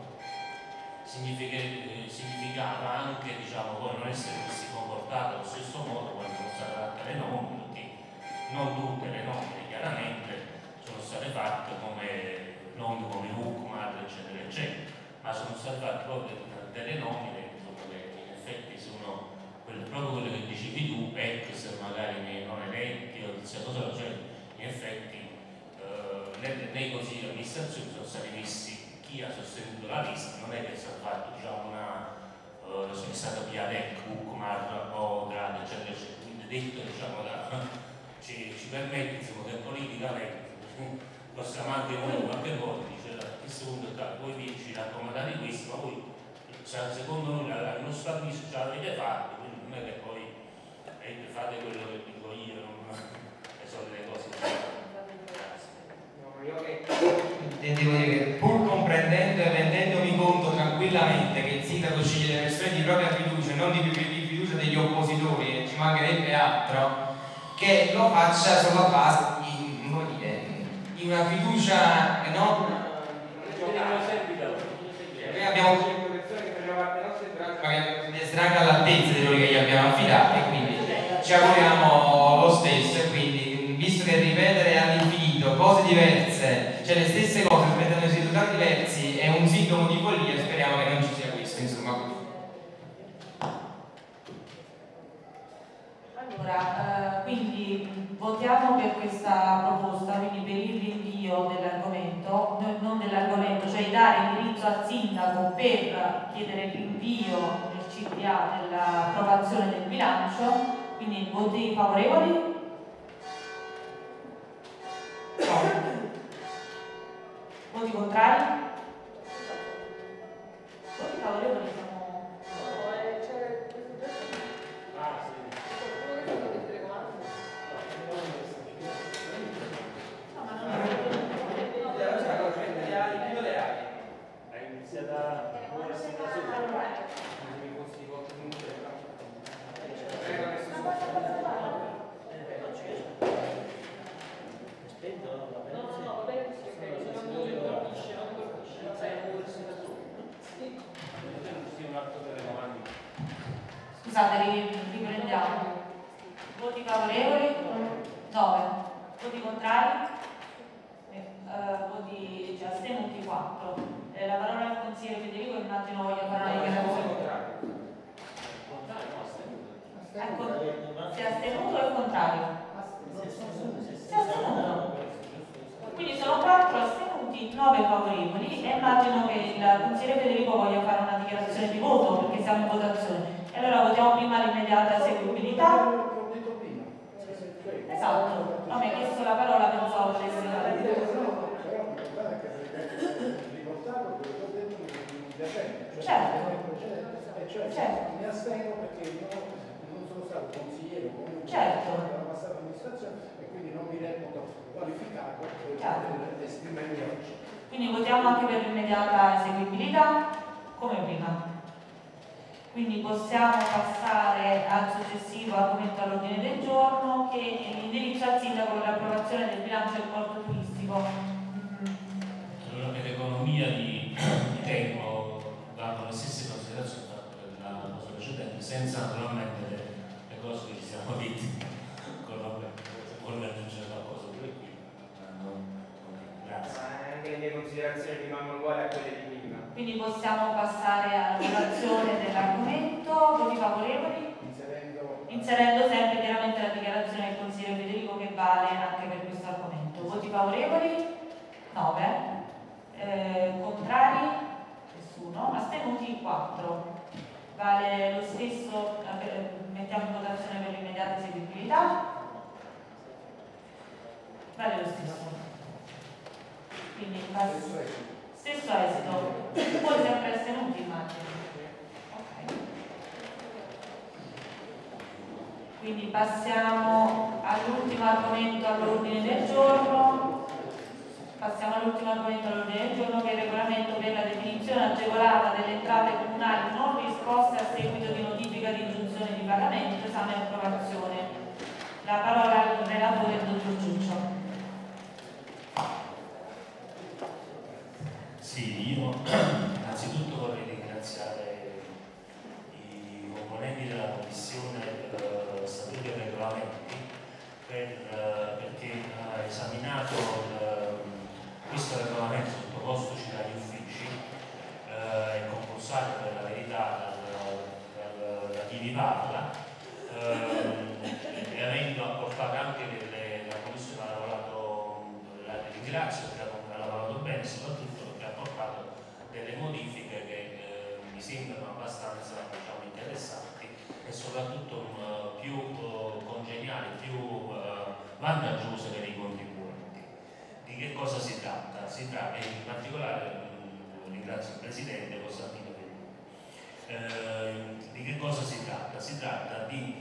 significava anche diciamo, poi non essere messi comportati allo stesso modo quando sono state fatte le nomine, perché non tutte le nomine chiaramente sono state fatte non come Urcomar eccetera eccetera, ma sono state fatte proprio delle nomine che in effetti sono proprio quello che dicevi tu, se magari non eletti o questa cosa, in effetti nei consigli di amministrazione sono stati messi chi ha sostenuto la lista, non è che è stato fatto diciamo è stato via Urcomar o Draghi eccetera eccetera, quindi detto diciamo ci permette insomma che politicamente possiamo anche noi qualche volta dice secondo te voi vi ci raccomandate questo, ma voi secondo noi il nostro avviso ce l'avete fatto, quindi non è che poi fate quello che dico io, non sono le cose devo dire che pur comprendendo e rendendomi conto tranquillamente che il sindaco sceglie le persone di propria fiducia e non di fiducia degli oppositori, e ci mancherebbe altro, che lo faccia sulla base di una fiducia che non noi abbiamo di essere anche all'altezza di quello che gli abbiamo affidato, e quindi ci auguriamo lo stesso. E quindi visto che ripetere all'infinito cose diverse, cioè le stesse cose aspettando risultati diversi, è un sintomo di follia, speriamo che non ci sia questo, insomma. Allora, quindi votiamo per questa proposta, quindi per il rinvio dell'argomento, non dell'argomento, cioè dare indirizzo al sindaco per chiedere il rinvio nel CDA dell'approvazione del bilancio, quindi voti favorevoli? No. Voti contrari? Voti favorevoli sono... Scusate, riprendiamo. Voti favorevoli? 9. Voti contrari? Voti astenuti 4. La parola al consigliere Federico, immagino voglia fare una dichiarazione. Ecco, si è astenuto o è contrario? Si è astenuto. Quindi sono 4 astenuti, 9 favorevoli e immagino che il consigliere Federico voglia fare una dichiarazione di voto perché siamo in votazione. E allora votiamo prima l'immediata eseguibilità. Esatto, no, mi ha chiesto la parola, pensavo volesse certo. Mi astengo perché non sono stato consigliere della passata amministrazione e quindi non mi reputo qualificato per esprimermi oggi. Quindi votiamo anche per l'immediata eseguibilità come prima. Quindi possiamo passare al successivo argomento all'ordine del giorno, che è l'indirizzo al sindaco per l'approvazione del bilancio del porto turistico. Allora, per economia di tempo vanno le stesse considerazioni fatte per la cosa precedente, senza naturalmente le cose che ci siamo detti con Roberto. Se vuole aggiungere qualcosa pure qui. Grazie. Anche le mie considerazioni rimangono uguali a quelle di prima. Quindi possiamo passare alla votazione dell'argomento. Voti favorevoli? Inserendo sempre chiaramente la dichiarazione del consigliere Federico che vale anche per questo argomento. Voti favorevoli? 9. Contrari? Nessuno. Astenuti? 4. Vale lo stesso, mettiamo in votazione per l'immediata eseguibilità. Vale lo stesso. Quindi stesso esito. Poi sempre astenuti, immagino. Ok. Quindi passiamo all'ultimo argomento all'ordine del giorno. Che è il regolamento per la definizione agevolata delle entrate comunali non risposte a seguito di notifica di ingiunzione di pagamento, esame e approvazione. La parola al relatore, dottor Giuccio. Sì, io innanzitutto vorrei ringraziare i componenti della Commissione Statuti e Regolamenti perché ha esaminato questo regolamento sottopostoci dagli uffici e compulsato per la verità da chi vi parla e avendo apportato anche la Commissione ha lavorato, la ringrazio perché ha lavorato bene, soprattutto perché ha apportato delle modifiche che mi sembrano abbastanza interessanti e soprattutto più congeniali, più vantaggiose per i contribuenti. Di che cosa si tratta? Si tratta, in particolare ringrazio il Presidente Costantino Federico. Di che cosa si tratta? Si tratta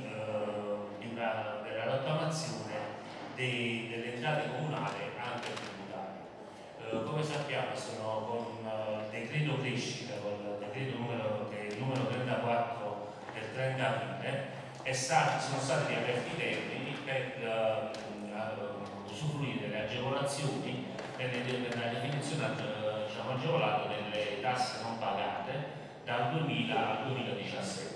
della rottamazione delle entrate comunali anche tributarie. Come sappiamo sono con decreto crescita, con il decreto numero 34 del 30 aprile, sono stati riaperti i termini per usufruire delle agevolazioni per la definizione agevolata delle tasse non pagate dal 2000 al 2017.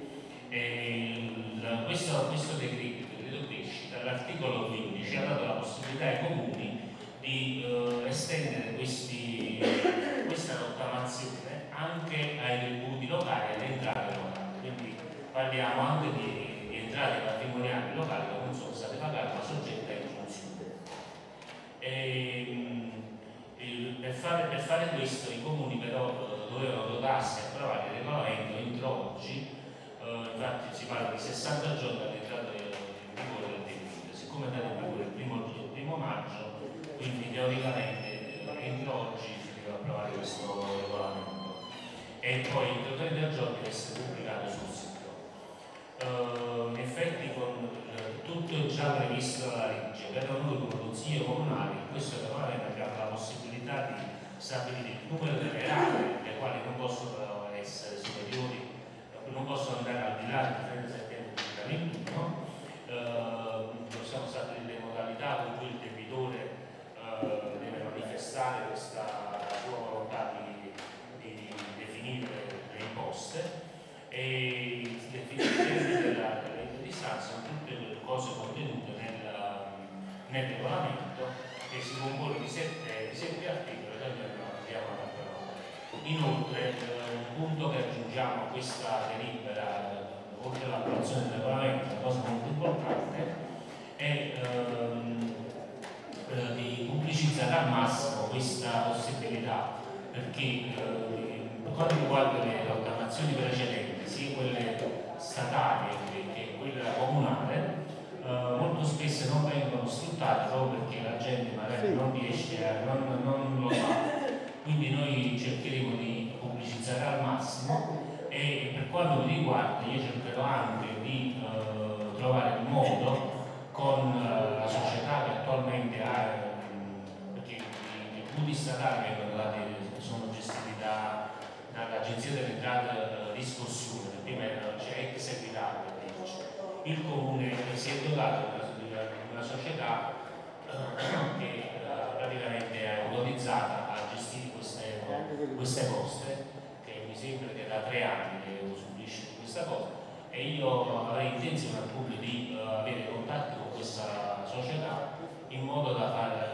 Questo decreto crescita, all'articolo 15 ha dato la possibilità ai comuni di estendere questa rottamazione anche ai tributi locali e alle entrate locali. Quindi parliamo anche di entrate patrimoniali locali che non sono state pagate ma soggette a ingiunzione. Per fare questo i comuni però dovevano dotarsi e approvare il regolamento entro oggi parla di 60 giorni dall'entrata in vigore del decreto. Siccome è andato in vigore il primo maggio, quindi teoricamente entro oggi si deve approvare questo regolamento e poi entro 30 giorni deve essere pubblicato sul sito. In effetti tutto è già previsto dalla legge, però noi come consiglio comunale in questo regolamento abbiamo la possibilità di stabilire il numero delle aree, le quali non possono essere superiori, non possono andare al di là del 30 settembre 2021, possiamo stabilire le modalità con cui il debitore deve manifestare questa sua volontà di definire le imposte e definire i tempi della distanza, sono tutte le cose contenute nel regolamento che si compone di 7 articoli che andiamo a approvare. Inoltre un punto che aggiungiamo a questa delibera, oltre all'approvazione del regolamento, una cosa molto importante è di pubblicizzare al massimo questa possibilità, perché per quanto riguarda le rottamazioni precedenti, sia quelle statali che quella comunale, molto spesso non vengono sfruttate proprio perché la gente magari non riesce non lo sa. Quindi noi cercheremo di pubblicizzare al massimo e per quanto mi riguarda io cercherò anche di trovare il modo con la società che attualmente ha, perché i tributi statali vengono dati, sono gestiti dall'Agenzia delle Entrate riscossione, prima c'è ex equità per dirci. Il comune si è dotato di una società che praticamente è autorizzata a gestire queste poste, che mi sembra che da 3 anni che subisce questa cosa, e io avrei intenzione appunto di avere contatti con questa società in modo da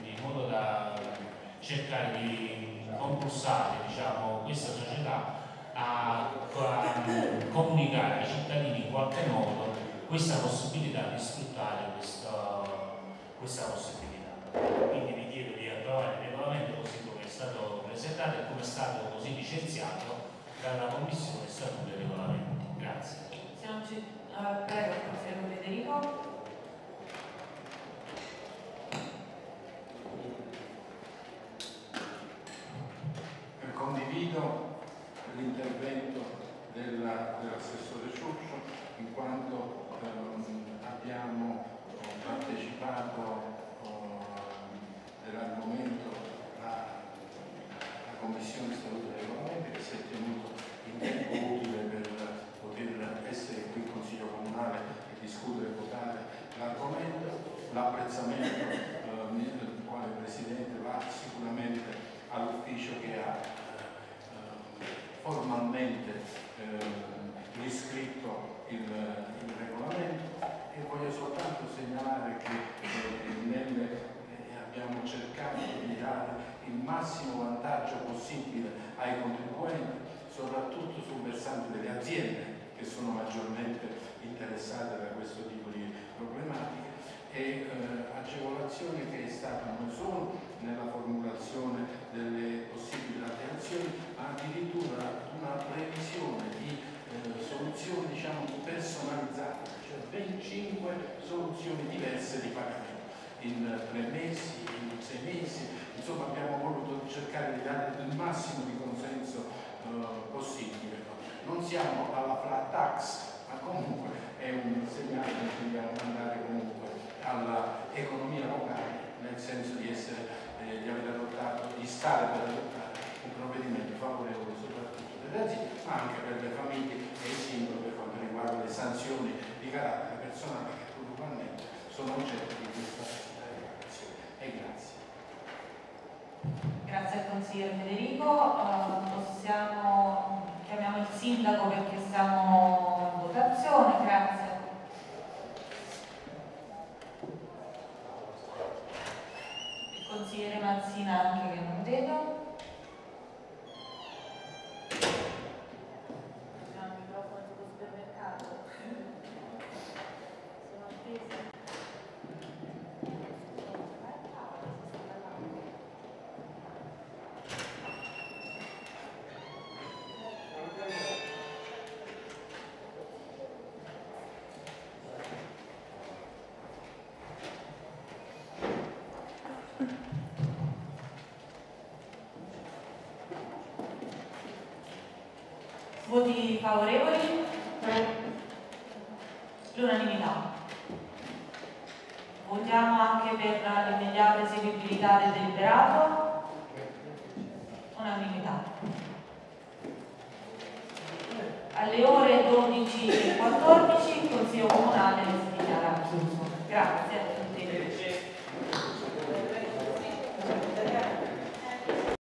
cercare di compulsare, diciamo, questa società a comunicare ai cittadini in qualche modo questa possibilità di sfruttare questa possibilità. Quindi vi chiedo di approvare il regolamento così come è stato presentato e come è stato così licenziato dalla Commissione Statuto e Regolamenti. Grazie. Se non ci... prego, consigliere Federico. Condivido l'intervento dell'assessore Ciuccio in quanto abbiamo partecipato dell'argomento alla Commissione Statuto e Regolamenti che si è tenuto in tempo utile per poter essere qui in Consiglio Comunale e discutere e votare l'argomento. L'apprezzamento quale Presidente va sicuramente all'ufficio che ha formalmente riscritto il regolamento e voglio soltanto segnalare che abbiamo cercato di dare il massimo vantaggio possibile ai contribuenti, soprattutto sul versante delle aziende che sono maggiormente interessate da questo tipo di problematiche e agevolazione che è stata non solo nella formulazione delle possibili alterazioni, ma addirittura una previsione di soluzioni, diciamo, personalizzate, cioè ben 5 soluzioni diverse di pagamento in 3 mesi, in 6 mesi, insomma abbiamo voluto cercare di dare il massimo di consenso possibile. Non siamo alla flat tax, ma comunque è un segnale che dobbiamo mandare comunque all'economia locale, nel senso di aver adottato, di stare per adottare un provvedimento favorevole soprattutto delle aziende, ma anche per le famiglie e i singoli per quanto riguarda le sanzioni di carattere personale che puntualmente sono oggetto di questa regolamentazione. E grazie. Grazie al consigliere Federico. Chiamiamo il sindaco perché siamo in votazione. Grazie. Il consigliere Mazzina anche che non vedo. Abbiamo il microfono sullo supermercato. Sono attesa. Voti favorevoli? L'unanimità. Votiamo anche per l'immediata eseguibilità del deliberato? Unanimità. Alle ore 12:14 il Consiglio Comunale si dichiara chiuso. Grazie.